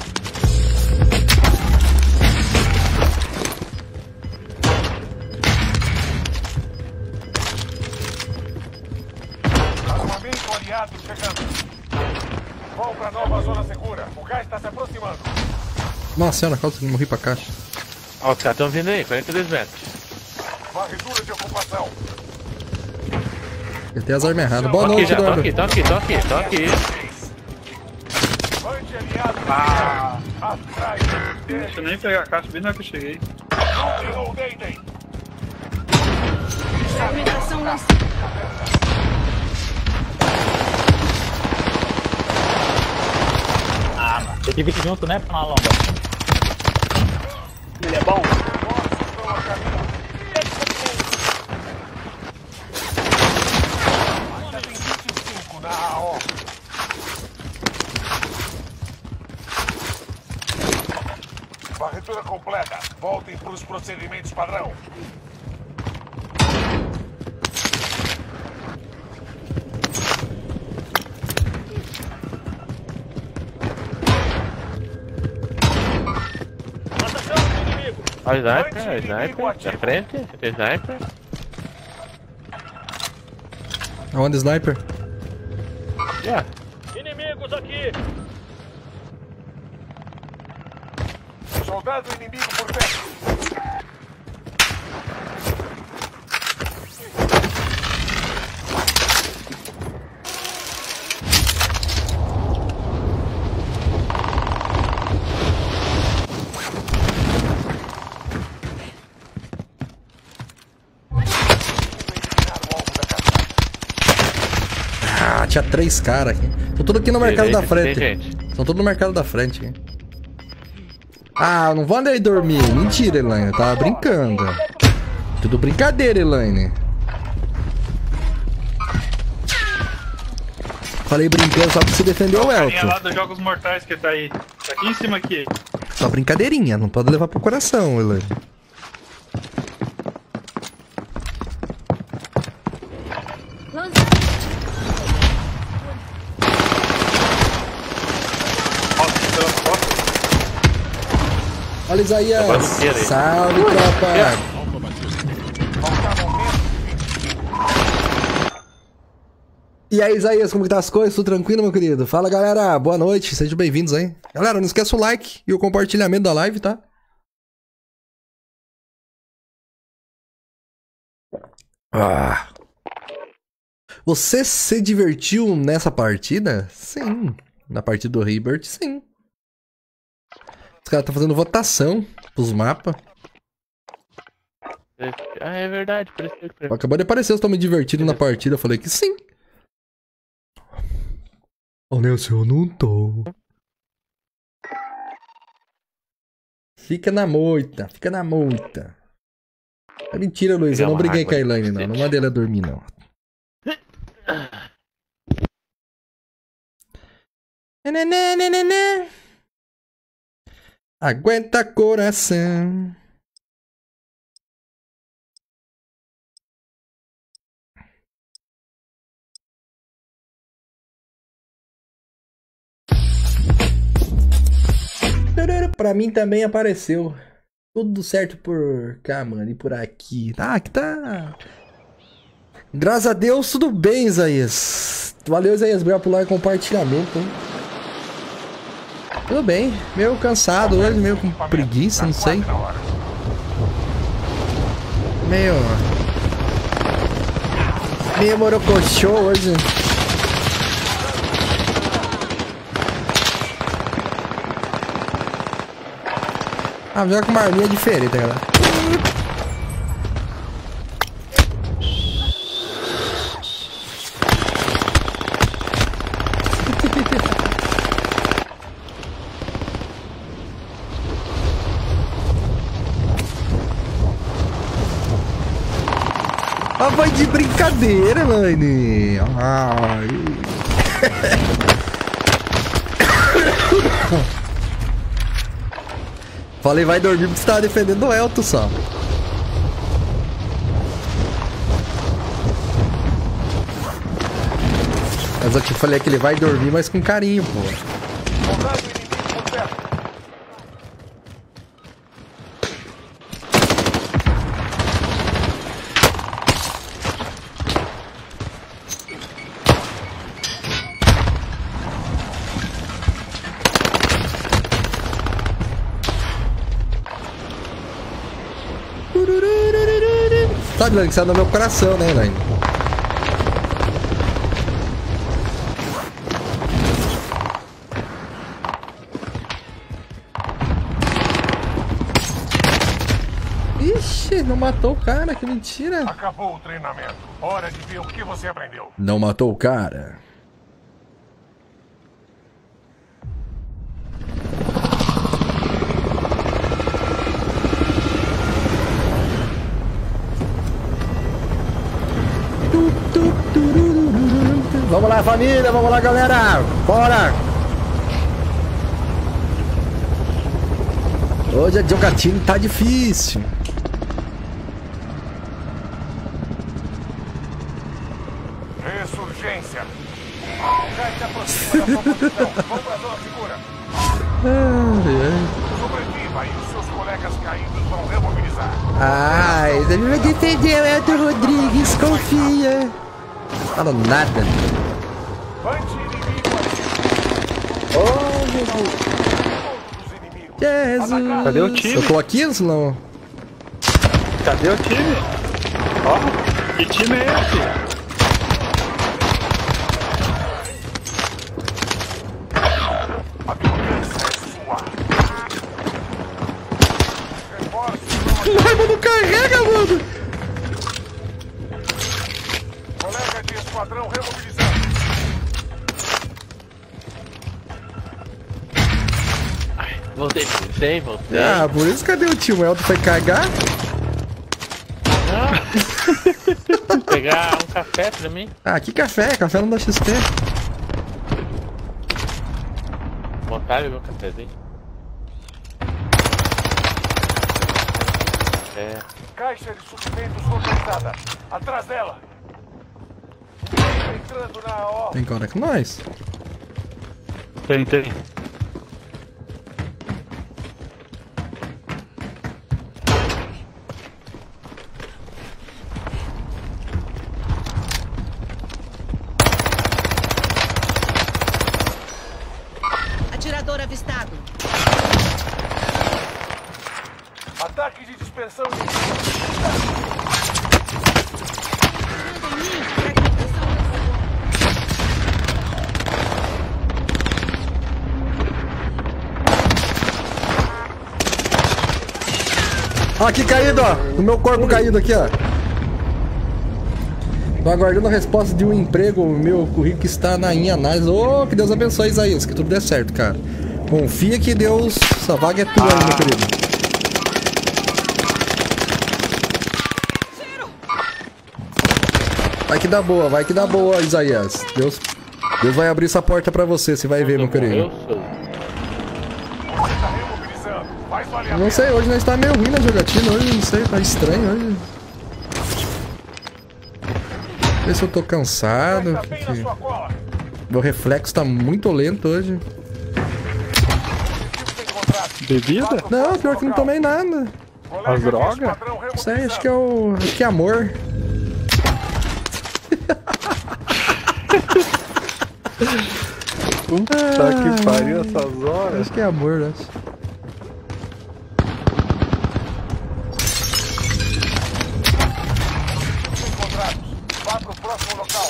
Armamento aliado chegando. Vão pra nova zona segura. O gás está se aproximando. Nossa senhora, quase que morri pra caixa. Ó, os caras estão vindo aí, 42 metros. Varredura de ocupação. Eu tenho as armas erradas. Boa Tô aqui noite, já, tô Eduardo. aqui, tô aqui, tô aqui, tô aqui. Anti-aliado atrás. Deixa eu nem pegar a caixa bem na hora que eu cheguei. Não deitem. Movimentação lá. Ah, mano. Tem que vir junto, né, Panalomba? Ele é bom? Ainda tem 25 na AO. Varredura completa. Voltem para os procedimentos padrão. Atacando o inimigo. Olha o sniper, na frente, tem sniper. Onde, sniper? Já. Inimigos aqui. Soldado inimigo por perto. Ah, tinha 3 caras aqui. Tô tudo aqui no mercado da frente. Tem gente. São tudo no mercado da frente. Hein? Ah, não vou andar aí dormir. Mentira, Elaine. Eu tava brincando. Tudo brincadeira, Elaine. Falei brincando só pra você defender o Carinha Elton. lá dos Jogos Mortais que tá aí. Tá aqui em cima aqui. Só brincadeirinha. Não pode levar pro coração, Elaine. Olha, Isaías. Salve, tropa. E aí, Isaías, como que tá as coisas? Tudo tranquilo, meu querido? Fala, galera. Boa noite. Sejam bem-vindos aí. Galera, não esqueça o like e o compartilhamento da live, tá? Ah. Você se divertiu nessa partida? Sim. Na partida do Rebirth, sim. Os caras estão fazendo votação pros mapas. Ah, é verdade, por isso que eu... Acabou de aparecer, eu estou me divertindo na partida. Eu falei que sim. Oh, Nelson, eu não tô. Fica na moita, fica na moita. É mentira, Luiz, eu não briguei com a Elaine, não. Não mandei ela dormir, não. Aguenta coração. Pra mim também apareceu. Tudo certo por cá, mano. E por aqui. Ah, aqui tá. Graças a Deus, tudo bem, Isaías. Valeu, Isaías. Obrigado por lá e compartilhamento, hein? Tudo bem. Meio cansado hoje, meio com preguiça, não sei. Meio morocochô hoje. Ah, joga com uma arminha diferente, galera. de brincadeira, Laine. Ai. Falei, vai dormir porque você tava defendendo o Elton só. Mas eu te falei que ele vai dormir, mas com carinho, pô. Sabe, Laine, que você tá no meu coração, né, Laine? Ixi, não matou o cara, que mentira. Acabou o treinamento. Hora de ver o que você aprendeu. Não matou o cara. Vamos lá, família, vamos lá, galera. Bora. Hoje a jogatina tá difícil. Ressurgência. Já se aproxima da sua posição. Vamos pra zona segura. Sobreviva e os seus colegas caídos vão remobilizar. Ai, ele vai defender o Elton Rodrigues, confia. Fala nada. Oh, Jesus. Cadê o time? Eu tô aqui, não? Cadê o time? Ó, que time é esse? Mas não carrega, mano! Colega de esquadrão remobilizando. Voltei. Ah, por isso cadê o tio? O Elton foi cagar? Pegar um café pra mim. Ah, que café? Café não dá XP. Vontade de beber um cafezinho. É. Caixa de suprimentos localizada. Atrás dela. Entrando na ó. Tem cara com nós. Tem. Atirador avistado. Ataque de dispersão de... Ó, aqui caído, ó. No meu corpo caído aqui, ó. Tô aguardando a resposta de um emprego. Meu currículo está em análise. Ô, que Deus abençoe, Isaías. Que tudo dê certo, cara. Confia que Deus... Essa vaga é tua aí, meu querido. Vai que dá boa, Isaías. Deus vai abrir essa porta pra você vai ver, meu querido. Não sei, hoje nós tá meio ruim na jogatina, hoje não sei, tá estranho hoje. Não sei se eu tô cansado. Meu reflexo tá muito lento hoje. Bebida? Não, pior que não tomei nada. As drogas? Não sei, acho que é o... Acho que é amor. Puta que pariu essas horas. Acho que é amor, né? Vá pro próximo local.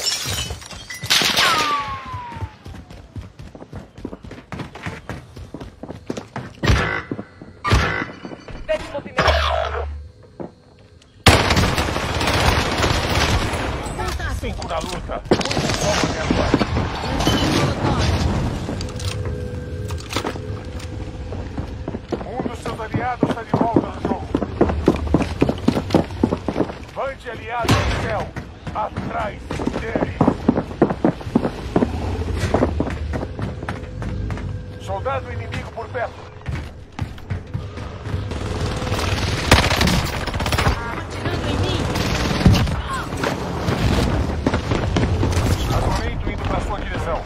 Cinco na luta. Muito foco até agora. Um dos seus aliados está de volta no jogo. Bande aliado no céu. Atrás dele. Soldado inimigo por perto. Atirando em mim. Armamento indo para sua direção.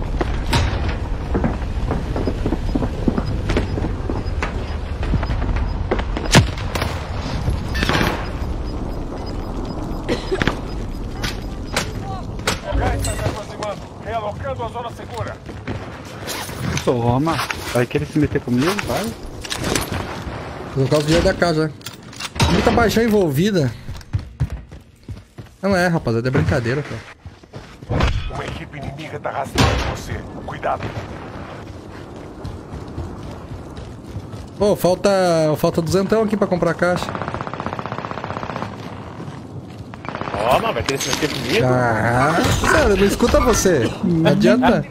O gás está se aproximando. Realocando a zona segura. Toma. Vai querer se meter comigo? Vai. Vou colocar o dinheiro da casa. Muita paixão envolvida. Não é, rapaziada, é brincadeira, cara. Uma equipe inimiga está rastreando você. Cuidado. Pô, falta 200 aqui pra comprar a caixa. Toma, vai querer se meter comigo? Ah, sério, não escuta você. Não adianta.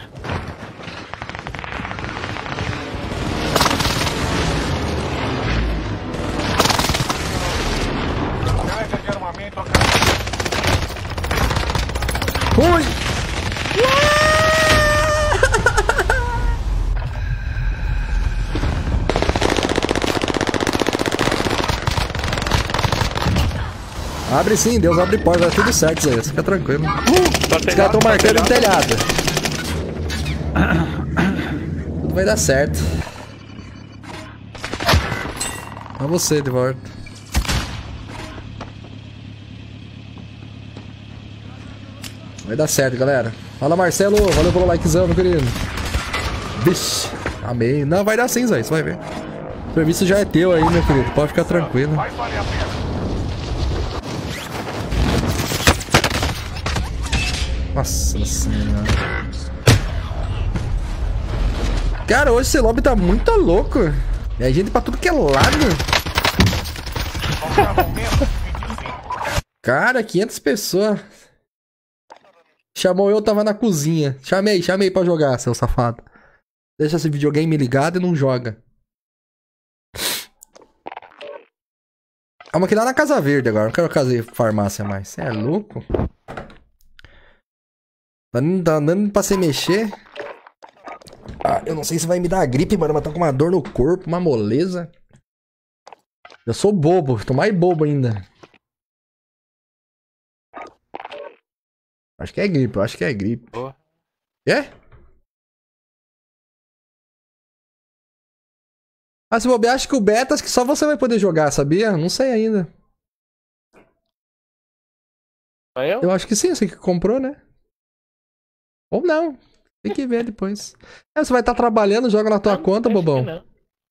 Colega de armamento. Ui! Abre sim, Deus abre porta, vai tudo certo isso aí, fica tranquilo. Os caras estão marcando no telhado. Tudo vai dar certo. É você de volta. Vai dar certo, galera. Fala, Marcelo, valeu pelo likezão, meu querido. Vixe, amei. Não, vai dar sim, Zé, você vai ver. O serviço já é teu aí, meu querido, pode ficar tranquilo. Vai valer a pena. Nossa senhora. Cara, hoje esse lobby tá muito louco. É gente pra tudo que é lado. Cara, 500 pessoas. Chamou eu tava na cozinha. Chamei pra jogar, seu safado. Deixa esse videogame ligado e não joga. Vamos aqui lá na Casa Verde agora. Não quero fazer farmácia mais. Você é louco? Tá andando pra se mexer. Ah, eu não sei se vai me dar gripe, mano, mas tá com uma dor no corpo, uma moleza. Eu sou bobo, tô mais bobo ainda. Acho que é gripe, eu acho que é gripe. Boa. É? Ah, se bobear, acho que o beta, acho que só você vai poder jogar, sabia? Não sei ainda. Só eu? Eu acho que sim, você que comprou, né? Ou não. Tem que ver depois. É, você vai estar trabalhando, joga na tua conta, bobão. Não.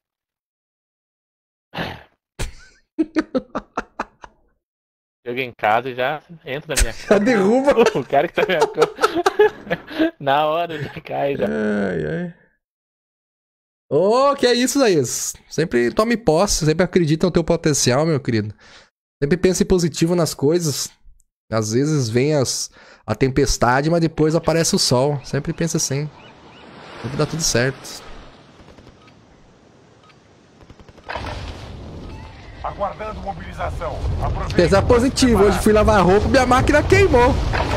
Joguei em casa e já entra na minha conta. Já derruba. O cara que tá na minha conta. Na hora já cai já. Ai, ai. Ô, que é isso, Zaís? Sempre tome posse, sempre acredita no teu potencial, meu querido. Sempre pense positivo nas coisas. Às vezes vem a tempestade, mas depois aparece o sol. Sempre pensa assim. Sempre dá tudo certo. Aguardando mobilização. Pensar positivo. Hoje fui lavar roupa e minha máquina queimou.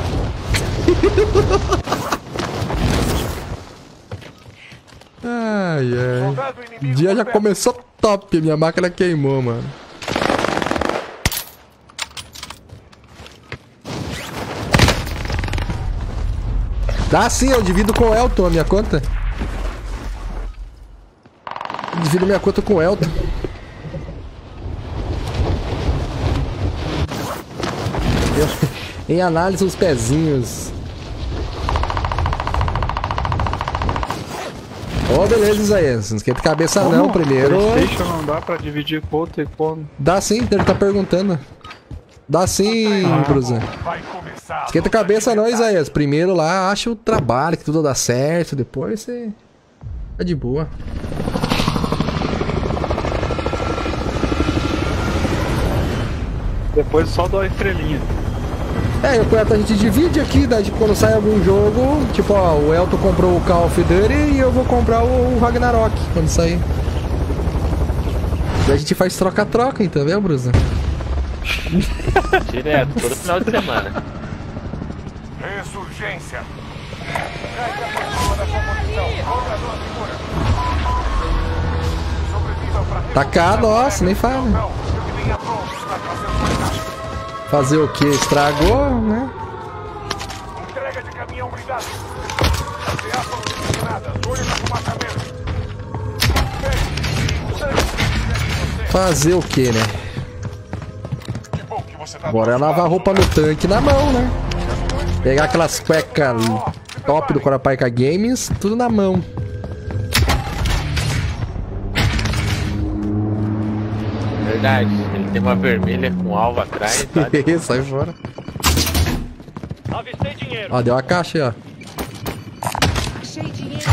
Ai, ai. O dia já começou top. Minha máquina queimou, mano. Dá sim, eu divido com o Elton a minha conta. Divido minha conta com o Elton. Em análise os pezinhos. Ô, beleza, Isaías. Não esquenta a cabeça não, primeiro. PlayStation não dá pra dividir conta e como? Dá sim, ele tá perguntando. Dá sim, Brusa. Esquenta a cabeça não, Isaías. Primeiro lá, acha o trabalho, que tudo dá certo. Depois você... tá de boa. Depois só dou a estrelinha. É, a gente divide aqui, daí tipo, quando sai algum jogo, tipo, ó, o Elton comprou o Call of Duty e eu vou comprar o Ragnarok quando sair. Daí a gente faz troca-troca, entendeu, Brusa? Direto, todo final de semana. Ressurgência. Caixa acima da sua posição. Comprador segura. Sobreviva pra Tacar, nossa, nem fala. Eu que tenha pronto, está trazendo mais rápido. Fazer o que? Estragou, né? Entrega de caminhão blindado. Ameaças disciplinadas. Olho na fumaça mesmo. Fazer o que, né? Que bom que você tá Agora é lavar roupa no tanque na mão, né? Pegar aquelas cuecas top do Corapaika Games, tudo na mão. Verdade, ele tem uma vermelha com alvo atrás, tá? Sai fora. Avistei dinheiro. Ó, deu a caixa aí, ó. Achei dinheiro.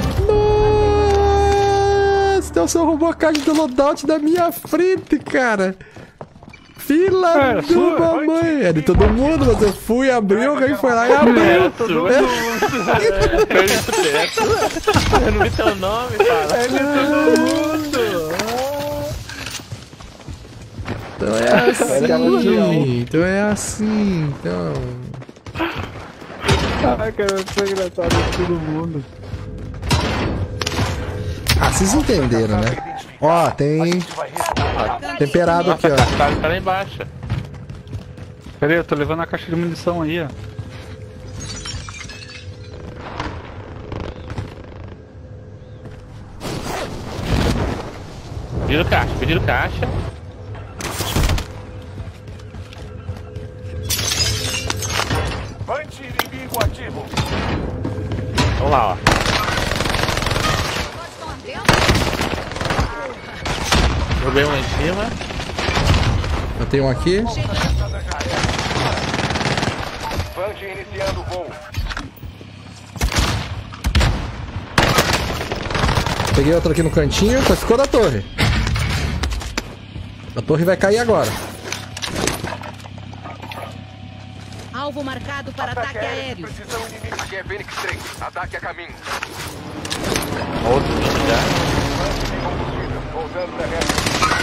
Nossa, Nelson roubou a caixa do loadout da minha frente, cara. Fila de mamãe. É de todo mundo, mas eu fui, abri, alguém foi lá e abriu. Todo mundo. Eu não vi teu nome, cara. É de todo mundo. Então é assim. Então é assim. Então. Ai, cara, foi engraçado todo mundo. Ah, vocês entenderam, né? Ó, tem temperado aqui, ó. Tá lá embaixo. Pera aí, eu tô levando a caixa de munição aí, ó. Pediram caixa. Bante inimigo ativo. Vamos lá, ó. Joguei um em cima. Eu tenho um aqui. Bante iniciando o voo. Peguei outro aqui no cantinho, só ficou da torre. A torre vai cair agora. Alvo marcado para ataque aéreo. Precisão inimiga. Aqui é Fênix 3. Ataque a caminho. Outro já. Voltando pra reta.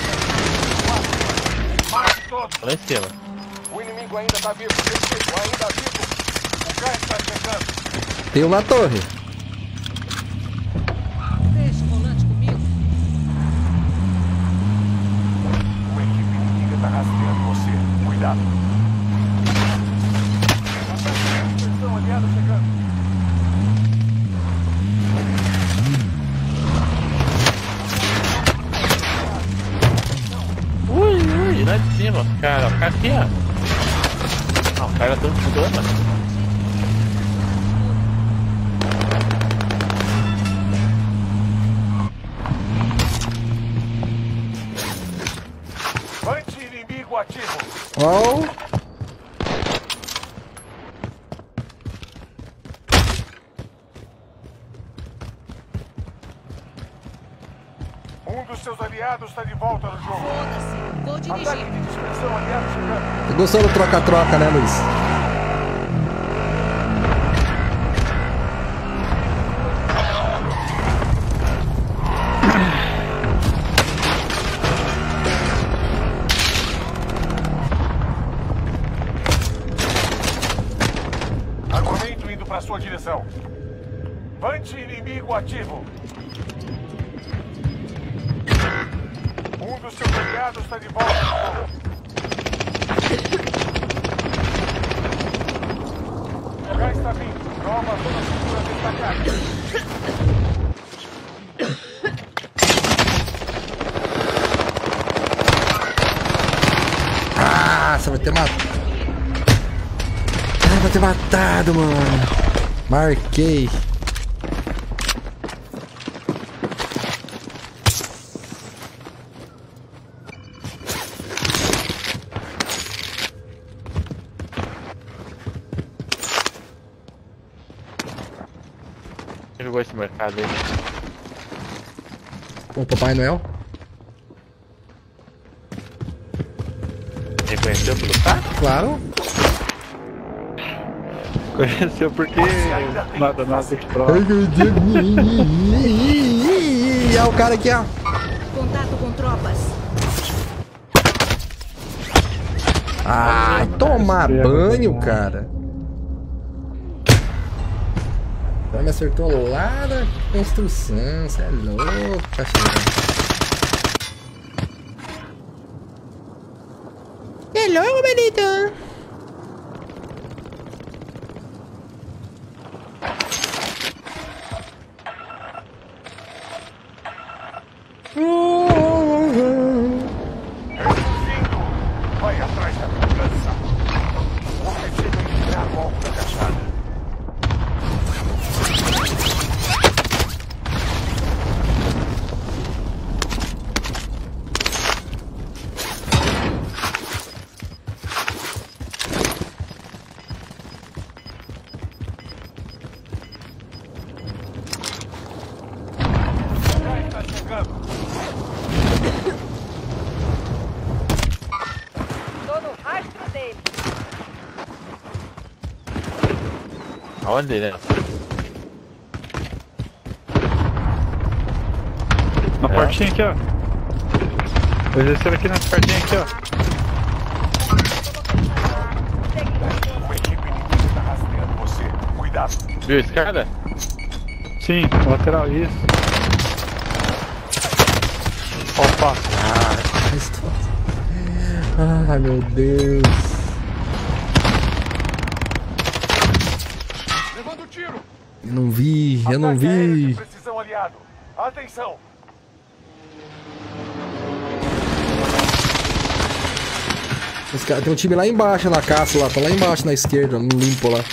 Mate todos. Lá em cima. O inimigo ainda tá vivo. Ainda vivo. O gás está chegando. Tem um na torre. Deixa o volante comigo. Uma equipe inimiga tá rastreando você. Cuidado. Atenção, aliado chegando. Ui, lá de cima, cara. O cara aqui, ó. Ah, o cara todo mudou, mano. Bante inimigo ativo. Ó. Um dos seus aliados está de volta no jogo. Foda-se. Vou Ataque dirigir. de dispersão, aliado chegando. Gostou do troca-troca, né, Luiz? Armamento indo para sua direção. Bante inimigo ativo. Um dos seus aliados está de volta no jogo. O gás está vindo. Nova zona segura destacada. Ah, você vai ter matado. Ah, vai ter matado, mano. Marquei. Quem jogou esse mercado aí? O Papai Noel. Reconheceu pelo saco? Claro. Conheceu porque nada explode. Ai, meu Deus. Olha o cara aqui, ó. Contato com tropas. Ai, tomar banho, cara. Ela me acertou lá da construção. Você é louco, cachorro. É louco, Benito. Vai atrás da vingança. O objetivo é tirar o alvo da cachada. Já está chegando. Tô no rastro dele. Aonde, né? Na portinha aqui, ó. Vou descer aqui nessa portinha aqui, ó. Uma equipe inimiga está rastreando você. Cuidado. Viu a escada? Sim, lateral, isso. Opa. Ai, meu Deus. Levando tiro. Eu não vi. Ataque aéreo de precisão aliado. Atenção. Os caras, tem um time lá embaixo na caça lá. Tá lá embaixo na esquerda, no limpo lá.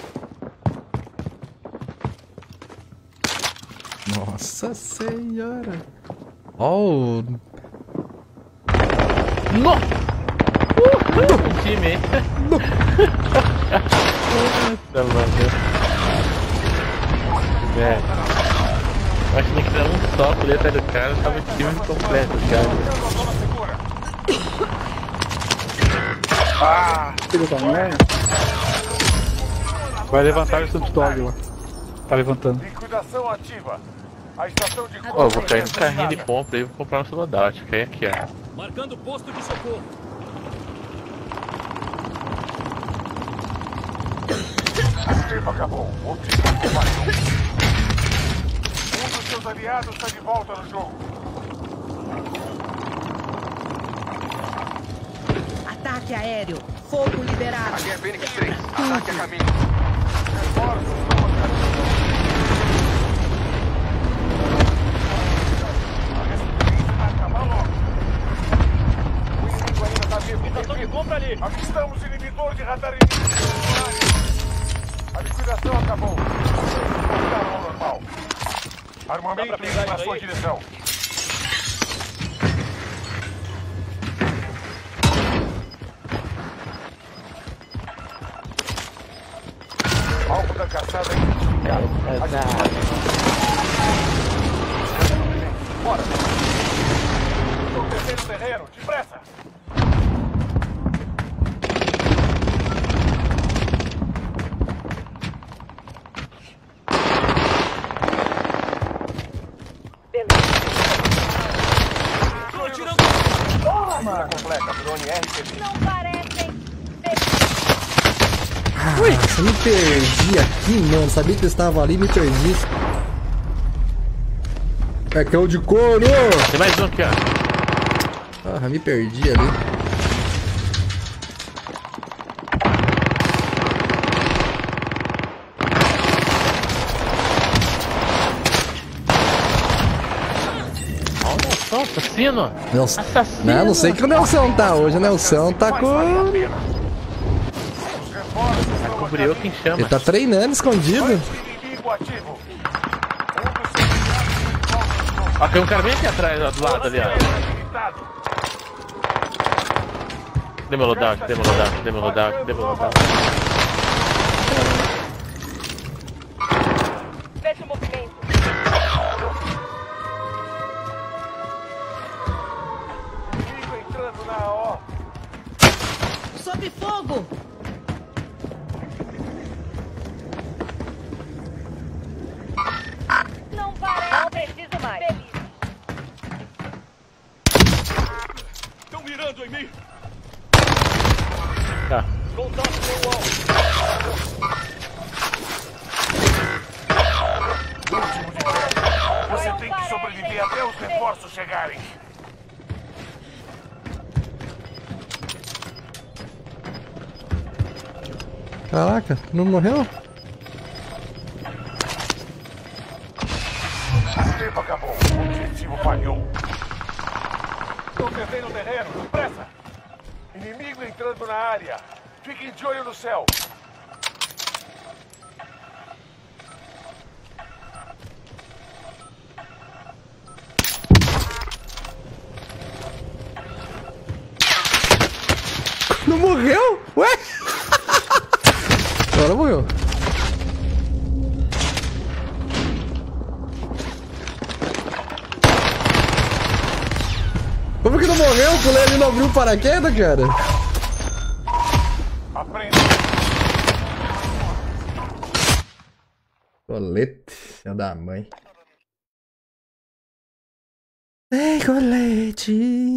Nossa senhora. Oh. Nossa, time. Nossa, mano. É. Eu acho que tem que dar um só por atrás do cara, tava o time completo, cara. Ah, filho da merda. Vai levantar o subdog lá. Tá levantando. Liquidação ativa. A estação de Ó, vou cair no carrinho de pompa aí, vou comprar um soldado. Acho que é aqui, ó. Marcando posto de socorro. O tempo acabou. O objetivo falhou. Um dos seus aliados está de volta no jogo. Ataque aéreo. Fogo liberado. Aqui é Fênix 3. Ataque a caminho. Reforços estão marcados. A resistência vai acabar logo. O inimigo ainda está vivo. Estação de compra ali. Avistamos inibidor de radar inimigo. A liquidação acabou. Voltaram ao normal. Armamento indo na sua direção. Alvo da caçada identificado. Bora. Estou descendo o terreno. Depressa. Completa, drone RTB. Não parecem. Nossa, me perdi aqui, mano. Sabia que eu estava ali e me perdi. Pecão de couro! Tem mais um aqui, ó. Ah, me perdi ali. Olha só, assassino. Nelson. Assassino. Não sei que o Nelson tá hoje. O Nelson tá com... Cobriu quem chama. Ele tá treinando escondido. Inimigo ativo. Ó, tem um cara bem aqui atrás, ó, do lado ali, ó. Dê-me loadout, dê-me loadout, dê-me loadout, dê-me loadout. Veja o movimento. Inimigo entrando na AO. Sob fogo. Não parece. Não preciso mais. Feliz. Estão mirando em mim. Contato com o alvo. Último de tempo. Você tem que sobreviver até os reforços chegarem. Caraca, não morreu? O tempo acabou. O objetivo falhou. Estou perdendo o terreno. Pressa! Inimigo entrando na área. Fiquem de olho no céu. Não morreu? Ué? Agora morreu. Como que não morreu? O pulei ali não abriu o paraquedas, cara. Aprenda. Colete, filho da mãe. Ei, colete.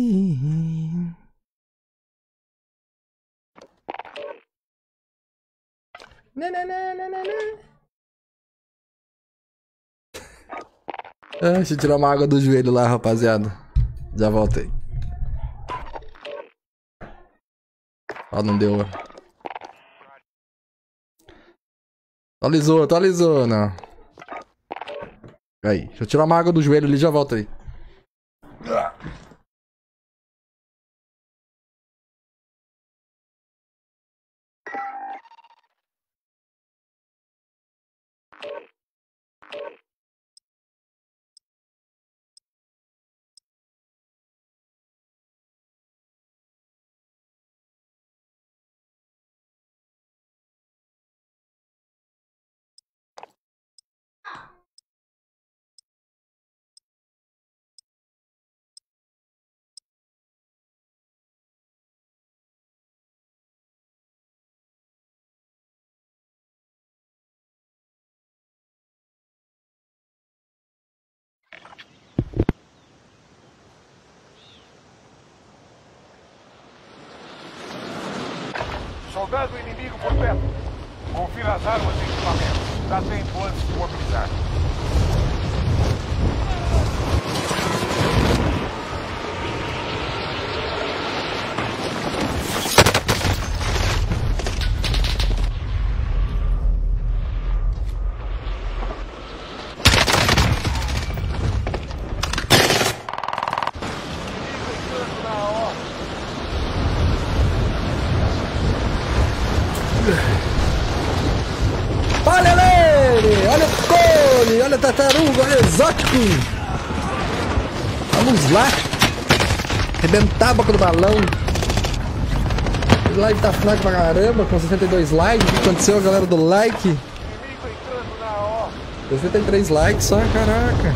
Deixa eu tirar uma água do joelho lá, rapaziada. Já voltei. Ah, não deu. Atualizou, não. Aí, deixa eu tirar uma água do joelho ali, já volto aí. Soldado inimigo por perto. Confira as armas e equipamentos. Dá tempo antes de mobilizar. Olha ele! Olha o cone! Olha a tartaruga! Olha o exótico! Vamos lá! Arrebentar a boca do balão! O live tá fraco pra caramba, com 62 likes. O que aconteceu, galera do like? 63 likes só, caraca!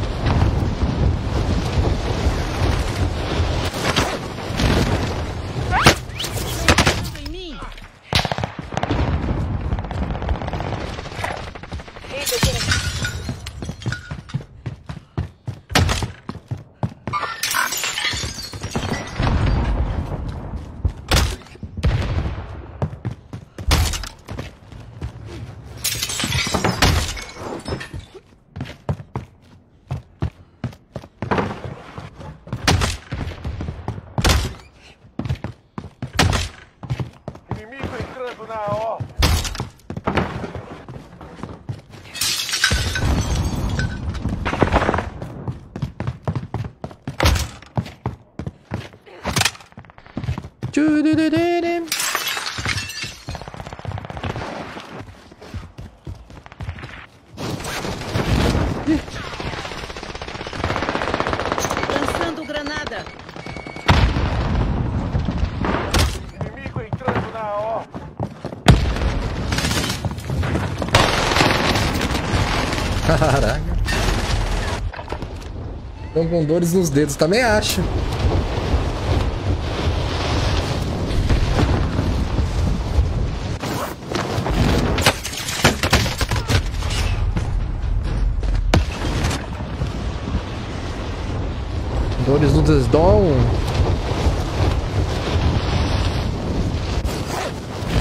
Lançando granada. Inimigo entrando na AO. Caraca. Estão com dores nos dedos, também acho. Dores no desdom.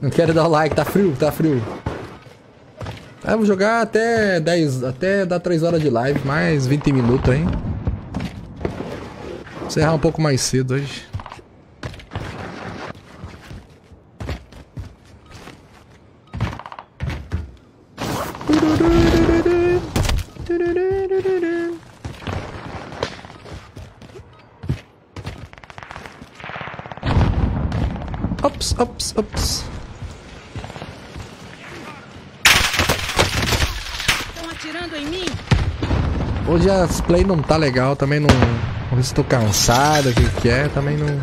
Não quero dar o like, tá frio, tá frio. Vamos jogar até 10, até dar 3 horas de live, mais 20 minutos aí. Vou encerrar um pouco mais cedo hoje. Ops, ops, ops. Estão atirando em mim? Hoje as play não tá legal, também não. Não sei se tô cansado, o que é, também não.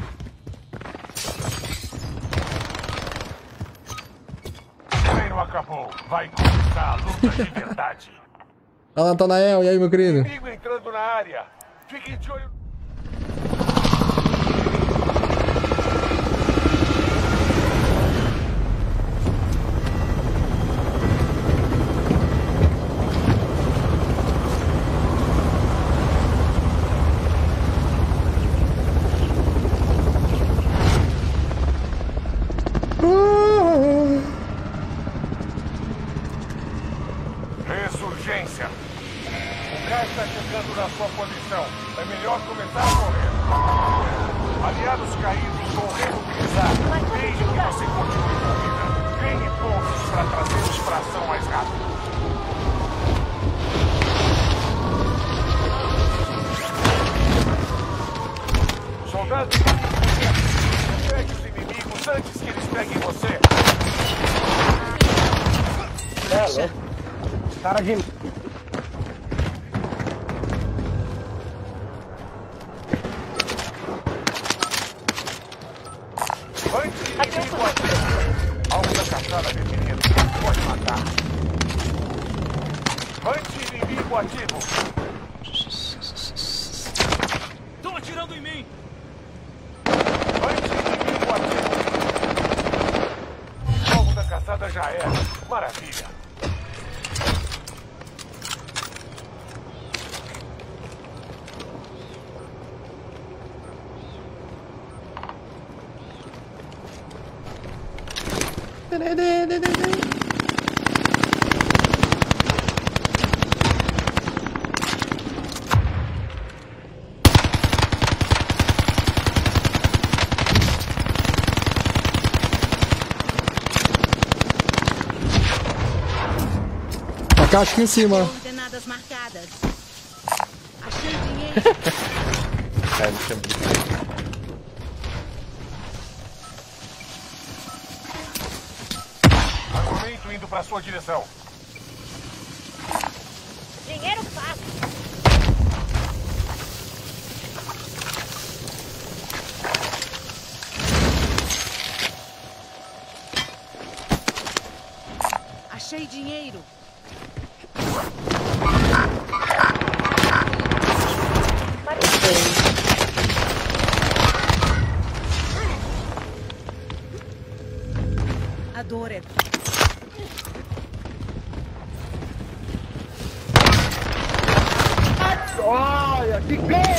O treino acabou. Vai começar a luta de verdade. Fala, Natanael, e aí, meu querido? Inimigo entrando na área. Fiquem de olho. Ressurgência. O gás está chegando na sua posição. É melhor começar a correr. Aliados caídos vão remobilizar. Desde que você continue com vida. Ganhe pontos para trazê-los para ação mais rápido. Soldados, pegue os inimigos antes que eles peguem você. Cara de... Anti-inimigo ativo. Alvo da caçada definido. Pode matar. Anti-inimigo ativo. Estão atirando em mim! Anti-inimigo ativo. Alvo da caçada já era. Maravilha. A caixa aqui em cima. Coordenadas marcadas. Achei dinheiro. Cara, me chama. Argumento indo para sua direção. Dinheiro fácil. Achei dinheiro. A dor é... Olha, que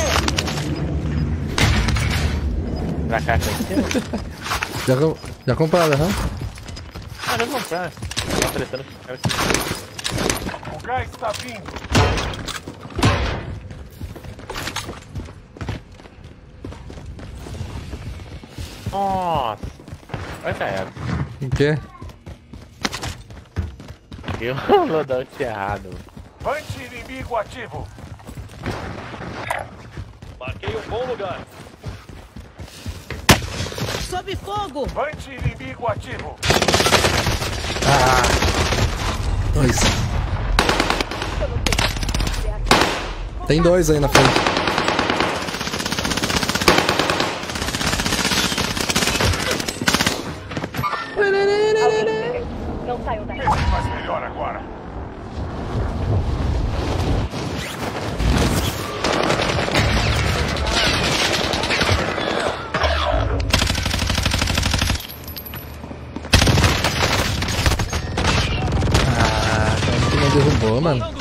Na caixa aqui. Já compraram, aham? Ah, já vou comprar. Tá tretando com os caras. O gás está vindo. Nossa. Vai já era. O quê? Eu vou loadout errado. Anti-inimigo ativo. Marquei um bom lugar. Sob fogo! Anti-inimigo ativo. Dois. Tem dois aí na frente. Não saiu daí. Esse faz melhor agora. Que não derrubou, mano.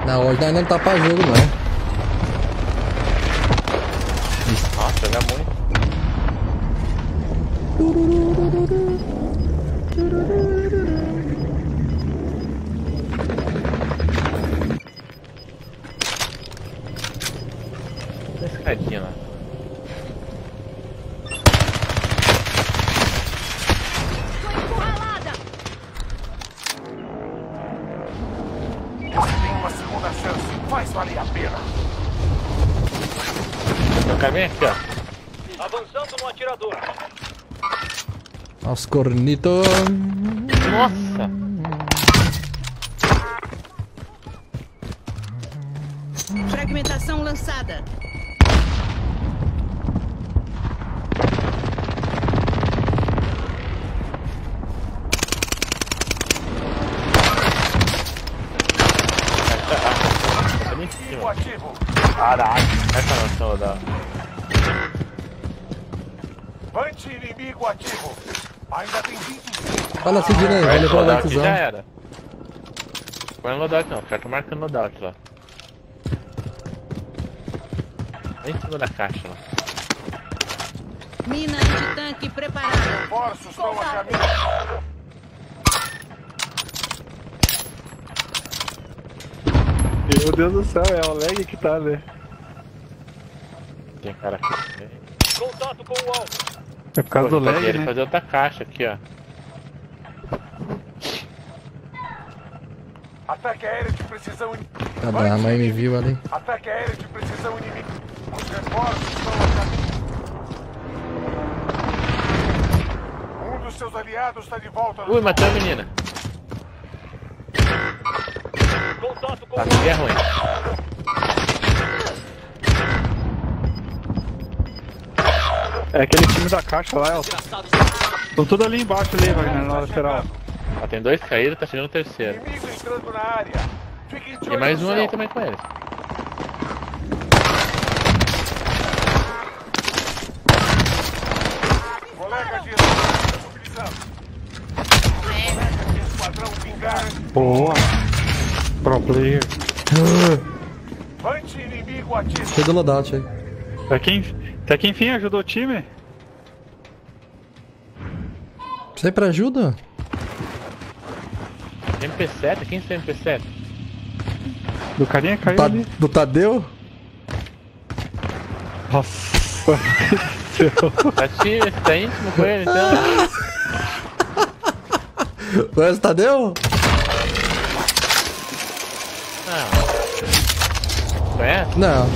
Não, hoje nós não tá pra jogo, não. Nossa, joga muito. Tem escadinha lá. Tem uma segunda chance. Faz valer a pena. Meu caminho aqui, ó. Avançando no atirador. Os cornitos. Nossa! Fragmentação lançada. Inimigo ativo. Caraca, essa noção da. Vante inimigo ativo. Ainda tem 25. Fala assim, Sidney, vai levar o loadout likezão. já era. Põe no loadout não, fica marcando loadout lá. Nem em cima da caixa lá. Mina antitanque preparada. Reforços estão a caminho. Meu Deus do céu, é o lag que tá, né? Tem cara aqui. Contato com o alvo. É por causa do lag, Ele né? fazer outra caixa aqui, ó. Ataque aéreo de precisão inimigo. Tá, a mãe me viu ali. Ataque aéreo de precisão inimigo. Os reforços estão a caminho. Um dos seus aliados está de volta. Ui, matou a menina. Contato com Tá, o que é ruim. É aquele time da caixa lá, estão tudo ali embaixo, ali, Wagner, na lateral. Ó, tem dois caídos, tá chegando o terceiro. Inimigo entrando na área. Fiquem de E olho mais no um ali céu. também com eles. Colega de mobilizando. Colega de esquadrão vingar. Boa! Pro player. Vante inimigo ativo. Cheio do loadout aí. Até que enfim ajudou o time. Você pra ajuda? MP7? Quem é MP7? Do carinha caiu ali. Do Tadeu? Nossa. Tá time, tá íntimo com ele então. Conhece o Tadeu? Não. Conhece? Não.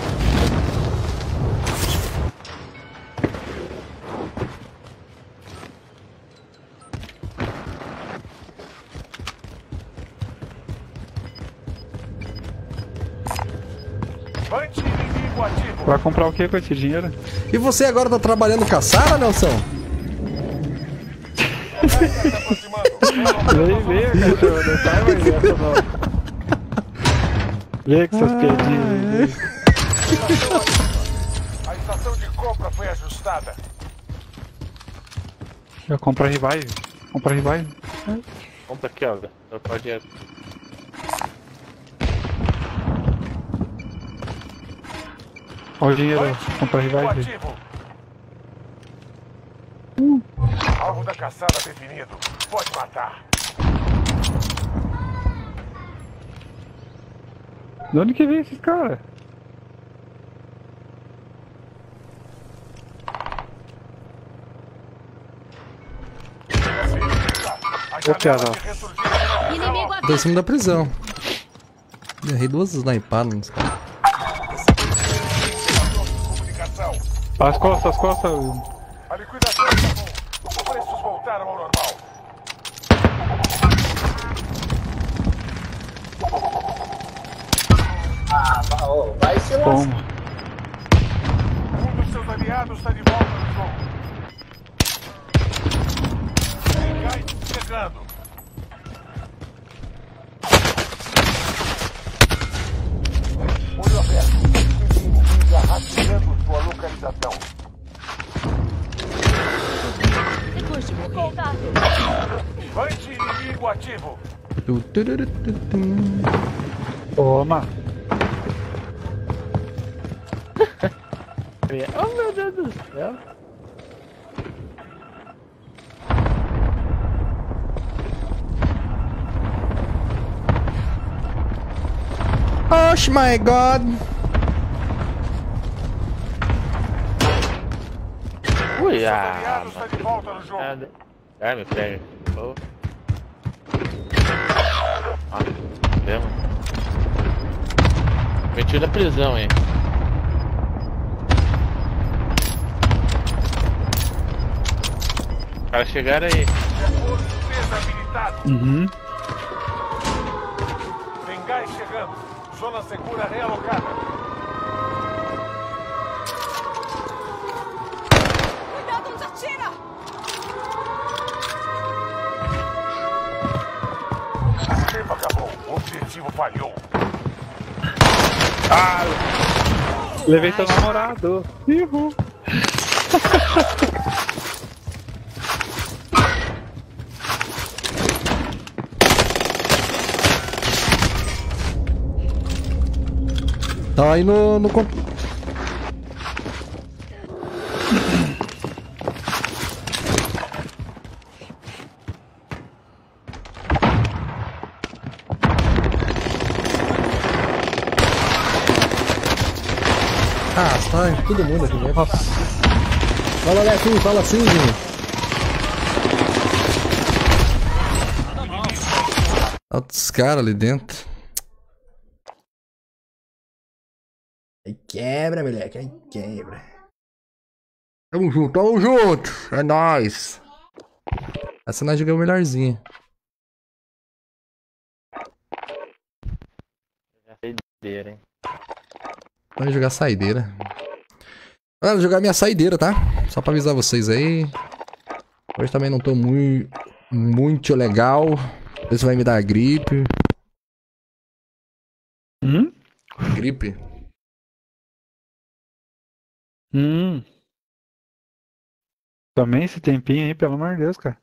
Vante inimigo ativo. Vai comprar o que com esse dinheiro? E você agora tá trabalhando com a Sara, Nelson? Vem, cachorro, não sai mais dessa não. Vem com essas piadinhas. A estação de compra foi ajustada. Eu compro a revive. Compra a revive. Compra aqui, ó. Eu pode. Olha o dinheiro. Compra a revive. Ativo. Alvo da caçada definido. Pode matar. De onde que vem esses caras? Ô, piada. Inimigo Tô em cima da prisão. Errei duas snipadas nos caras. As costas, as costas. A liquidação acabou. Os preços voltaram ao normal. Vai se lascar. Toma. Um dos seus aliados está de volta no jogo. Cai chegando. Olho aberto. Inimiga rastreando sua localização. Depois de morrer. Vante inimigo ativo. Toma. Oh meu Deus do céu. Oh my god. Ui, Aliado está de volta no jogo. Ai, me pega. Oh. Ah, mesmo. Meti na prisão, hein. Os caras chegaram aí. Setor desabilitado. Uhum. Tem gás chegando. Zona segura realocada. Cuidado, nos atira! O tempo acabou. O objetivo falhou. Ah! Levei teu namorado. Ihu. Tá aí no... Ah, sai, todo mundo aqui dentro. Fala, Lefinho, fala assim, gente. Altos caras ali dentro. Aí quebra, moleque, aí quebra. Tamo junto, tamo junto. É nóis. Essa nós jogamos melhorzinha. Saideira, hein. Vamos jogar saideira. Vou jogar minha saideira, tá? Só pra avisar vocês aí. Hoje também não tô muito legal. Isso vai me dar gripe. Gripe? Também esse tempinho aí, pelo amor de Deus, cara.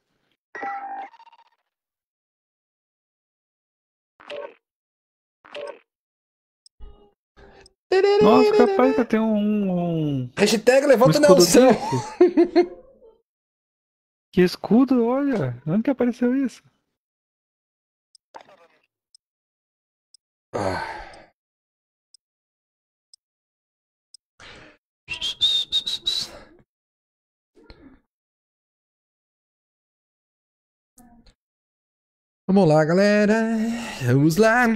Nossa, capaz que eu tenho um... Hashtag levanta o Nelson. Que escudo, olha. Onde que apareceu isso? Vamos lá, galera. Vamos lá.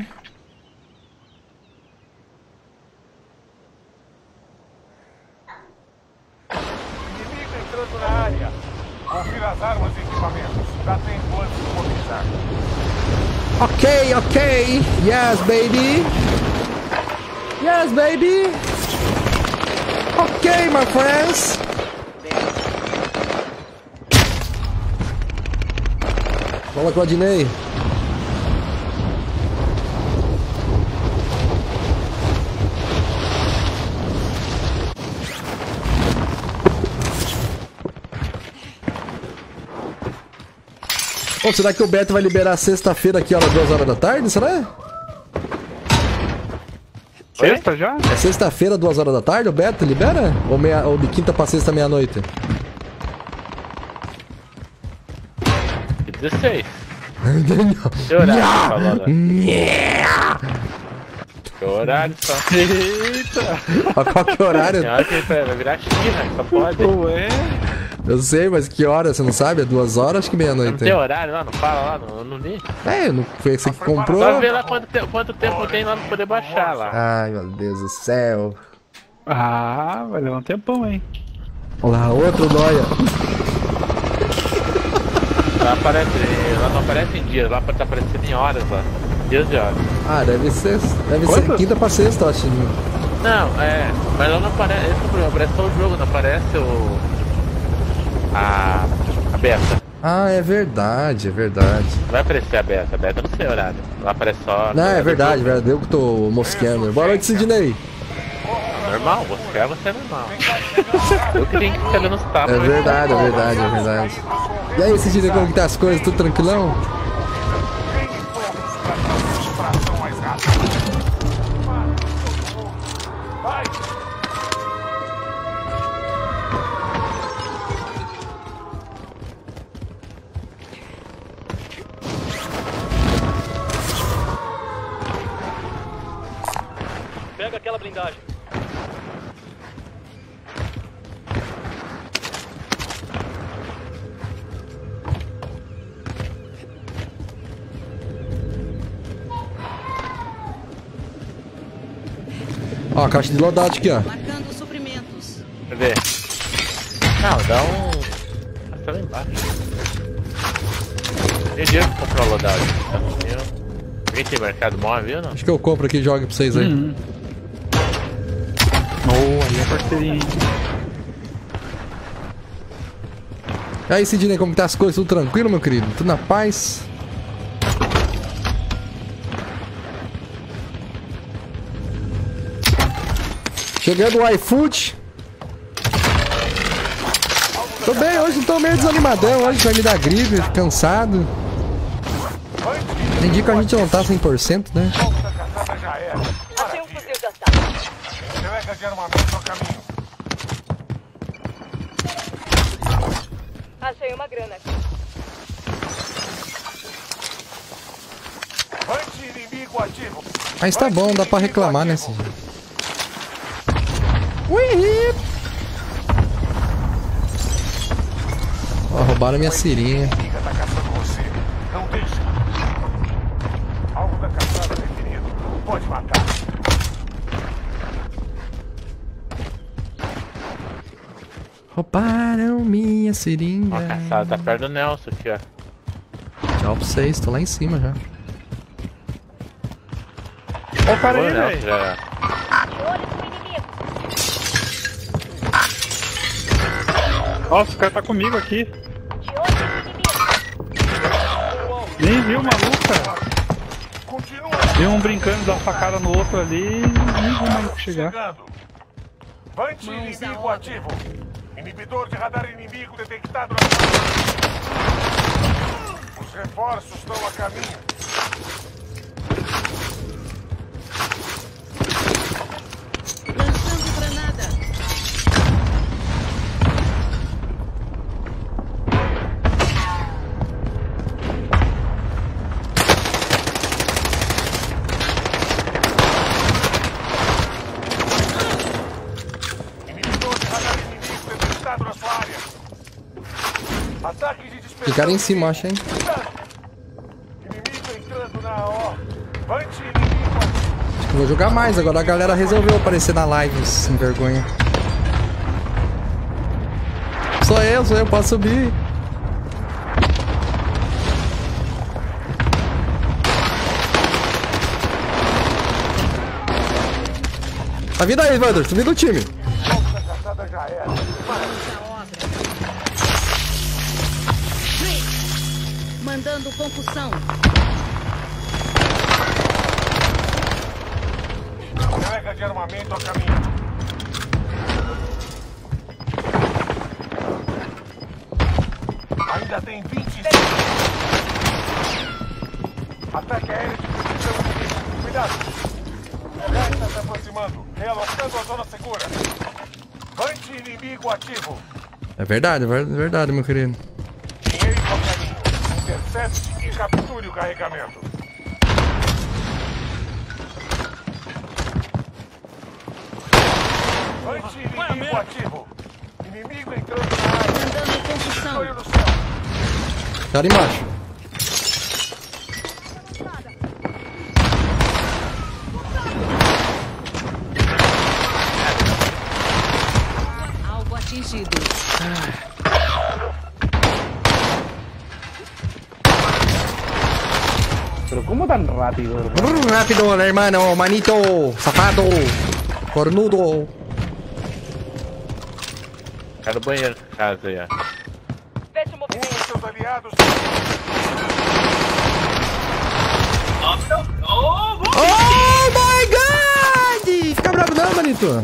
Inimigo entrando na área. Confira as armas e equipamentos. Dá tempo antes de mobilizar. Ok, ok. Yes, baby. Yes, baby. Ok, my friends. Fala, Claudinei. Oh, será que o Beto vai liberar sexta-feira aqui, ó, às 2 horas da tarde, será? Sexta já? É sexta-feira, 2 horas da tarde, o Beto libera? Ou de quinta pra sexta, meia-noite? 16. Que horário você falou, né? Que horário só? Eita! Qual que é o horário? Vai virar China, só pode. Ué? Eu sei, mas que hora? Você não sabe? É 2 horas, acho que meia-noite. Não tem horário lá? Não fala lá? Não li? É, não foi você que comprou? Só ver lá quanto tempo tem lá pra poder baixar lá. Ai, meu Deus do céu. Ah, vai levar um tempão, hein? Olha lá, outro nóia. Lá não aparece em dias, lá tá aparecendo em horas lá. Dias de horas. Ah, deve ser quinta pra sexta, eu acho. Não, mas lá não aparece, esse é o problema, aparece só o jogo, não aparece a beta. Ah, é verdade, é verdade. Vai aparecer a beta não sei o horário. Lá aparece só... Não, é verdade, velho. Eu que tô mosqueando. Boa noite, Sidney. Normal, você é normal. Eu que tenho que ficar dando os tapas. É verdade, é verdade, é verdade. E aí, Sidney, como que tá as coisas? Tudo tranquilão? Pega aquela blindagem. Ó, a caixa de loadout aqui, ó. Marcando suprimentos. Cadê? Não, dá um... Tá lá embaixo. Tem dinheiro pra comprar o loadout. Tá no meu. Alguém tem mercado móvel, viu, não? Acho que eu compro aqui e jogo pra vocês aí. Ali é parceirinho. E aí, Sidney, como tá as coisas? Tudo tranquilo, meu querido? Tudo na paz? Chegando o iFood. Tô bem hoje, tô meio desanimadão. Hoje vai me dar gripe, cansado. Entendi que a gente não tá 100%, né? Achei um fuzil de ataque. Entrega de armamento ao caminho. Achei uma grana aqui. Anti-inimigo ativo. Mas tá bom, dá pra reclamar, né? Ui! Ó, roubaram minha serinha. Tá caçando você. Não deixa. Alvo da caçada definido. Pode matar. Roubaram minha Ó, seringa. a caçada tá perto do Nelson aqui, ó. Tchau pra vocês, tô lá em cima já. Ó o cara aí, Ô, Nelson, velho. já... De olho no inimigo. Nossa, o cara tá comigo aqui. De olho no inimigo. Nem viu o maluco, cara. Continua Vi um brincando, dá uma facada no outro ali e nem viu o maluco chegar. chegando. Anti-inimigo ativo. Inibidor de radar inimigo detectado na... Os reforços estão a caminho. Lançando granada. Inibidor de radar inimigo detectado na sua área. Ataque de dispersão. Ficaram em cima, acho, hein? Inimigo entrando na AO. Anti-inimigo ativo. Vou jogar mais, agora a galera resolveu aparecer na live, sem vergonha. Sou eu, posso subir. Tá vindo aí, Wander, subindo do time. Alvo da caçada já era. Mandando concussão. Entrega de armamento a caminho. Ainda tem 20. Ataque aéreo de precisão inimigo. Cuidado. O gás está se aproximando. Realocando a zona segura. Anti-inimigo ativo. É verdade, meu querido. Dinheiro ao caminho. Intercepte e capture o carregamento. Anti-inimigo ativo. Inimigo entrando na área. Mandando concussão. Olho no céu. Cara embaixo. Alvo atingido. Pero ¿cómo tan rápido, hermano? Rápido, hermano, manito, sapato, cornudo. Cara do banheiro, casa aí, ó. Veja o movimento. Seus aliados. Oh my god! Fica bravo não, manito.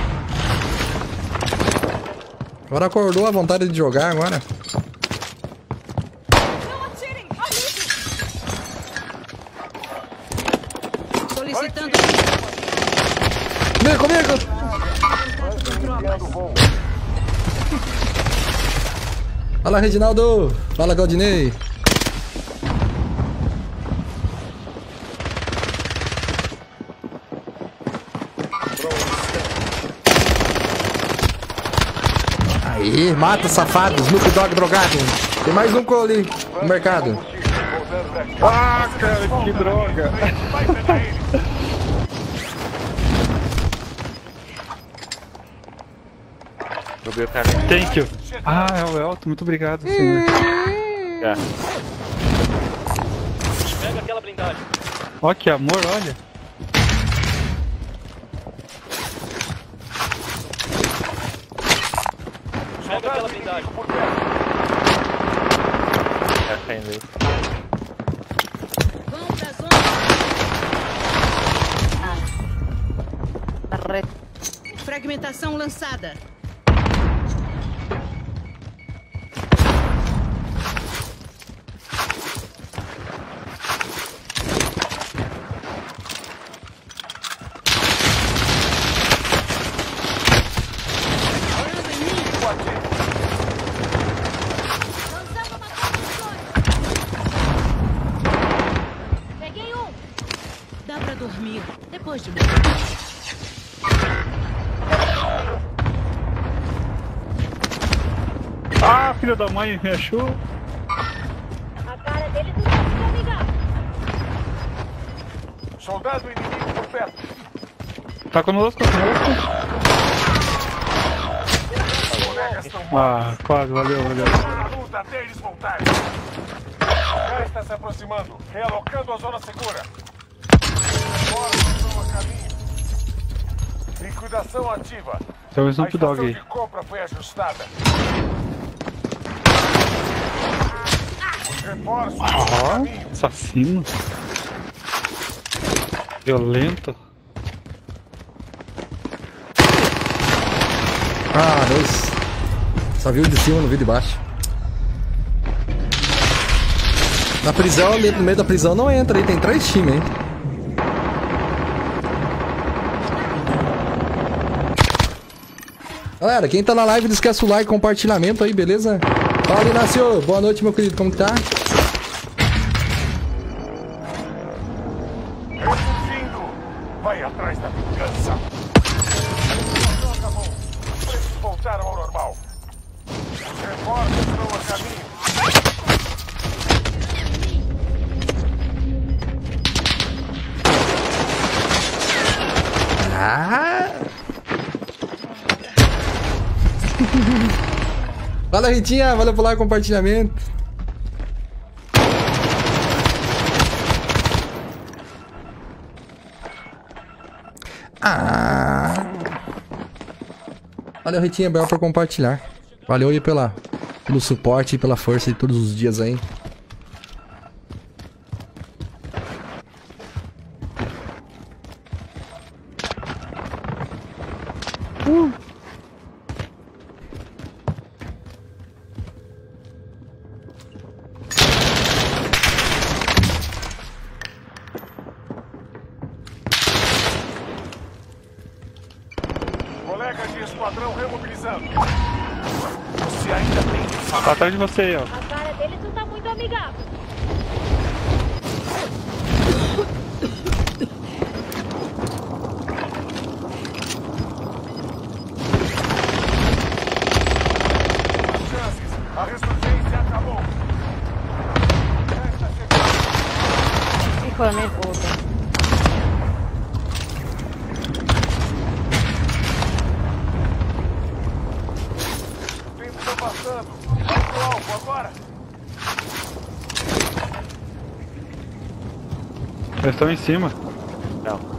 Agora acordou a vontade de jogar agora. Não atirem! Alívio! Solicitando. Vem comigo! Fala, Reginaldo! Fala, Claudinei! Aí, mata, safado. Snoop Dogg drogado. Tem mais um ali no mercado. Ah, cara, que droga. Vai pegar ele. Subiu o cara. Thank you. Ah, é o Elton. Muito obrigado, senhor. Já. Pega aquela blindagem. Ó, que amor, olha. Pega aquela blindagem. Tá caindo aí. Vão pra zona. Fragmentação lançada. Peguei um. Dá pra dormir depois de morrer. Ah, filho da mãe, me achou. A cara deles não tá muito amigável. Soldado inimigo por perto. Tá conosco, tá conosco. Os colegas estão Ah, quase, valeu, valeu. na luta até eles voltarem. O gás está se aproximando, realocando a zona segura. Agora estão a caminho. Liquidação ativa. Tem um A Snoop Dogg estação aí. de compra foi ajustada. Os reforços estão a caminho. Assassino. Violento. Ah, dois. Só viu de cima, não viu de baixo. Na prisão, ali no meio da prisão não entra aí, tem 3 times, hein? Galera, quem tá na live, não esquece o like e compartilhamento aí, beleza? Fala, Inácio. Boa noite, meu querido. Como que tá? Ressurgindo. Vai atrás da vingança. A acabou. Os preços voltaram ao normal. Os reforços estão a caminho. Ah! Fala, Ritinha. Valeu pelo like e compartilhamento. Ah! Valeu, Ritinha. Bel por compartilhar. Valeu aí pelo suporte e pela força de todos os dias aí. Colegas de esquadrão remobilizando. Você ainda tem que Tá atrás de você aí, ó. A cara deles não tá muito amigável. chances. A ressurgência acabou. Esta chegando. Hijo de mil puta. O tempo está passando. Vai pro alvo agora. Eles estão em cima. Não.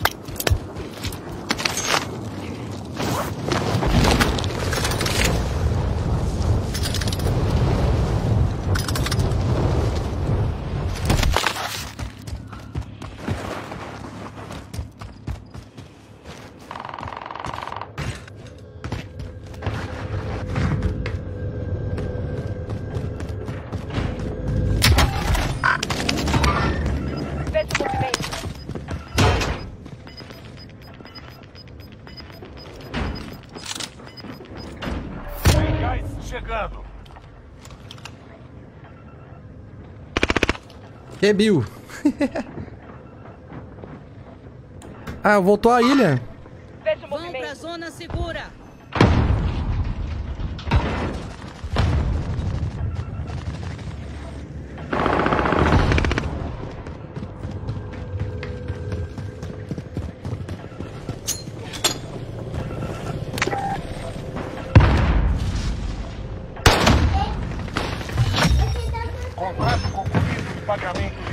Veja o movimento. Tem gás chegando. Que Bill? Ah, voltou à ilha. Veja o Vão pra movimento. zona segura.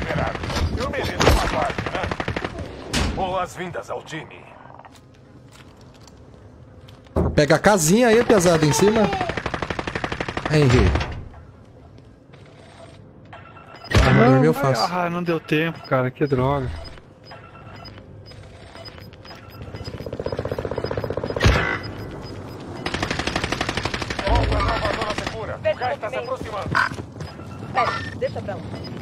liberado. Eu mereço uma parte, né? Boas-vindas ao time. Pega a casinha aí, pesado, em cima. Henry. Ah, dormiu fácil. Ah, não deu tempo, cara. Que droga. Volta, nova zona segura. O gás está se aproximando. Deixa pra lá.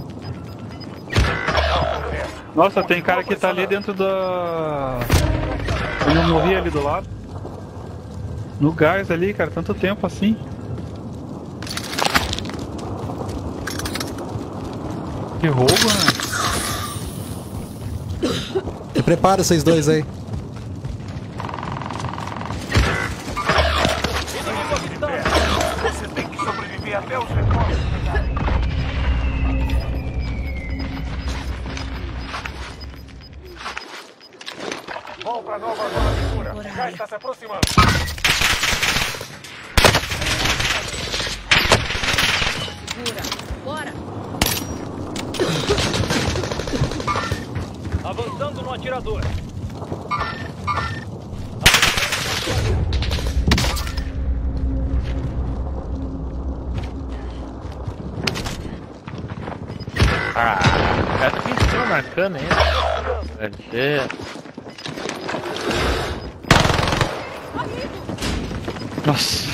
Nossa, tem cara que tá ali dentro da... Eu não morri ali do lado. No gás ali, cara. Tanto tempo assim. Que roubo, né? Se prepara vocês dois aí. Você tem que sobreviver até os reforços. Vão pra nova zona segura. O gás está se aproximando. Bora! Avançando no atirador. Ah, o cara que entrou na cana aí. Deve ser. Nossa.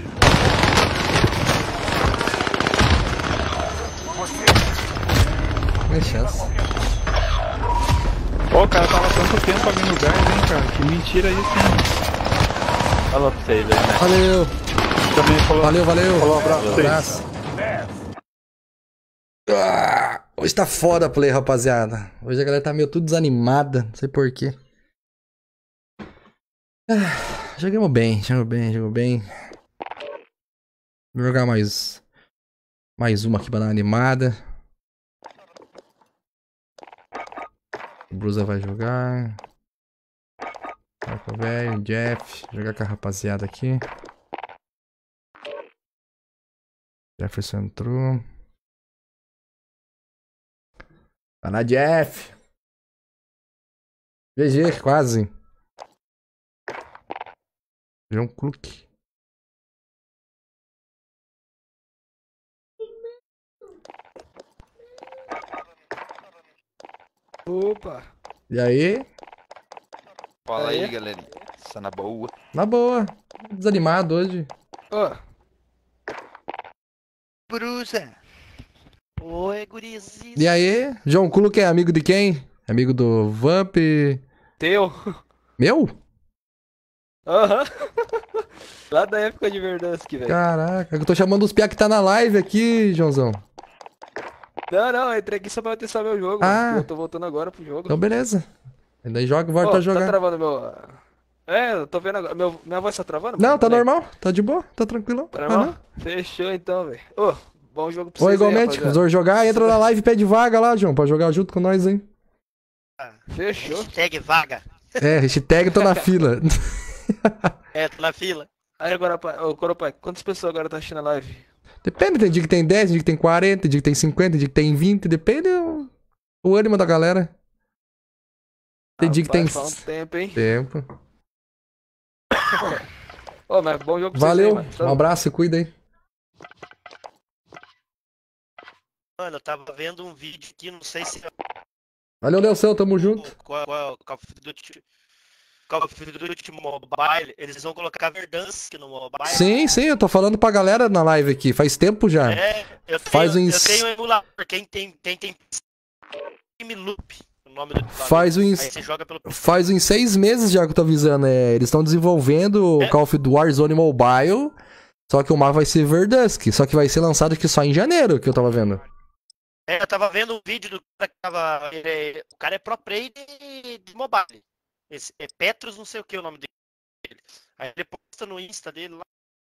Não chance. Pô, o cara tava tanto tempo ali no gás, hein, cara. Que mentira isso, hein? Falou pra vocês aí, né? Valeu. Também falou. Valeu, valeu. Falou, abraço. Abraço. Ah, hoje tá foda a play, rapaziada. Hoje a galera tá meio tudo desanimada. Não sei porquê. Jogamos bem, jogamos bem, jogamos bem. Vou jogar mais uma aqui pra dar uma animada. O Brusa vai jogar. Marco velho, Jeff. Jogar com a rapaziada aqui. Jefferson entrou. Tá na Jeff. GG, quase. João Cluck. Opa! E aí? Fala aí, galerinha. Tá na boa. Na boa. Desanimado hoje. Ó. Brusa. Oi, gurizinho. E aí? João Cluck é amigo de quem? Amigo do Vamp? Teu. Meu? Aham. Lá da época de Verdansk, velho. Caraca, eu tô chamando os piá que tá na live aqui, Joãozão. Não, eu entrei aqui só pra testar meu jogo. Ah. Eu tô voltando agora pro jogo. Então beleza. Daí joga e volta a jogar. Tá travando meu... É, eu tô vendo agora. Minha voz tá travando? Não, tá normal. Tá de boa, tá tranquilo. Tá normal? Fechou então, velho. Ô, bom jogo pra Ou vocês. igualmente, aí, vamos jogar, entra na live e pede vaga lá, João, pra jogar junto com nós, hein. Fechou. Hashtag vaga. É, hashtag tô na fila. É, tô na fila. Aí agora, ô Coropai, quantas pessoas agora tá assistindo a live? Depende, tem dia que tem 10, tem dia que tem 40, tem dia que tem 50, tem dia que tem 20, depende o ânimo da galera. Tem dia que tem... Faz um tempo, hein? Tempo. Ô, mas bom jogo pra Valeu, vocês aí, mano. um abraço e cuida aí. Mano, eu tava vendo um vídeo aqui, não sei se... Valeu, Nelson, tamo junto. Qual Call of Duty Mobile, eles vão colocar Verdansk no mobile. Sim, eu tô falando pra galera na live aqui, faz tempo já. É, eu tenho um emulador, quem tem Time Loop, o nome do faz uns 6 meses já que eu tô avisando, eles estão desenvolvendo o Call of Warzone Mobile, só que o mapa vai ser Verdansk, só que vai ser lançado aqui só em janeiro, que eu tava vendo. Eu tava vendo um vídeo do cara que tava... o cara é pro player de mobile. Esse é Petros, não sei o que é o nome dele. Aí ele posta no Insta dele lá.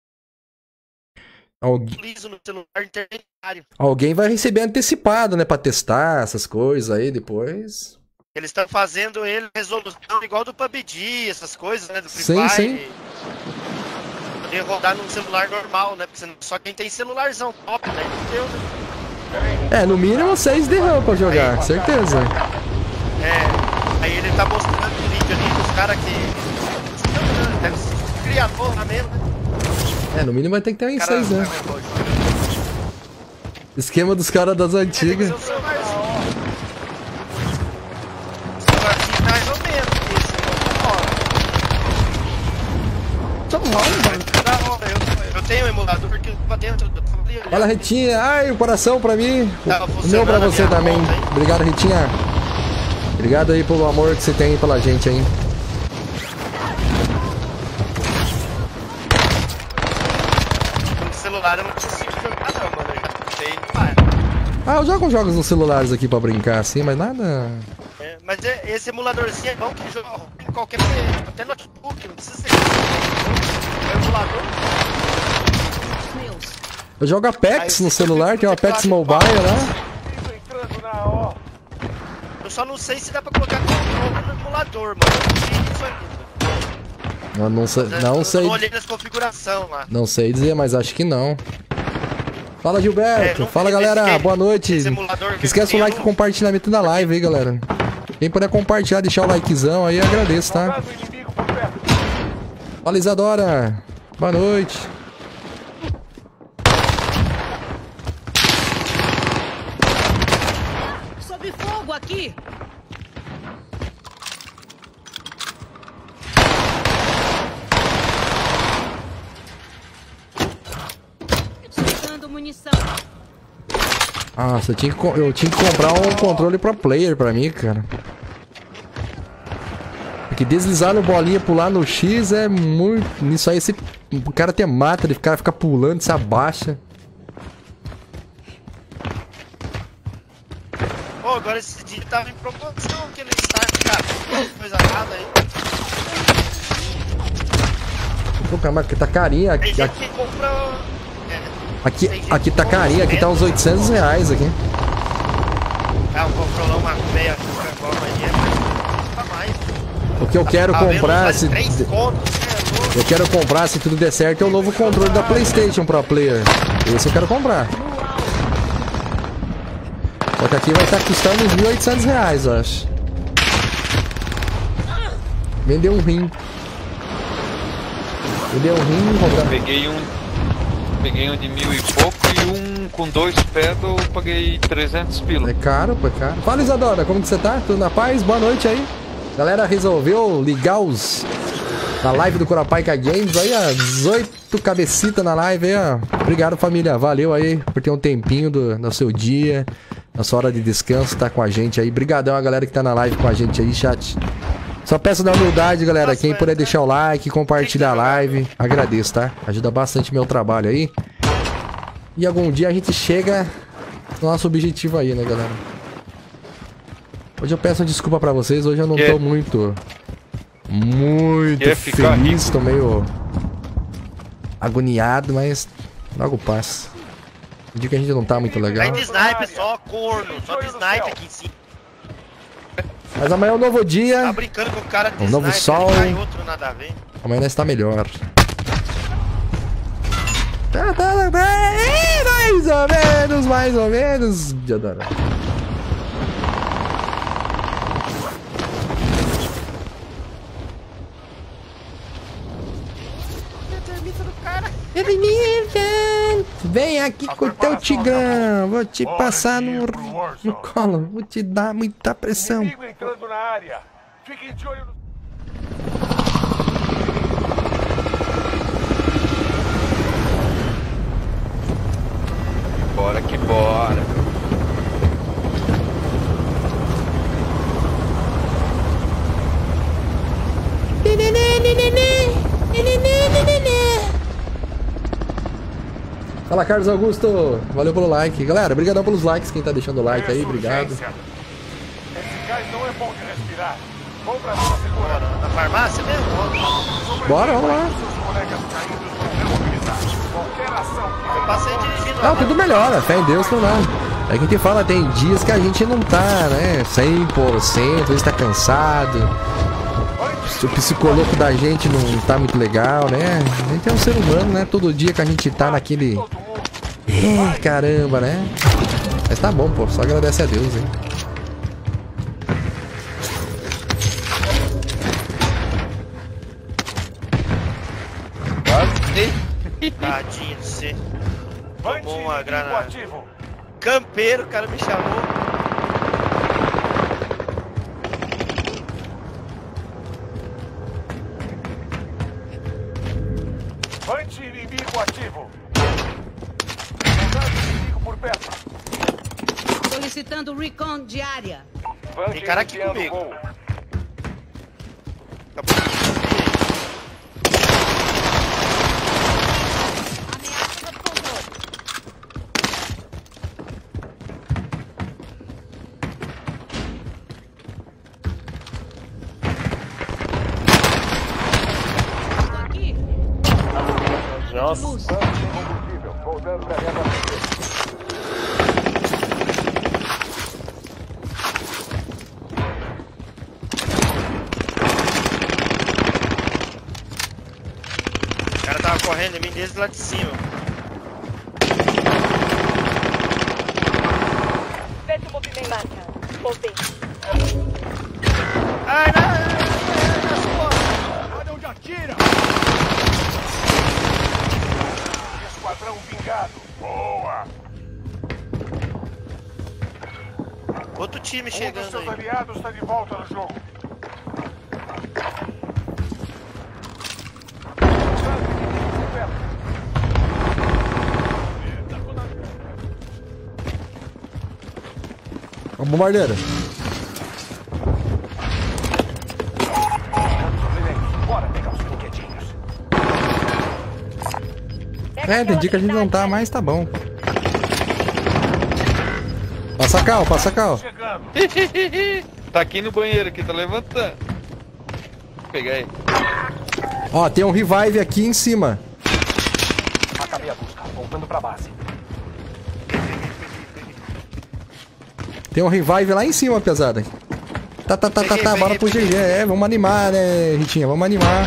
No celular intermediário. Alguém vai receber antecipado, né? Pra testar essas coisas aí depois. Eles estão fazendo ele resolução igual do PUBG, essas coisas, né? Do Free Sim, Fire. sim. Poder rodar num celular normal, né? Porque só quem tem celularzão top, né? Entendeu, né? É, no mínimo 6 de RAM pra jogar, certeza. É, aí ele tá mostrando o vídeo ali dos caras que... Deve ser criador lá mesmo, né? É, no mínimo vai ter que ter um 6, né? Esquema dos caras das antigas. Mais ou menos, eu tenho um emulador que tava dentro do... Fala, Ritinha. Ai, o coração pra mim. O meu pra você também. Obrigado, Ritinha. Obrigado aí pelo amor que você tem pela gente aí. No celular eu não consigo jogar não, mano. Ah, eu jogo jogos nos celulares aqui pra brincar assim, mas nada... É, mas esse emuladorzinho é bom que joga em qualquer... Até notebook, não precisa ser... É emulador. Eu jogo Apex no celular, tem o Apex Mobile lá. Eu só não sei se dá pra colocar controle no emulador, mano. Eu não sei, não sei. Eu olhei nas configurações lá. Não sei dizer, mas acho que não. Fala, Gilberto. Fala, galera. Boa noite. Esquece o like e compartilhamento da live aí, galera. Quem puder compartilhar, deixar o likezão aí, agradeço, tá? Fala, Isadora. Boa noite. Sob fogo aqui. Soltando munição. Nossa, eu tinha que comprar um controle pro player pra mim, cara. Porque deslizar no bolinha, pular no X é muito... Nisso aí, o cara te mata, ele fica pulando, se abaixa. Pô, agora esse dia tava em promoção, aquele start, cara. Coisa errada aí. Pô, cara, mas tá carinha. Aqui tá carinha, aqui tá uns R$800 aqui. Ah, comprou lá uma meia Coca-Cola aí, tá mais. O que eu quero comprar, se... Eu quero comprar, se tudo der certo, é o novo controle da PlayStation Pro Player. Esse eu quero comprar. Só que aqui vai estar custando uns R$1.800, eu acho. Vender um rim. Vender um rim, comprar. Peguei um de 1.000 e pouco e um com 2 pedal eu paguei 300 pila. É caro, pô, é caro. Fala, Isadora, como que você tá? Tudo na paz? Boa noite aí. Galera resolveu ligar os... Na live do Curapaica Games aí, ó. 18 cabecitas na live aí, ó. Obrigado, família. Valeu aí por ter um tempinho do seu dia, na sua hora de descanso, tá com a gente aí. Brigadão a galera que tá na live com a gente aí, chat. Só peço da humildade, galera. Quem puder deixar o like, compartilhar a live, agradeço, tá? Ajuda bastante meu trabalho aí. E algum dia a gente chega no nosso objetivo aí, né, galera? Hoje eu peço desculpa pra vocês. Hoje eu não tô muito feliz. Tô meio agoniado, mas logo passa. O dia que a gente não tá muito legal. Vai de sniper só, corno. Só de sniper aqui em cima. Mas amanhã é um novo dia. Tá brincando com o cara de um novo sniper, sol. Outro, nada a ver. Amanhã nós tá melhor. Mais ou menos. Já dá. Vem aqui com o teu tigrão. Vou te passar no colo. Vou te dar muita pressão. Entrando na área. Fiquem de olho no... Bora que bora. Fala, Carlos Augusto. Valeu pelo like. Galera, obrigadão pelos likes. Quem tá deixando o like aí, obrigado. Esse gás não é bom de respirar. Vamos pra sua segurança. Na farmácia mesmo? Bora, vamos lá. Eu passei dirigindo. Não, tudo melhora. Fé em Deus, não. É que a gente fala, tem dias que a gente não tá, né? 100%, às vezes tá cansado. O psicológico da gente não tá muito legal, né? A gente é um ser humano, né? Todo dia que a gente tá naquele... caramba, né? Mas tá bom, pô. Só agradece a Deus, hein. Tadinho de você. Tomou uma granada. Campeiro, o cara me chamou. Anti-inimigo ativo. Inimigo por perto. Solicitando recon de área. Tem cara aqui comigo. Nossa. Voltando pra reabastecer. O cara tava correndo em mim desde lá de cima. Veja o movimento em marcha. Voltei. Ai, não! Olha onde atira! Esquadrão vingado. Boa! Outro time chegando seus aí. aliados está de volta no jogo. Ó, bombardeiro. Bora pegar os brinquedinhos. Entendi que a gente não tá, mas tá bom. Passa cal, passa cal. Tá aqui no banheiro, aqui, tá levantando. Vou pegar ele. Ó, tem um revive aqui em cima. Acabei a busca, voltando pra base. Tem um revive lá em cima, pesada. Tá, bora pro GG. É, vamos animar, né, Ritinha? Vamos animar.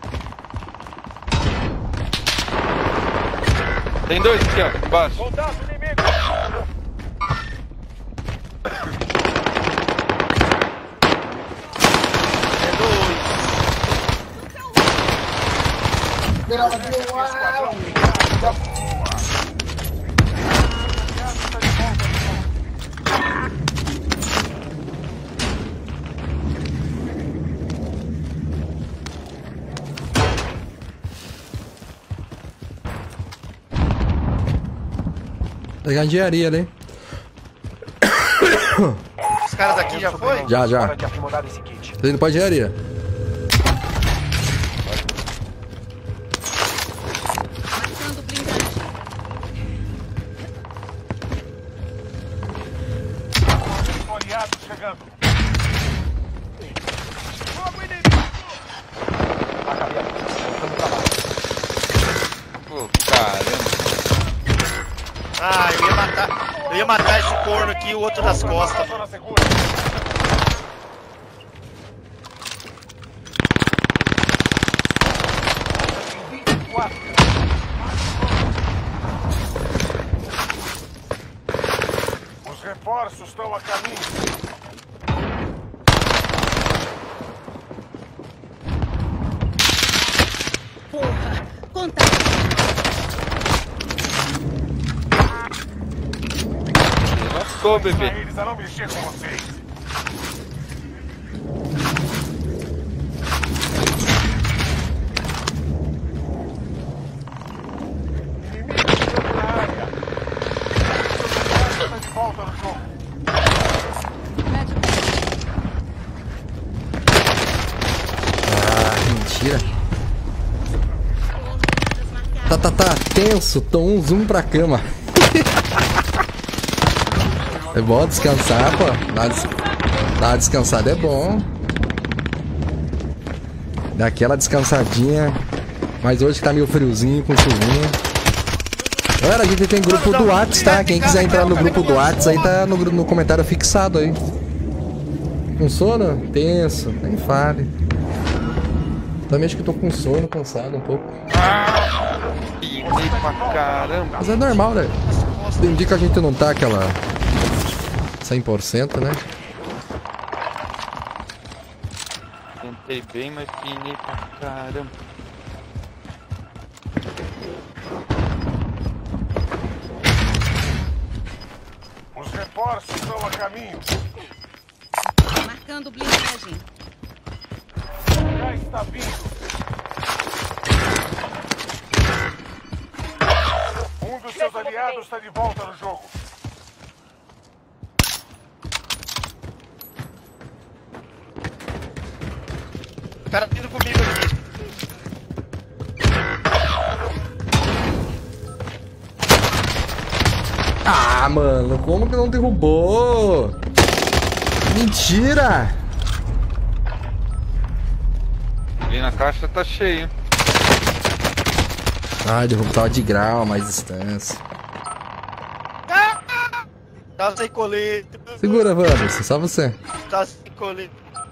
Tem dois aqui, ó, embaixo. Contato inimigo. Pegar engenharia ali. Os caras aqui já foi? Já. Tô indo pra engenharia. Aliados chegando. Pô, caramba. Ah, eu ia matar esse corno aqui e o outro das costas. Os reforços estão a caminho. Porra, contato. Lascou, bebê. Eles a não mexer com vocês. Mentira. Tá tenso, tô um zoom pra cama. É bom descansar, pô. Dar uma descansada é bom. Dá aquela descansadinha. Mas hoje que tá meio friozinho, com chuvinha. Galera, a gente tem grupo do Whats, tá? Quem quiser entrar no grupo do Whats, aí tá no comentário fixado aí. Com sono? Tenso, nem fale. Também acho que tô com sono, cansado um pouco. Piquei pra caramba. Mas é normal, né? Tem dia que a gente não tá aquela 100%, né? Tentei bem, mas pinei pra caramba. Os reforços estão a caminho. Marcando blindagem. Já está vindo. Um dos seus aliados está de volta no jogo. O cara vindo comigo aqui. Ah, mano, como que não derrubou? Mentira! Ali na caixa tá cheio. Ai, derrubou, tava de grau, mais distância. Tá sem colete. Segura, Wanderson, só você. Tá sem colete.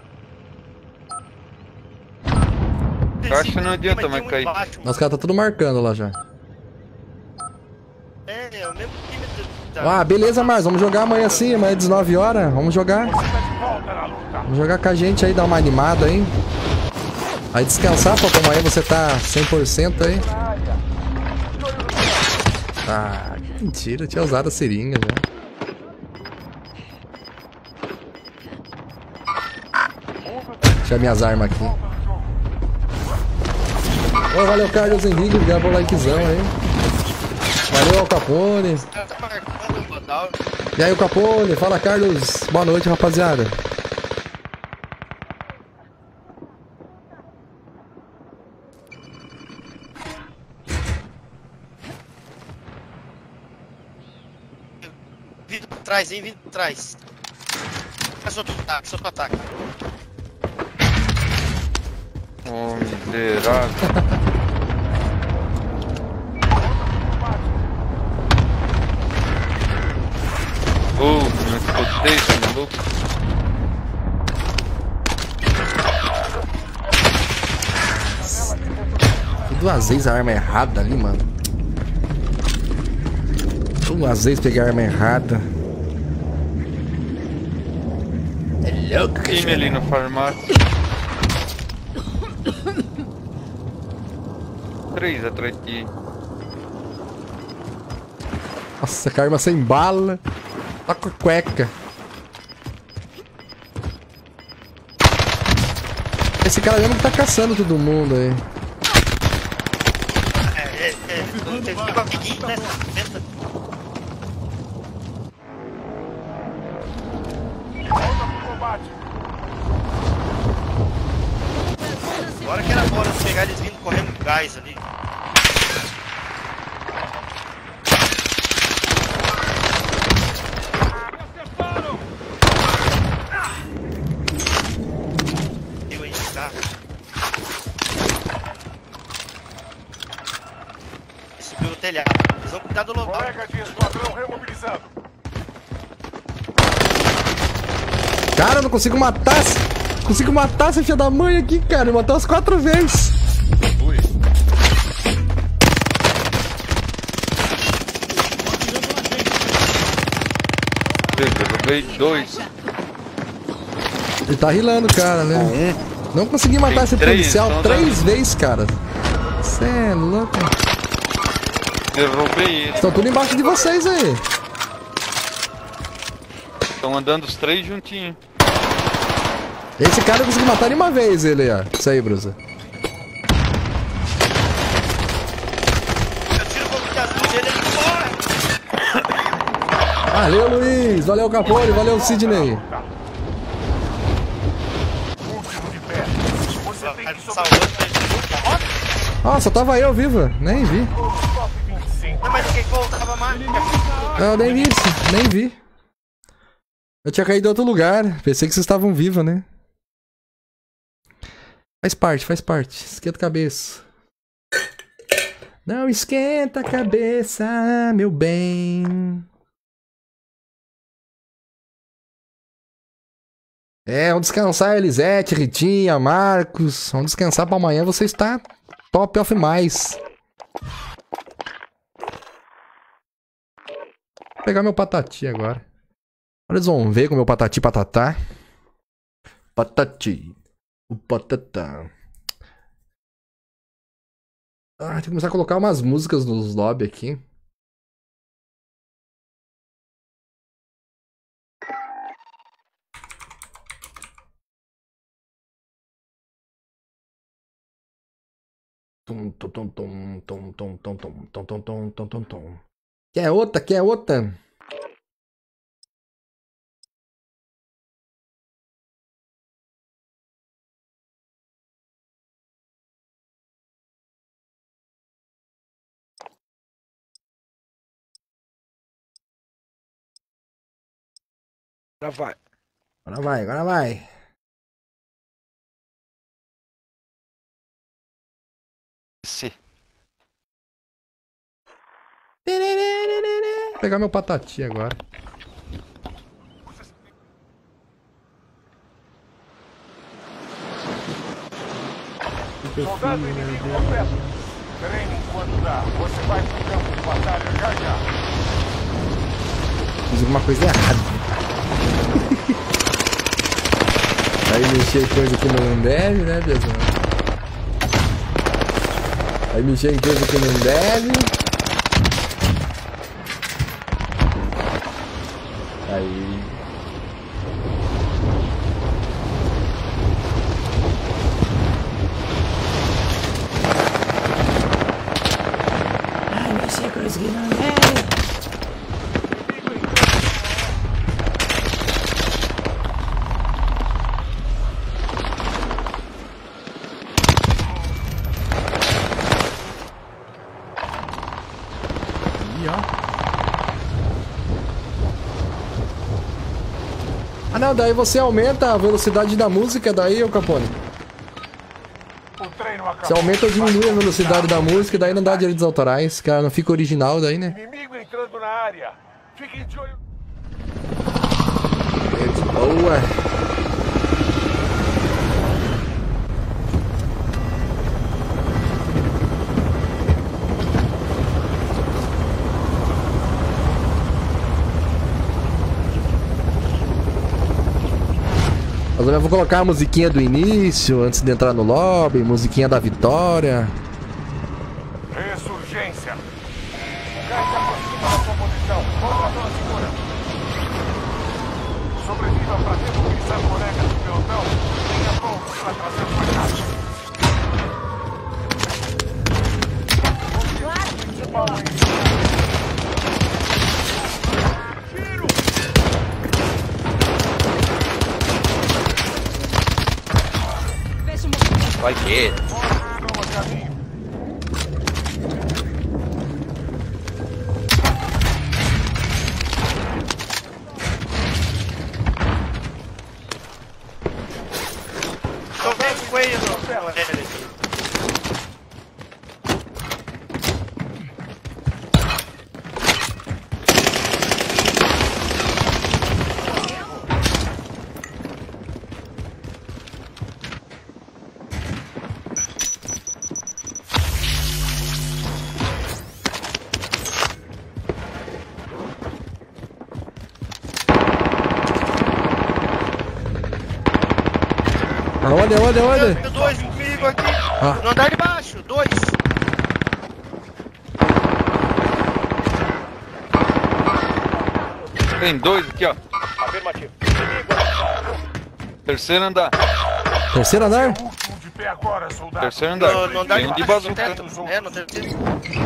Caixa não adianta mais cair. Os caras tá tudo marcando lá já. É o mesmo time. Ah, beleza, Mars, vamos jogar amanhã sim, amanhã às 19 horas, vamos jogar. Vamos jogar com a gente aí, dar uma animada aí. Aí descansar, pô, amanhã você tá 100% aí. Ah, que mentira, eu tinha usado a seringa já. Deixa minhas armas aqui. Ô, valeu, Carlos Henrique, obrigado pelo likezão aí. Valeu, Al Capone. E aí, o Capone, fala, Carlos. Boa noite, rapaziada. Vindo pra trás, hein? Vindo pra trás. Solta o ataque. Oh, miserável. Oh, me escutei, tá maluco? Duas vezes a arma errada ali, mano. Duas vezes peguei a arma errada. É louco, time ali no farmácia. 3 atrás de ti. Nossa, que arma sem bala. Tá com a cueca. Esse cara mesmo que tá caçando todo mundo aí. Teve um amiguinho, né? Agora que era bom nós pegar eles vindo correndo com gás ali. Subiu no telhado. Eles vão cuidar do local. Colega de esquadrão remobilizando. Cara, eu não consigo matar. Consigo matar essa filha da mãe aqui, cara. Matou umas 4 vezes. Ui. Derrubei 2. Ele tá rilando, cara, né? Não consegui matar esse policial 3 vezes, cara. Cê é louco. Derrubei ele. Estão tudo embaixo de vocês aí. Estão andando os 3 juntinhos. Esse cara eu consegui matar uma vez, ele, ó. Isso aí, Brusa. Eu tiro o fogo de azul dele, ele morre. Valeu, Luiz. Valeu, Capone. Valeu, Sidney. Ah, só tava eu viva. Nem vi. Não, mas ninguém voltava mais. Não, nem vi isso. Nem vi. Eu tinha caído em outro lugar. Pensei que vocês estavam vivos, né? Faz parte, faz parte. Esquenta a cabeça. Não esquenta a cabeça, meu bem. É, vamos descansar, Elisete, Ritinha, Marcos. Vamos descansar pra amanhã. Você está top of mais. Vou pegar meu patati agora. Agora eles vão ver com o meu patati patatá. Patati. O patatá. Ah, tem que começar a colocar umas músicas nos lobby aqui. Tum, tum, tum, tum, tum, tum, tum, tum, tum, tum, tum, tum, tum, tum. Quer outra? Quer outra? Agora vai. Agora vai, agora vai. Sim. Vou pegar meu patati agora. Soldado inimigo por perto. Treine enquanto dá. Você vai pro campo de batalha já já. Fiz alguma coisa errada. Aí mexer em coisa que não deve, né, pessoal? Aí mexer em coisa que não deve. Aí. Ai, mexer em coisa que não deve. Ah não, daí você aumenta a velocidade da música daí, ô Capone. Você aumenta ou diminui a velocidade da música, daí não dá direitos autorais, cara, não fica original daí, né? Inimigo entrando na área. Fiquem de olho. Boa. Mas eu vou colocar a musiquinha do início, antes de entrar no lobby, musiquinha da vitória. Ressurgência. O gás se aproxima da sua posição. Volta a zona segura. Sobreviva para demobilizar colegas do pelotão. Tenha pronto para trazer sua casa. Vai que? Tô vendo com ele no céu. Olha. Tem dois comigo aqui. No andar de baixo, dois. Tem dois aqui, ó. Afirmativo. Terceiro andar. Terceiro andar? De pé agora, soldado. Terceiro andar. No andar Tem um de baixo, bazuca. no terceiro.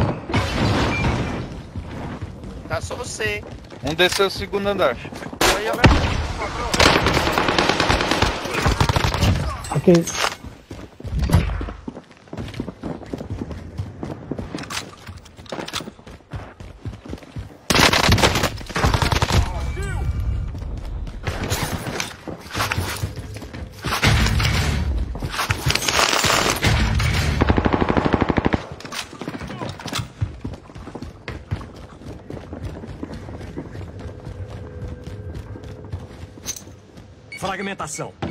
Tá só você. Um desceu o segundo andar. Aí, ó. Ok. Fragmentação.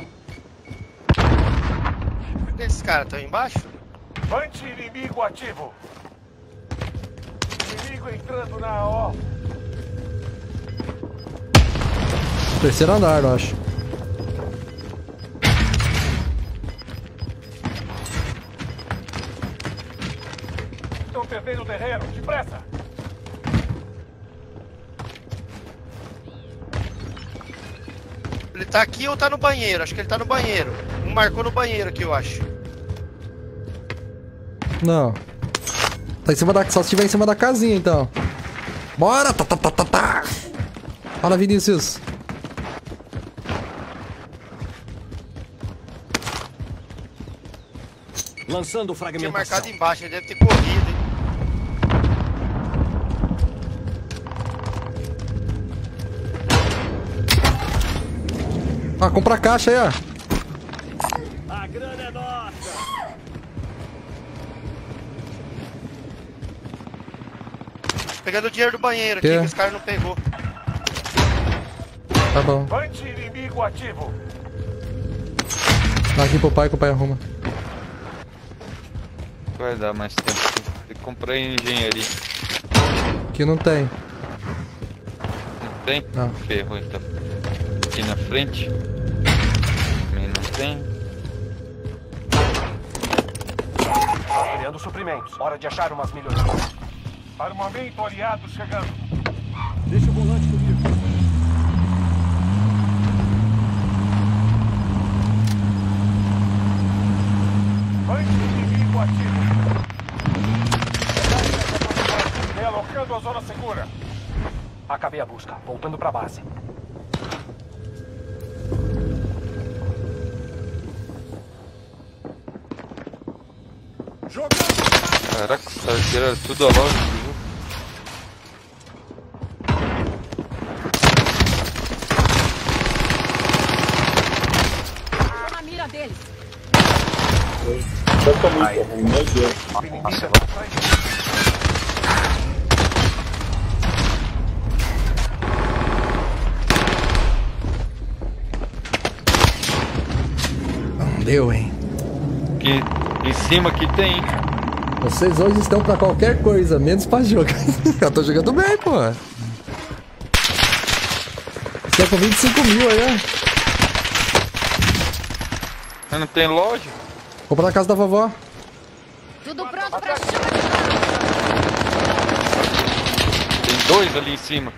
Esses caras estão embaixo? Anti-inimigo ativo. Inimigo entrando na AO. Terceiro andar, eu acho. Estão perdendo o terreno, depressa! Ele tá aqui ou tá no banheiro? Acho que ele tá no banheiro. Um marcou no banheiro aqui, eu acho. Não. Tá em cima da... Só se estiver em cima da casinha, então. Bora! Tá. Fala, Vinícius. Lançando fragmentação. Tinha marcado embaixo, ele deve ter corrido, hein? Ah, compra a caixa aí, ó. A grana é nossa. Pegando o dinheiro do banheiro aqui, que os caras não pegou. Tá bom. Anti-inimigo ativo. Dá aqui pro pai que o pai arruma. Vai dar mais tempo. Tem que comprar engenharia. Aqui não tem. Não tem? Não. Ferrou então. Aqui na frente. Também não tem. Criando suprimentos. Hora de achar umas melhorias. Armamento aliado chegando. Deixa o volante comigo. Anti-inimigo ativo. Realocando a zona segura. Acabei a busca. Voltando pra base. Caraca, os caras tiraram tudo a loja. Tô na mira deles. Meu Deus. Nossa, Não deu, hein? aqui em cima aqui tem. Vocês hoje estão pra qualquer coisa, menos pra jogar. Eu tô jogando bem, pô. Você tá com 25 mil aí, ó. Mas não tem loja? Vou pra casa da vovó. Tudo pronto pra cima. Tem dois ali em cima.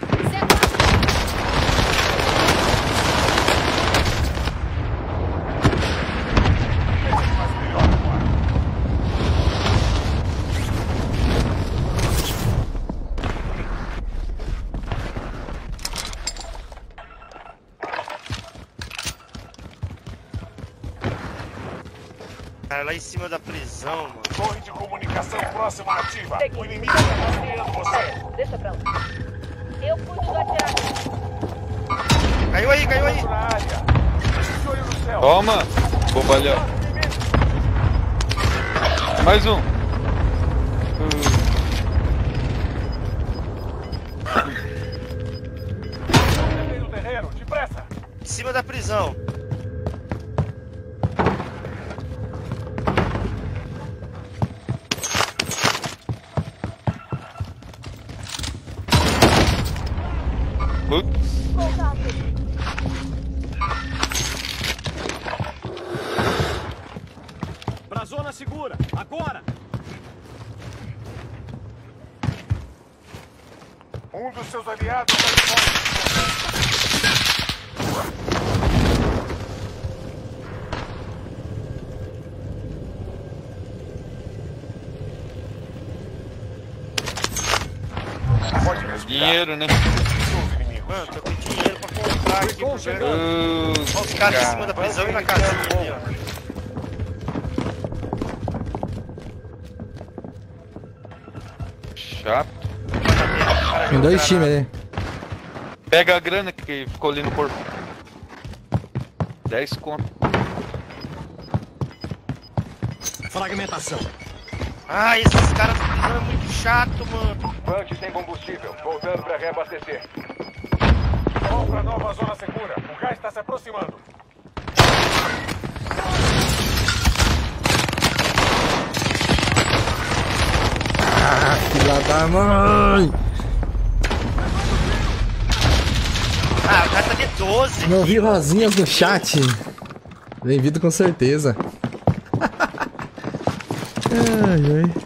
Cara, lá em cima da prisão, mano. Torre de comunicação próxima ativa. O inimigo está rastreando você. Deixa pra lá. Eu cuido do atirador. Caiu aí, caiu aí. Na área. De olho no céu. Toma, bobalhão. Mais um. Defendendo o terreno, depressa. Em cima da prisão. Putz. Pra zona segura. Agora. Um dos seus aliados está de volta. Pode respirar. Dinheiro, né? Mano, tô com dinheiro pra comprar aqui. Olha os caras em cima da prisão e na casinha ali, ó. Chato. Tem dois times aí. Pega a grana que ficou ali no corpo. 10 conto. Fragmentação. Ah, esses caras da prisão é muito chato, mano. Tanque sem combustível. Voltando pra reabastecer. Vamos pra nova zona segura. O gás está se aproximando. Ah, filha da mãe! Ah, o cara tá de 12. Não vi rosinhas no chat. Bem-vindo com certeza. Ai, ai.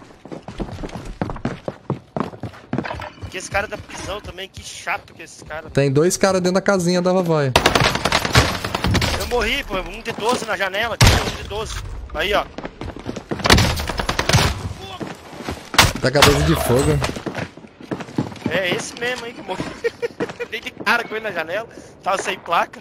Que esse cara da prisão também, que chato que esse cara. Tem 2 caras dentro da casinha da vovó. Eu morri, pô. Um de 12 na janela. Tinha um de 12. Aí, ó. Tá com a 12 de fogo. É esse mesmo aí que morreu. Dei de cara com ele na janela. Tava sem placa.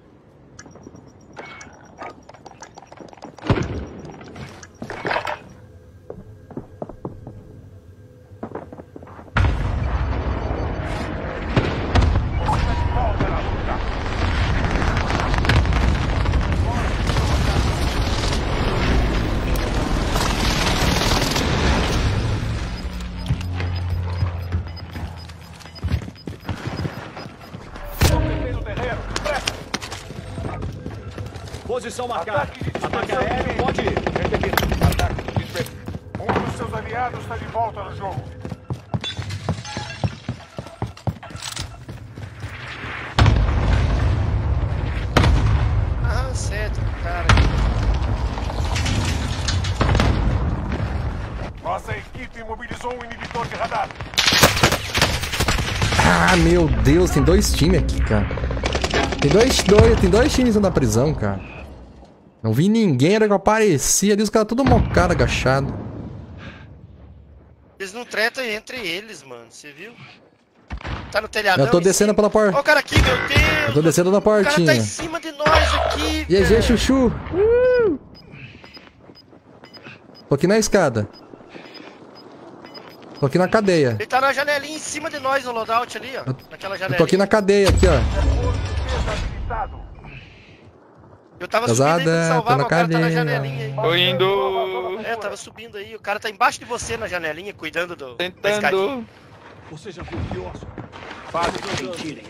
Posição marcada. Ataque aéreo, pode ir. Ataque desfeito. Um dos seus aliados está de volta no jogo. Ah, certo, cara. Nossa equipe mobilizou um inibidor de radar. Ah, meu Deus, tem 2 times aqui, cara. Tem dois times na prisão, cara. Não vi ninguém, era que eu apareci ali, os caras tudo mocado, agachado. Eles não tretam entre eles, mano. Você viu? Tá no telhadão. Eu tô descendo pela porta. Ó o cara aqui, meu Deus. Eu tô descendo na portinha. O cara tá em cima de nós aqui, GG, chuchu. Tô aqui na escada. Tô aqui na cadeia. Ele tá na janelinha em cima de nós no loadout ali, ó. Naquela janelinha. Eu tô aqui na cadeia, aqui, ó. Eu tava Casada, subindo aí pra te salvar, mas o cara tá na cadeia. janelinha aí. Tô indo. É, tava subindo aí. O cara tá embaixo de você na janelinha, cuidando do... Tentando. Você já confiou? Fale que mentirem.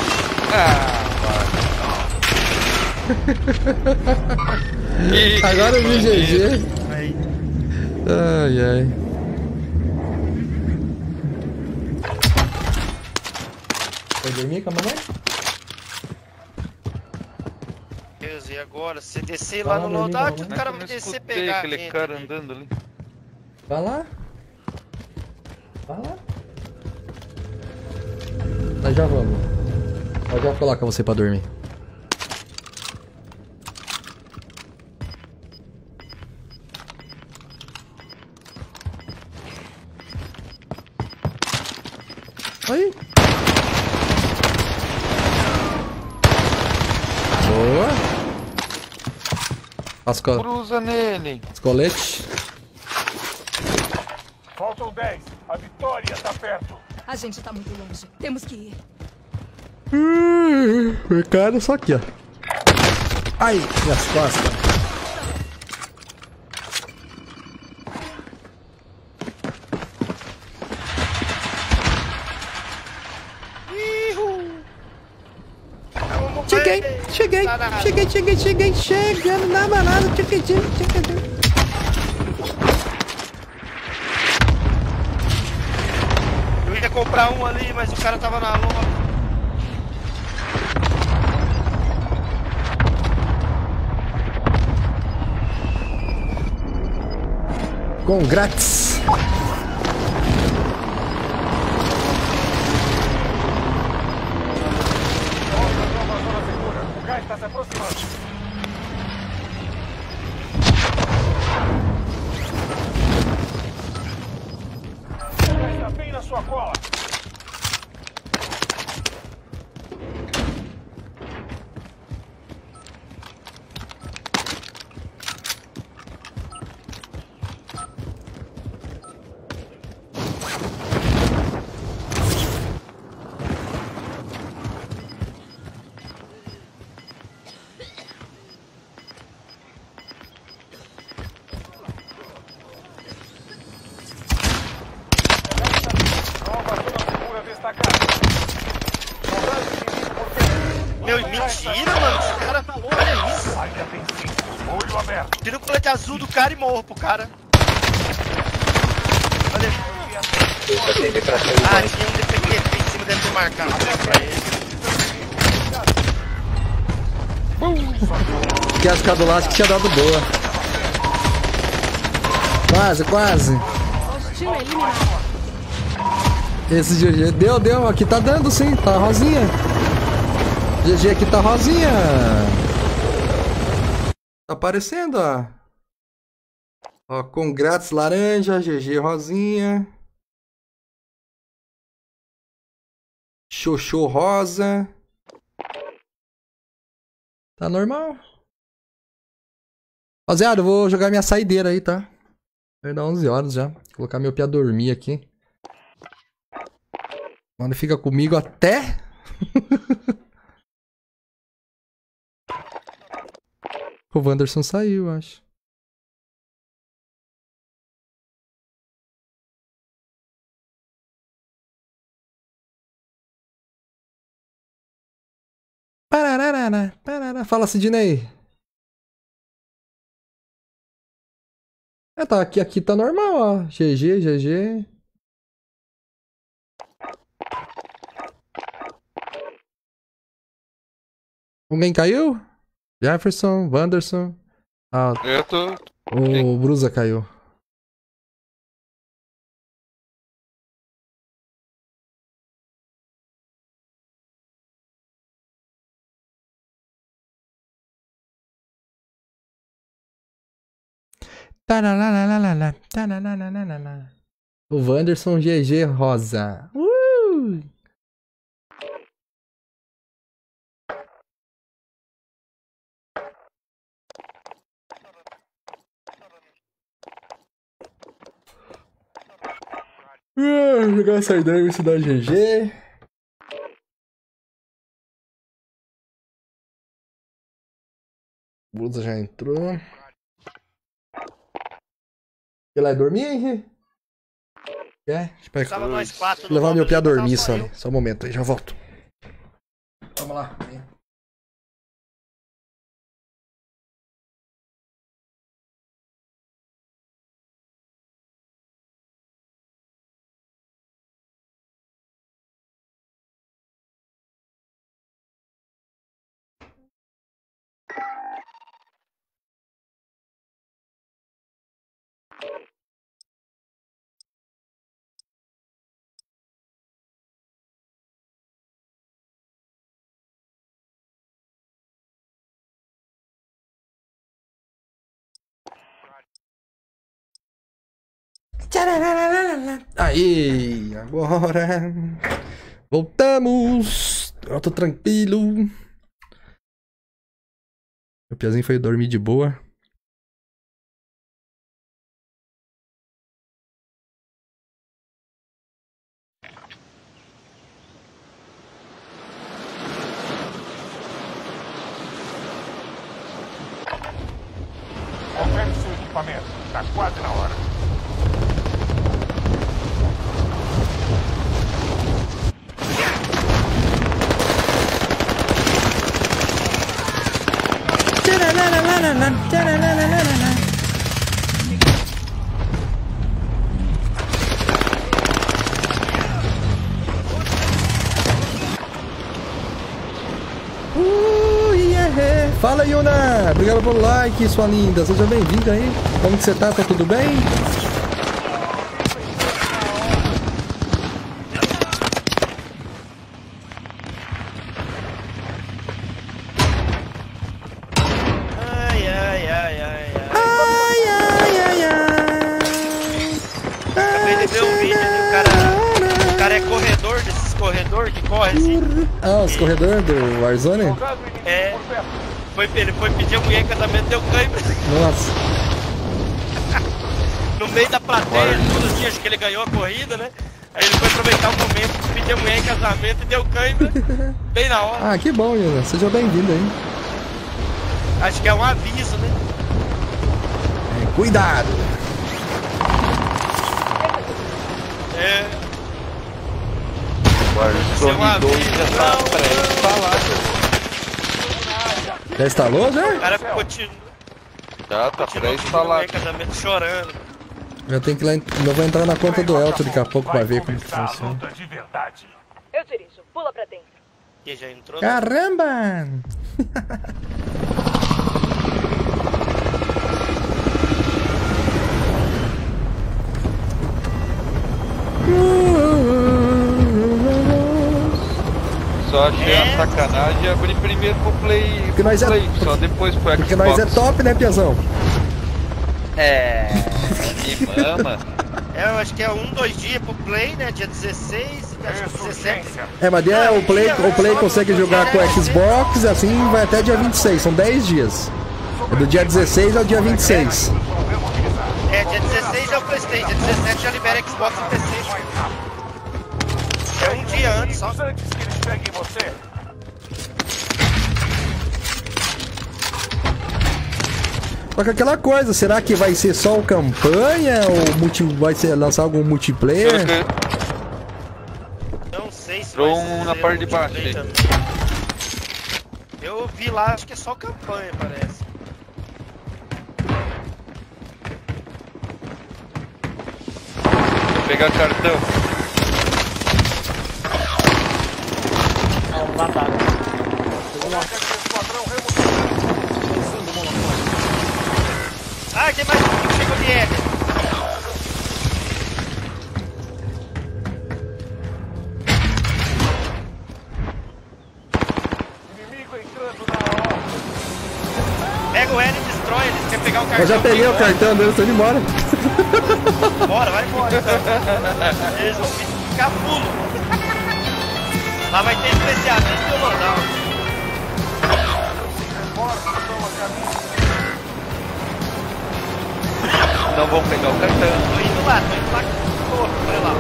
Agora eu vi GG. Aí. Ai, ai. Vai dormir com a mamãe? Deus, e agora? Se descer lá no loadout, o cara vai descer e pegar aquele gente. cara andando ali. Vai lá. Vai lá. Nós já vamos. Eu já coloco você pra dormir. Aí. Boa. Cruza nele. Escolete. Faltam 10. A vitória tá perto. A gente tá muito longe. Temos que ir. Mercado só aqui, ó. Ai, minhas costas. Cheguei, chegando na balada, Eu ia comprar um ali, mas o cara tava na lona. Congrats! O gás está se aproximando. O gás está bem na sua cola. Meu, mentira, mano. Esse cara tá louco, olha isso. Olho aberto. Tira o colete azul do cara e morro pro cara. Olha. Ah, tinha um DPQ em cima, deve ter marcado pra ele. Que as caduladas que tinha dado boa. Quase, quase. Esse GG deu, aqui tá dando sim, tá rosinha. GG aqui tá rosinha. Tá aparecendo, ó. Ó, congrats laranja, GG rosinha. Xoxô rosa. Tá normal. Rapaziada, eu vou jogar minha saideira aí, tá? Vai dar 11 horas já. Vou colocar meu pia dormir aqui. Mano, fica comigo até... O Wanderson saiu, acho. Parará. Fala, Sidney. Tá, aqui tá normal, ó. GG. Alguém caiu? Jefferson, Wanderson. Ah, eu tô. O Brusa caiu. O Wanderson GG rosa. Jogar saída e estudar GG. Blusa já entrou. Ele vai dormir, Henry? Deixa eu levar meu pé a dormir só. Só um momento aí, já volto. Vamos lá. Aí, agora voltamos. Eu tô tranquilo. O piazinho foi dormir de boa. Confere seu equipamento. Tá quase na hora. Yeah. Fala, Yuna! Obrigado pelo like, sua linda. Seja bem-vinda aí. Como que você tá? Tá tudo bem? Ah, os corredores do Warzone? É. Ele foi pedir a mulher em casamento e deu cãibra. Nossa. No meio da plateia, todos os dias que ele ganhou a corrida, né? Aí ele foi aproveitar o momento pra pedir a mulher em casamento e deu cãibra. Bem na hora. Ah, que bom, Yuna. Seja bem-vindo aí. Acho que é um aviso, né? Cuidado! É. Warzone 2 já tá pré-instalado. Já instalou, já? O cara continua. Já tá pré-instalado. Casamento chorando. Eu tenho que ir lá. Eu vou entrar na conta do Elton daqui a pouco pra ver como que funciona. Eu dirijo. Pula pra dentro. Que já entrou? Caramba! Só achei a sacanagem abrir primeiro pro Play. Porque nós é... só depois pro Xbox. Porque nós é top, né, Piazão? Me mama. Eu acho que é 2 dias pro Play, né? Dia 16 e acho que 17. Mas o Play consegue jogar com o Xbox, assim vai até dia 26, são 10 dias. É do dia 16 ao dia 26. Dia 16 é o PlayStation, dia 17 já libera Xbox e PC. É um dia antes só. Antes que eles peguem você. Só que aquela coisa, será que vai ser só o campanha ou vai ser lançar algum multiplayer? Não sei se vai ser na parte de baixo aí. Eu vi lá, acho que é só campanha, parece. Vou pegar cartão. Ah, tem mais um que chegou de Éder. Inimigo entrando na hora. Pega o L e destrói, eles querem pegar o cartão. Eu já peguei o cartão deles, tô indo embora. Bora, vai embora então. Eles vão ficar pulo. Lá vai ter especialista do Lodal. Não vou pegar o cartão. Tô indo lá Porra, olha lá.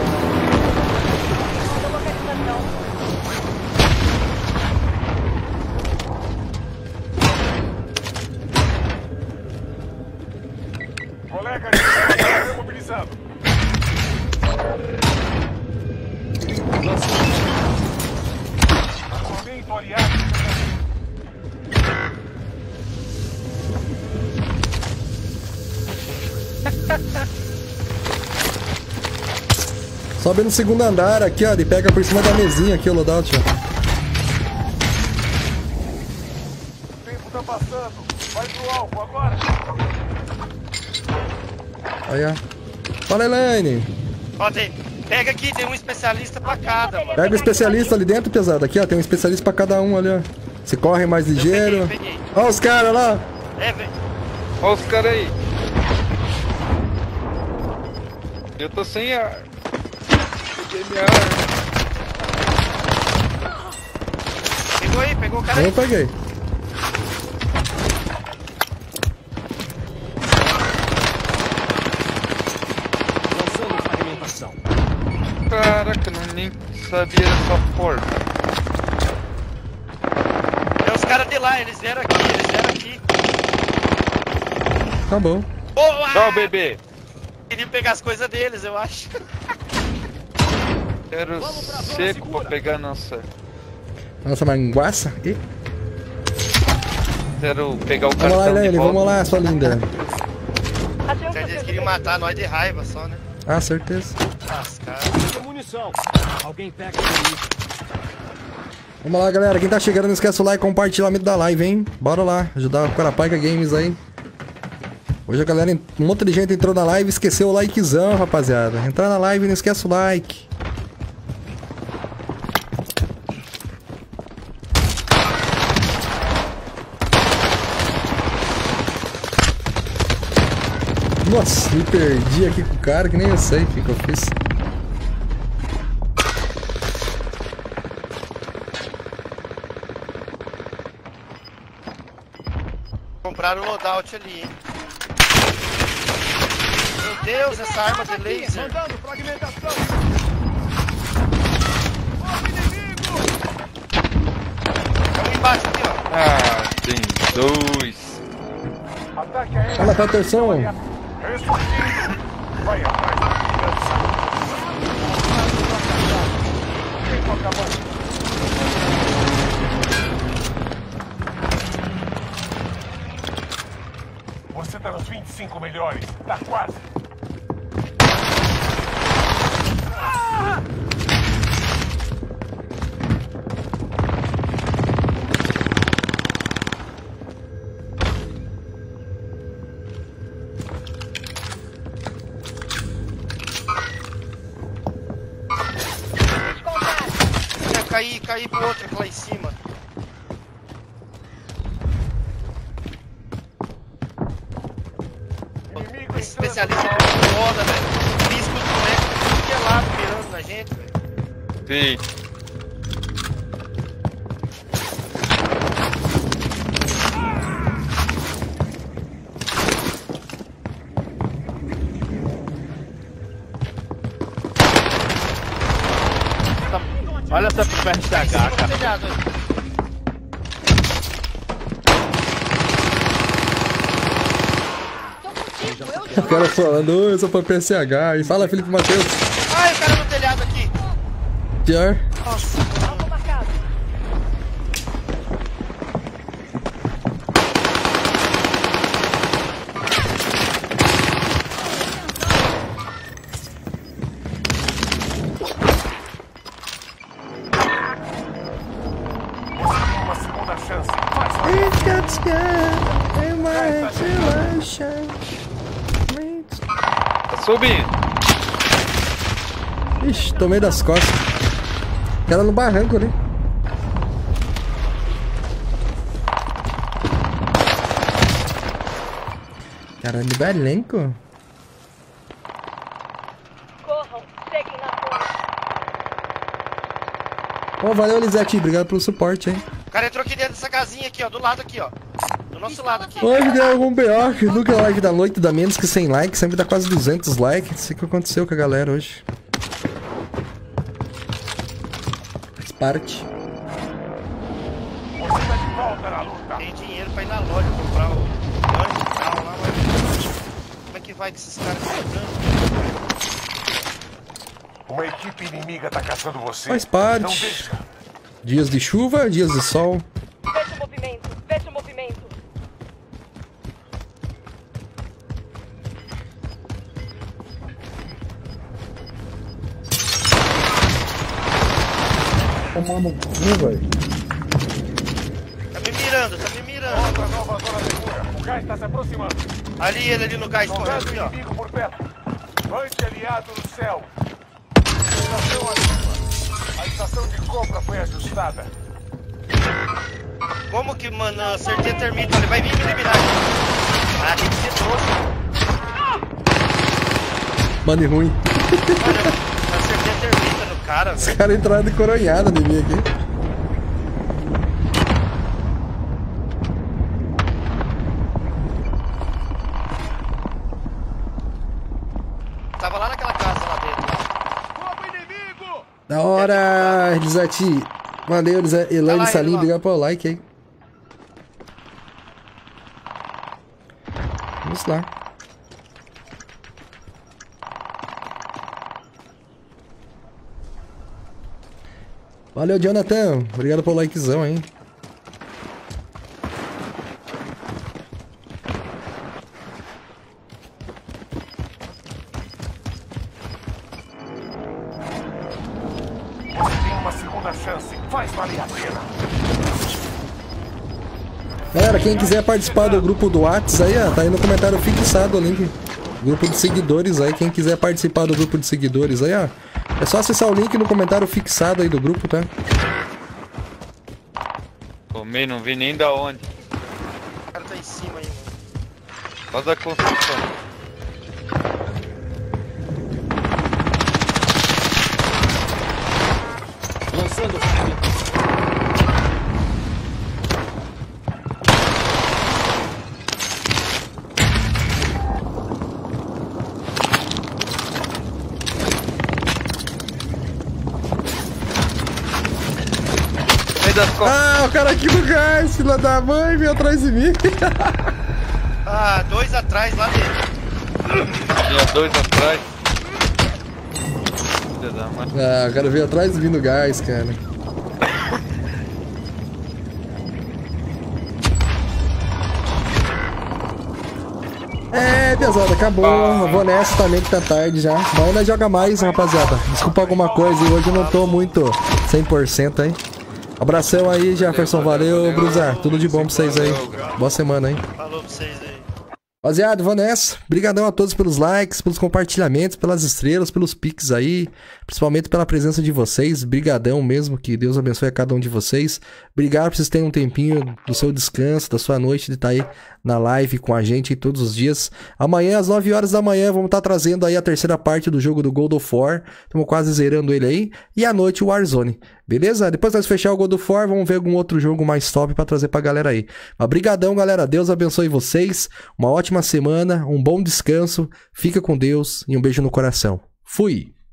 Colega, está mobilizado. Armamento aliado. Sobe no segundo andar aqui, ó, e pega por cima da mesinha aqui o loadout, ó. O tempo tá passando. Vai pro alvo agora. Aí, ó. Fala, Elaine. Ó, pega aqui, tem um especialista pra cada, mano. Pega o especialista ali dentro, pesado. Aqui, ó, tem um especialista pra cada um ali, ó. Você corre mais ligeiro. Peguei. Ó os caras lá. Velho. Ó os caras aí. Eu tô sem ar. Peguei minha arma. Pegou aí, pegou o cara aí. Eu peguei. Caraca, eu nem sabia dessa porta. É os caras de lá, eles vieram aqui, Tá bom. Boa! Tchau, bebê. Queria pegar as coisas deles, eu acho. Quero seco pra pegar nossa manguaça. E... Quero pegar o cartão. Vamos lá, Elaine, vamos lá, sua linda. Eles queriam matar nós de raiva só, né? Ah, certeza. Munição. Alguém pega comigo. Vamos lá, galera. Quem tá chegando, não esquece o like e compartilhamento da live, hein? Bora lá, ajudar o Carapaica Games aí. Hoje a galera, um monte de gente entrou na live e esqueceu o likezão, rapaziada. Entrar na live e não esquece o like. Nossa, me perdi aqui com o cara que nem eu sei o que eu fiz. Compraram o loadout ali, hein? Meu Deus, essa arma de laser. Mandando fragmentação. Vamos embaixo aqui, ó. Ah, tem dois. Ataque aéreo. Fala, Peterson. Vai atrás da vingança. Tempo acabou. Você tá nos 25 melhores. Tá quase. cair pro outro lá em cima. Esse especialista é foda, velho. Risco do moleque tudo que é lado mirando na gente, velho. Sim. Olha essa PSH, cara. O cara falando, ô, eu sou pra PSH. E fala, Felipe Matheus. Ai, o cara no telhado aqui. Pior. Nossa, alvo marcado. Uma segunda chance. Faz Tá subindo. Ixi, tomei das costas. Cara no barranco, né? Cara no barranco. Corram, seguem na ponte. Ô, valeu, Lisete. Obrigado pelo suporte, hein? O cara entrou aqui dentro dessa casinha aqui, ó. Do lado aqui, ó. Do nosso lado aqui. Hoje deu algum BO, que nunca é like da noite, dá menos que 100 likes, sempre dá quase 200 likes. Não sei o que aconteceu com a galera hoje. Faz parte. Tem dinheiro pra ir na loja comprar o carro lá, mas como é que vai que esses caras estão jogando? Uma equipe inimiga tá caçando você. Faz parte. Não deixa. Dias de chuva, dias de sol. Veja o movimento, veja o movimento. Tomando velho. Tá me mirando, tá me mirando. Outra nova zona segura. O gás tá se aproximando. Ali, ele ali no gás correndo Soldado aqui, ó. inimigo por perto. Anti-aliado no céu. Estação ativa. A estação de compra foi ajustada. Como que, mano, acertei a termita, ele vai vir me eliminar aqui. Ah, tem que ser trouxa. Mano, e ruim. Mano, eu acertei a termita no cara, Os velho. caras entraram de coronhada em mim aqui. Tava lá naquela casa lá dentro. Da hora, Elisati. Valeu, Elaine Salim, obrigado pelo like aí. Vamos lá. Valeu, Jonathan. Obrigado pelo likezão, hein. Faz valer a pena. Galera, quem quiser participar do grupo do Whats aí, ó, tá aí no comentário fixado o link. Grupo de seguidores aí, quem quiser participar do grupo de seguidores aí, ó. É só acessar o link no comentário fixado aí do grupo, tá? Tomei, não vi nem da onde. O cara tá em cima aí, mano. Só da construção. Lançando. Ah, o cara aqui no gás, filha da mãe, veio atrás de mim. Ah, dois atrás lá dentro. Tinha dois atrás. Ah, o cara veio atrás de mim no gás, cara. É, pesada, acabou. Eu vou nessa também que tá tarde já. Mas ainda joga mais, rapaziada. Desculpa alguma coisa, hoje eu não tô muito 100% aí. Abração aí, Jefferson. Valeu, Brusar. Tudo de bom pra vocês aí. Boa semana, hein? Falou pra vocês aí. Rapaziada, vou nessa. Obrigadão a todos pelos likes, pelos compartilhamentos, pelas estrelas, pelos piques aí. Principalmente pela presença de vocês. Brigadão mesmo, que Deus abençoe a cada um de vocês. Obrigado por vocês terem um tempinho do seu descanso, da sua noite, de estar aí na live com a gente aí todos os dias. Amanhã, às 9 horas da manhã, vamos estar trazendo aí a terceira parte do jogo do God of War. Estamos quase zerando ele aí. E à noite o Warzone. Beleza? Depois nós fechar o God of War, vamos ver algum outro jogo mais top pra trazer pra galera aí. Mas brigadão, galera. Deus abençoe vocês. Uma ótima semana, um bom descanso. Fica com Deus e um beijo no coração. Fui!